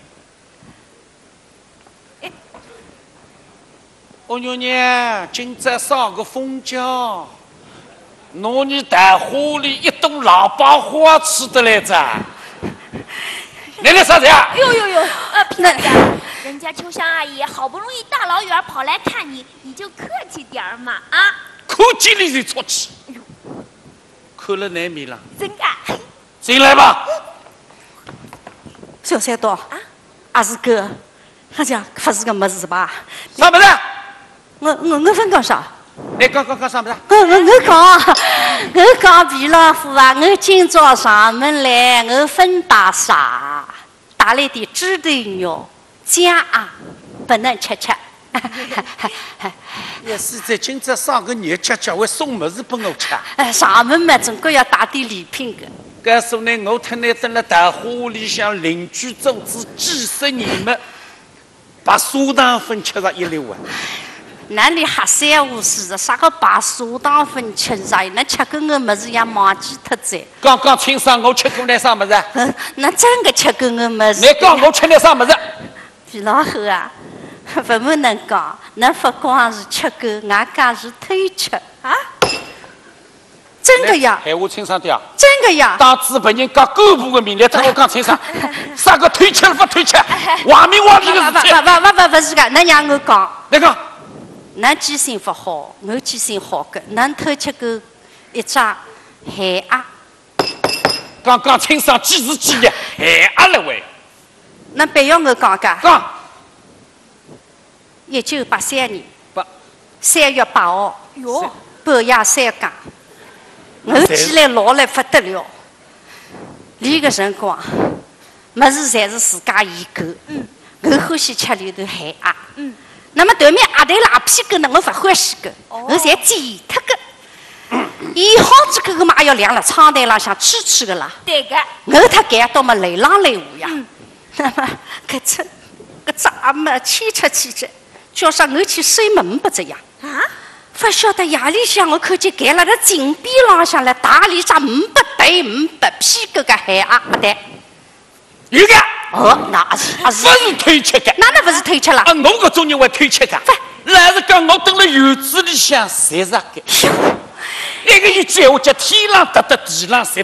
哦哟娘，今朝上个风交。拿你带花里一朵喇叭花吃的来着，你来啥子呀？ 呦呦呦，呃，皮子，人家秋香阿姨好不容易大老远跑来看你，你就客气点儿嘛啊！ 客气你就出去，看了难免了。 真的。 进来吧。 小山东啊，阿是哥，好像不是个么子吧？ 啥么子？ 我我我分讲啥？ 你讲讲讲啥么子？ 我我我讲，我讲皮老虎啊！我今朝上门来，我分打啥？打来的猪头肉，酱啊，不能吃吃。 也是在今朝上个日节，叫我送么子给我吃？ 哎，上门嘛，总归要打点礼品的。 该说呢，我听你蹲了大花里向邻居种子几十年么，把砂糖粉吃上一溜啊！ 那你还三五四的，啥个把砂糖粉吃上？那吃过我么子也忘记脱在。 刚刚清爽，我吃过那啥么子？ 嗯，那真个吃过我么子？ 你讲我吃那啥么子？ 皮老虎啊，不不能讲，那不光是吃过，俺家是偷吃啊！真的呀！ 闲话清爽点啊！ 真的呀！ 当主被人讲干部的名利，听我讲清爽，啥个推吃不推吃？话明话理的事情。 不不不不不是个，那让我讲。 你讲。 恁记性不好，我记性好个。恁偷吃过一只海鸭。 刚刚清爽几时几日？海鸭了喂。 那不要我讲个。 讲。 一九八三年。 八。 三月八号。哟。半夜三更，我起来老了不得了。那个辰光，么子侪是自家研究。嗯。我欢喜吃里头海鸭。嗯。那么对面阿头拉屁股呢，我不欢喜个，我侪剪脱个。一好几个个嘛要晾了窗台浪向吹吹个啦。 对个。 我他盖到么雷浪雷舞呀。那么搿只搿只阿么牵扯牵扯，叫上我去睡门不这样。啊？不晓得夜里向我看见盖了在井边浪向来打里只五百对五百屁股个海鸭不对。 有个。 哦，那是不是推吃的， 那那不是推吃了？ 啊，我搿种人会推吃的。那是讲我蹲了院子里向晒着的。那个一句闲话叫天浪得得，地浪晒得。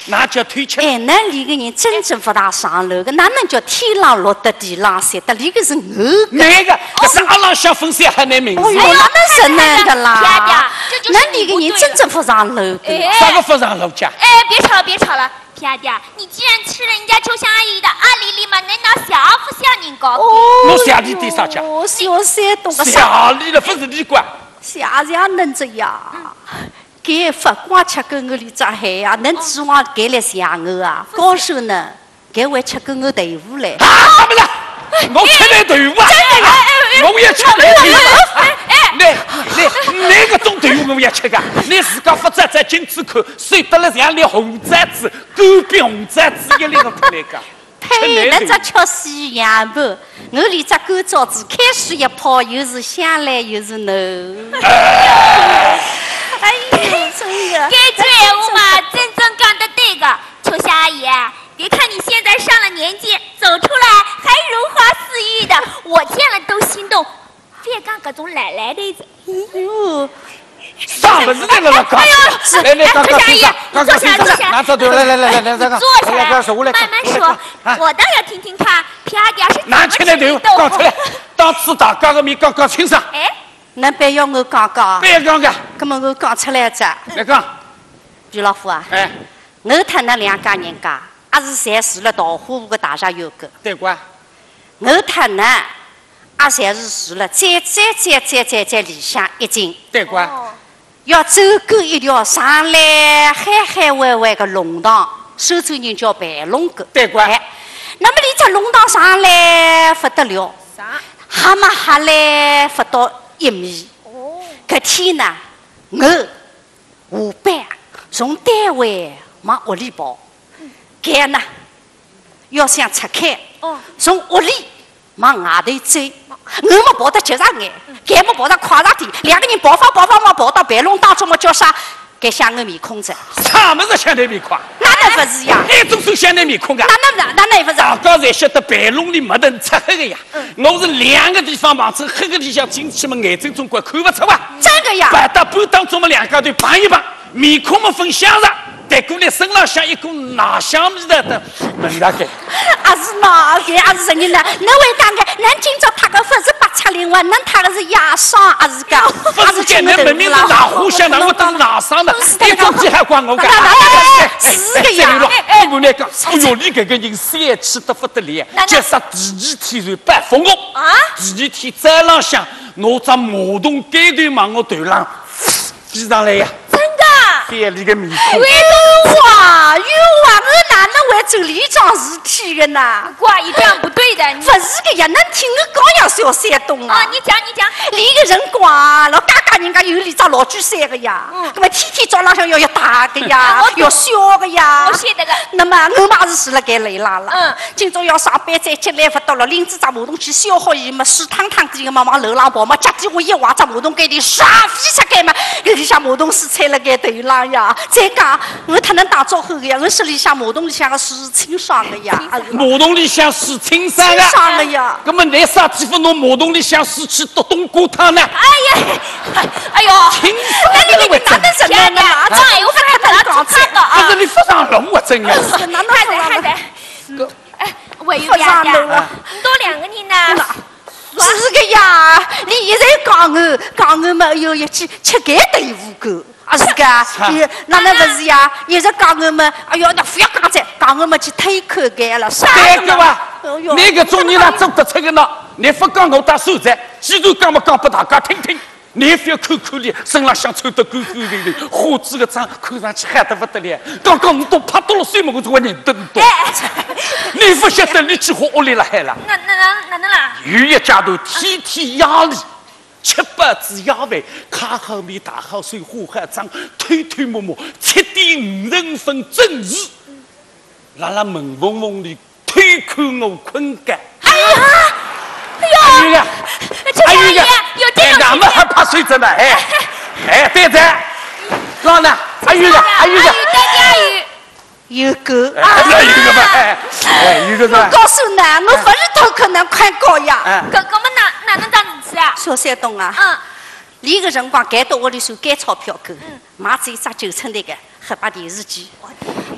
那叫推吃。 哎，那里个人真正不大上楼的，哪能叫天上落得地上散的？里个是我那个，可是阿拉想分散还难名字。 哦哟，那能是那个啦？ 爹爹，这就是那里个人真正不上楼的。 啥个不上楼家？ 哎，别吵了，别吵了。爹爹，你既然吃了人家秋香阿姨的阿里里嘛，能拿小夫小人搞？ 侬小弟弟啥家？ 我小山东的小里的不是李官。 下下能这样？给法官吃跟我里只海呀，能指望给来想我啊？高手呢？给我吃跟我队伍来。 啊，不是，我吃来队伍啊！我也吃来队伍。那那那个种队伍我也吃个，你自家不摘摘金子看，睡得了像粒红毡子，狗比红毡子一粒个出来个。 呸！那只吃西洋不？我里只狗爪子开水一泡，又是香来又是浓。哎呀，真的！ 这句闲话嘛，真正讲得对个，秋香阿姨，别看你现在上了年纪，走出来还如花似玉的，我见了都心动。别讲各种奶奶的子。哎呦！ 啥不是那个了？ 哎呦！ 来来，刚刚身上，刚刚身上， 拿这对，来来来来来，这个， 坐下来， 慢慢说，我倒要听听看，皮阿爹是拿起来头，讲出来，当此大家的面讲讲清爽。 哎， 那别要我讲讲， 别讲讲， 那么我讲出来着。 来讲， 于老虎啊， 哎， 我他那两家人家，也是侪住了桃花湖的大厦有个。 对瓜。 我他那，也侪是住了再再再再再再里向一进。 对瓜。 要走过一条上来海海歪歪的龙塘，收州人叫白龙沟。 对瓜。 那么你这龙塘上来不得了，啥？蛤蟆下来不到一米。哦。搿天呢，我下班从单位往屋里跑，搿呢要想拆开，哦，从屋里往外头走。我们跑得急上眼，搿么跑得快上点，两个人跑跑跑跑跑跑到白龙当中么叫啥？搿像我面孔子。 啥么子像你面孔？ 哪能不是呀？ 那种是像你面孔啊？ 哪能不是？哪能不是？ 大家侪晓得白龙里没得漆黑的呀。我是两个地方碰出黑个地方进去嘛，眼睛总归看不出啊。 真的呀？ 白搭半当中嘛，两家头碰一碰，面孔嘛分相似。带过来身浪像一股奶香味道的闻大概。 啊是哪个？啊是什么呢？那位大概，咱今朝他个不是八七零万，恁他个是牙伤，啊是个。 不是讲恁明明是奶花香，哪会都是奶伤的？一种鸡还管我干？ 是个呀。 我来讲，哎呦，你这个人三气得不得了，就说第二天就拜封我。啊？第二天早浪向拿张马桶盖头往我头上飞上来呀。店里个面孔， 为东哇，有啊，我哪能会做里桩事体的呢？ 挂一这样不对的， 不是个呀，能听我讲呀，小山东啊！ 啊，你讲你讲， 里个人光，老家家人家有里桩老居山个呀，那么天天早浪向要要大个呀，要小个呀。 我晓得个。 那么我嘛是住了该累啦了。嗯。今朝要上班再急来不到了，拎着只马桶去消耗伊嘛，水汤汤的嘛往楼上跑嘛，脚底我一滑，只马桶盖里唰飞出开嘛，搿里向马桶水踩了该头啦呀！再讲我他能打招呼个呀，我手里向马桶里向个水清爽个呀。 马桶里向水清爽个。清爽个呀。 那么你啥地方弄马桶里向水去倒冬瓜汤呢？ 哎呀，哎呦， 清爽那你们哪能是那个啊？这哎呦，他他讲这个啊。 可是你不上龙我真的。 哪能还在还在。哎，我有两个，多两个人呢。 是个呀，你一直讲我，讲我嘛，哎呦，一起吃盖豆腐狗。啊是个，你哪能不是呀？一直讲我们，哎呦，那不要讲再，讲我们去推口干了，啥对个吧？你个种人哪做得出个呢？你不讲我打手在，既然讲嘛讲给大家听听。你不要看看你身上像穿得干干净净，花枝个妆看上去嗨得不得了。刚刚你都拍到了水嘛，我就会认得你多。你不晓得你去花屋里了海了？ 那那那哪能啦？ 有一家头天天压力。七八只鸭饭，卡好面打好水，花好妆，推推摸摸，七点五十分准时，辣辣门缝缝里推看我困觉。 哎呀，哎呦， 哎呀， 哎呀，有这种俺们还怕睡着呢，哎，哎，对着，老呢，还有个，还有个， 有个啊，有个吧，哎，有个是吧？ 我告诉你，我不是偷可能快搞呀。 哥哥们哪哪能当事体啊？ 小山东啊， 嗯， 那个辰光该到屋里手该钞票够，买只一只九寸那个黑白电视机，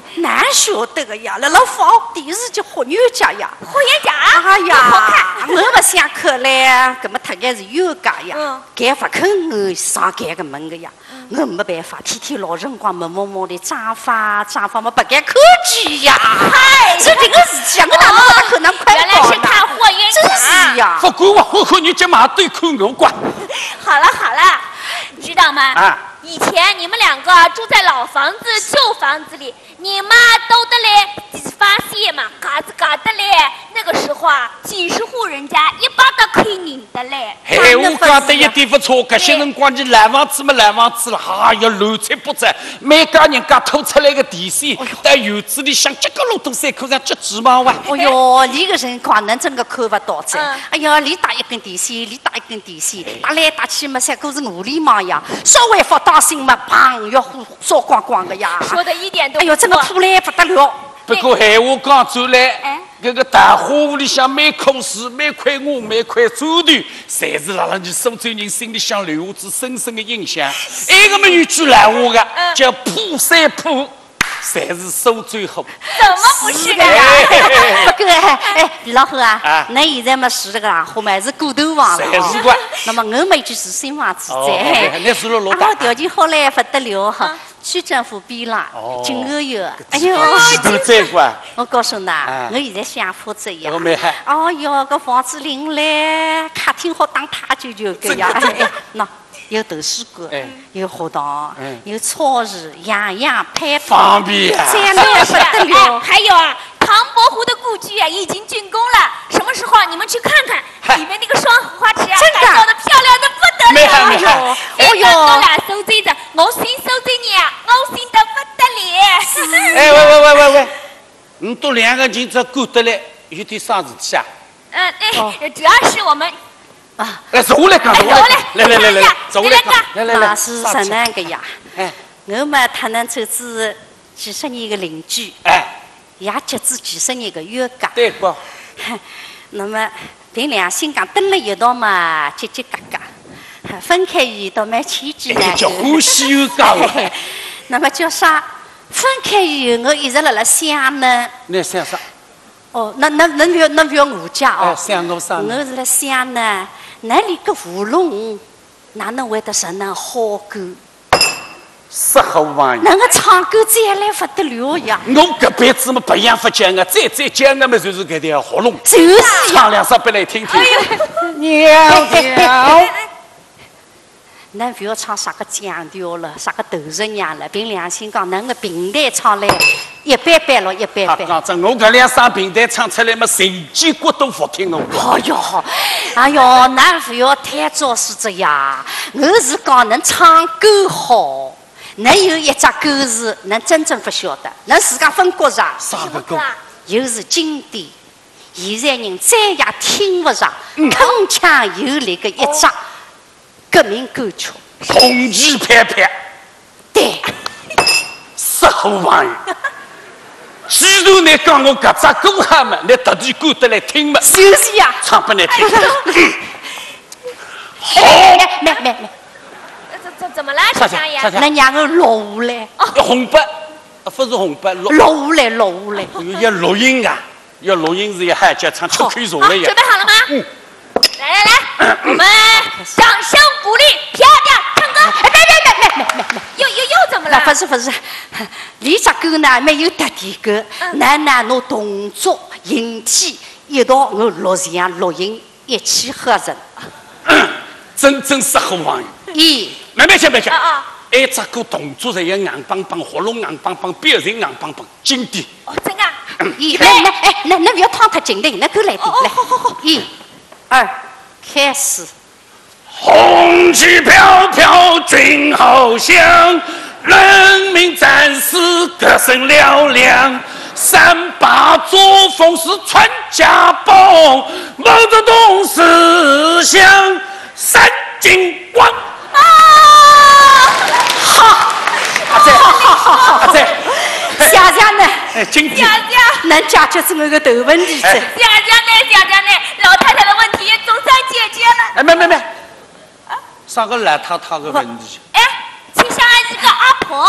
难晓得个呀，辣辣放电视剧《霍元甲》呀， 霍元甲， 哎呀， 好看。 我不想看嘞，搿么特该是有家呀，该不肯我上该个门个呀，我没办法，天天老辰光默默默的长发长发嘛，不该看剧呀。嗨，这这个事情我哪能可能快原来是看霍元甲。 真是呀。 不管我火火，你今晚对看我管。 好了好了，知道吗？ 啊。 以前你们两个住在老房子、旧房子里，你妈兜得嘞，发泄嘛，嘎子嘎的嘞。那个时候啊，几十户人家一把都可以拧的嘞。 哎，我讲得一点不错，搿些辰光你烂房子嘛烂房子了，哎呀，乱七八糟，每家人家拖出来个电线，在院子里向几个路东山口上接鸡毛哇！ 哎哟，你个辰光能真个看不到噻！哎呀，里打一根电线，里打一根电线，打来打去嘛，三个是五里毛呀，稍微不当心嘛，砰，要烧光光个呀！ 说的一点都哎呦，真个破烂不得了。 不过闲话讲转来，搿个大花屋里向每棵树、每块瓦、每块砖头，侪是辣辣你苏州人心里向留下子深深的印象。还个么有句烂话个，叫破山坡。侪是苏州好， 怎么不是的呀？ 不过哎，李老虎啊，那现在嘛住这个大货嘛是古头房了哦。那么我们就是新房子在， 那住了老大。 啊，条件好嘞不得了哈，区政府边浪，今后有。哎呦， 都在过。 我告诉㑚，我现在想法这样。 我没嗨。 哦哟，搿房子邻来，客厅好打太久久个呀。哎，喏。有图书馆，有学堂，有超市，样样配套， 方便啊！ 再来不得了。 还有啊，唐伯虎的故居啊已经竣工了，什么时候你们去看看？里面那个双花池啊，改造的漂亮的不得了。 没有， 哎呦，我俩收罪着，我姓收罪你啊，我姓得不得了。 哎，喂喂喂喂喂，你都两个人这过得来，有点啥事体啊？ 嗯，对，主要是我们。 啊， 来坐下来讲，坐下来，来来来来，坐下来讲，来来来， 那是什么个呀？哎，我们他能走子几十年的邻居，哎，也结子几十年的冤家。 对不？ 那么凭良心讲，蹲了一道嘛，结结嘎嘎；分开以倒蛮千句难。 叫欢喜冤家了。 那么叫啥？分开以后，我一直辣辣想呢。 你想啥？ 哦，那那那不要那不要我家哦。 想我啥？ 我是辣想呢。那里个舞龙，哪能会得成那好歌？ 适合玩意。 那个唱歌再来不得了呀！ 我这辈子嘛不样不讲啊，再再讲那么就是搿条活龙。 就是唱两首别来听听。 娘调。恁不要唱啥个腔调了，啥个头日娘了，凭良心讲，恁个平台唱来一般般了，一般般。 讲真，我搿两首平台唱出来嘛，人间骨都服听侬。 哎哟，哎哟，恁不要太早说这呀！我是讲恁唱歌好，恁有一只歌是恁真正不晓得，恁自家分觉着。 啥个歌？ 又是经典，现在人再也听不上，铿锵有力的一只。革命歌曲， 红旗飘飘， 对， 适合玩意。既然你讲我搿只歌哈嘛，你特地赶得来听嘛？ 就是呀， 唱不来听。 好，没没没， 怎怎怎么了，小香爷？ 那让我录下来。 红笔，不是红笔，录录下来，录下来。 要录音啊，要录音是要喊叫唱就可以做了呀。 准备好了吗？嗯。来来来，我们掌声鼓励，漂亮唱歌。哎，别别别别别别，又又又怎么了？ 不是不是，你这歌呢没有特点歌，那那侬动作、形体一道我录像录音一气呵成， 真正适合玩意。咦， 慢慢讲，慢慢讲。啊哎，这个动作是要硬邦邦，活龙硬邦邦，表情硬邦邦，经典。 哦，真啊。 咦，那那哎，那那不要趟太紧的，那够来点来。好好好，一、二。开始， 红旗飘飘军号响，人民战士歌声嘹亮，三把作风是传家宝，毛泽东思想三金光。 啊！好， 阿仔，阿仔， 谢谢呢。 哎，今天， 谢谢， 能解决这么个头问题噻。 谢谢呢，谢谢呢，老太太的问题总算解决了。 哎，没没没，啥个懒塌塌的问题？ 哎，请下来一个阿婆。 哎，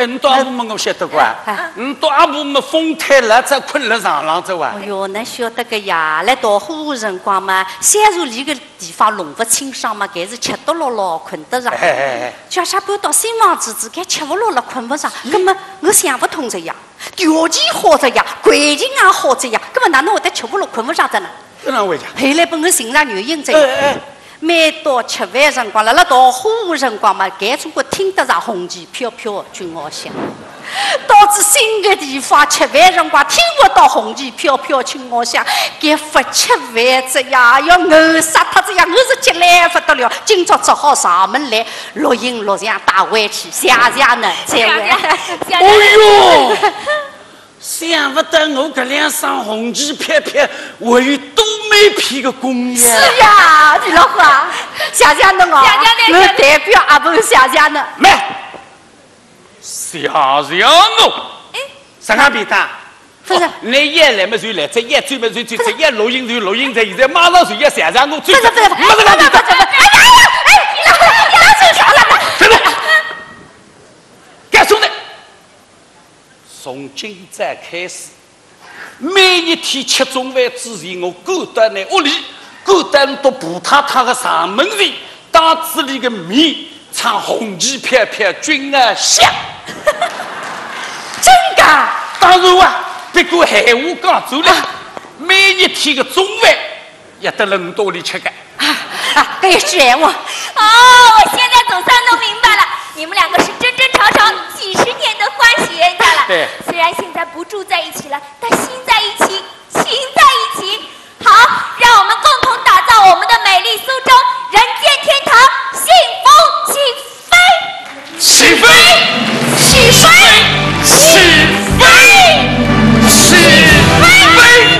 你到阿婆么我晓得qua，你到阿婆么风太了，再困了床上走啊。 哎哟，恁晓得个呀？来到虎的辰光嘛，虽然离个地方弄不清爽嘛，该是吃得落落，困得上。叫下搬到新房子子，该吃不落了，困不上。那么我想不通这样，条件好着呀，环境也好着呀，那么哪能会得吃不落、困不上的呢？ 这哪会讲？ 后来把我寻上原因这样。每到吃饭辰光，辣辣到火的辰光嘛，该总归听得上红旗飘飘君我响。到至新的地方吃饭辰光，听不到红旗飘飘君我响，该不吃饭子呀，要饿死他这样，我是急来不得了。今朝只好上门来录音录像打回去，谢谢呢，再会。 哎呦！想不得我搿两双红旗飘飘，我有多美片的工业。 是呀，李老虎啊，谢谢侬哦，我代表阿婆谢谢侬。 没，谢谢侬。哎，啥个便当？ 不是， 你一来么就来，再一追么就追，再一录音就录音，再现在马上就要谢谢我追。 不是不是， 没这个便当。 哎呀呀，哎，李老虎，你老手上了。 真的。干兄弟。从今再开始，每一天吃中饭之前，我赶到你屋里，赶到到葡太太的上门前，当子里的面唱红旗飘飘，君儿响。 真的？ 当然啊，不过闲话讲走了，每一天的中饭也得轮到里吃个。 啊，这一句话。 哦，我现在总算弄明白了，你们两个是真真吵吵几十年的欢喜冤家了。 对， 虽然现在不住在一起了，但心在一起，情在一起。好，让我们共同打造我们的美丽苏州人间天堂，幸福起飞， 起飞，起飞，起飞，起飞。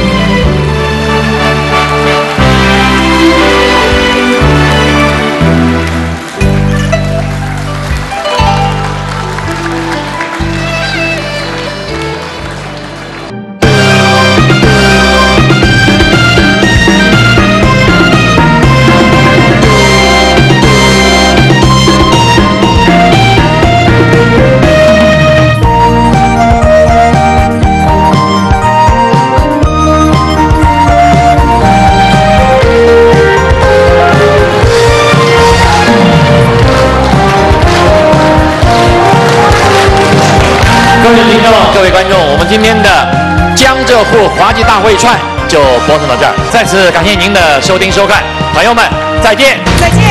各位观众，我们今天的江浙沪滑稽大会串就播送到这儿，再次感谢您的收听收看，朋友们再见， 再见。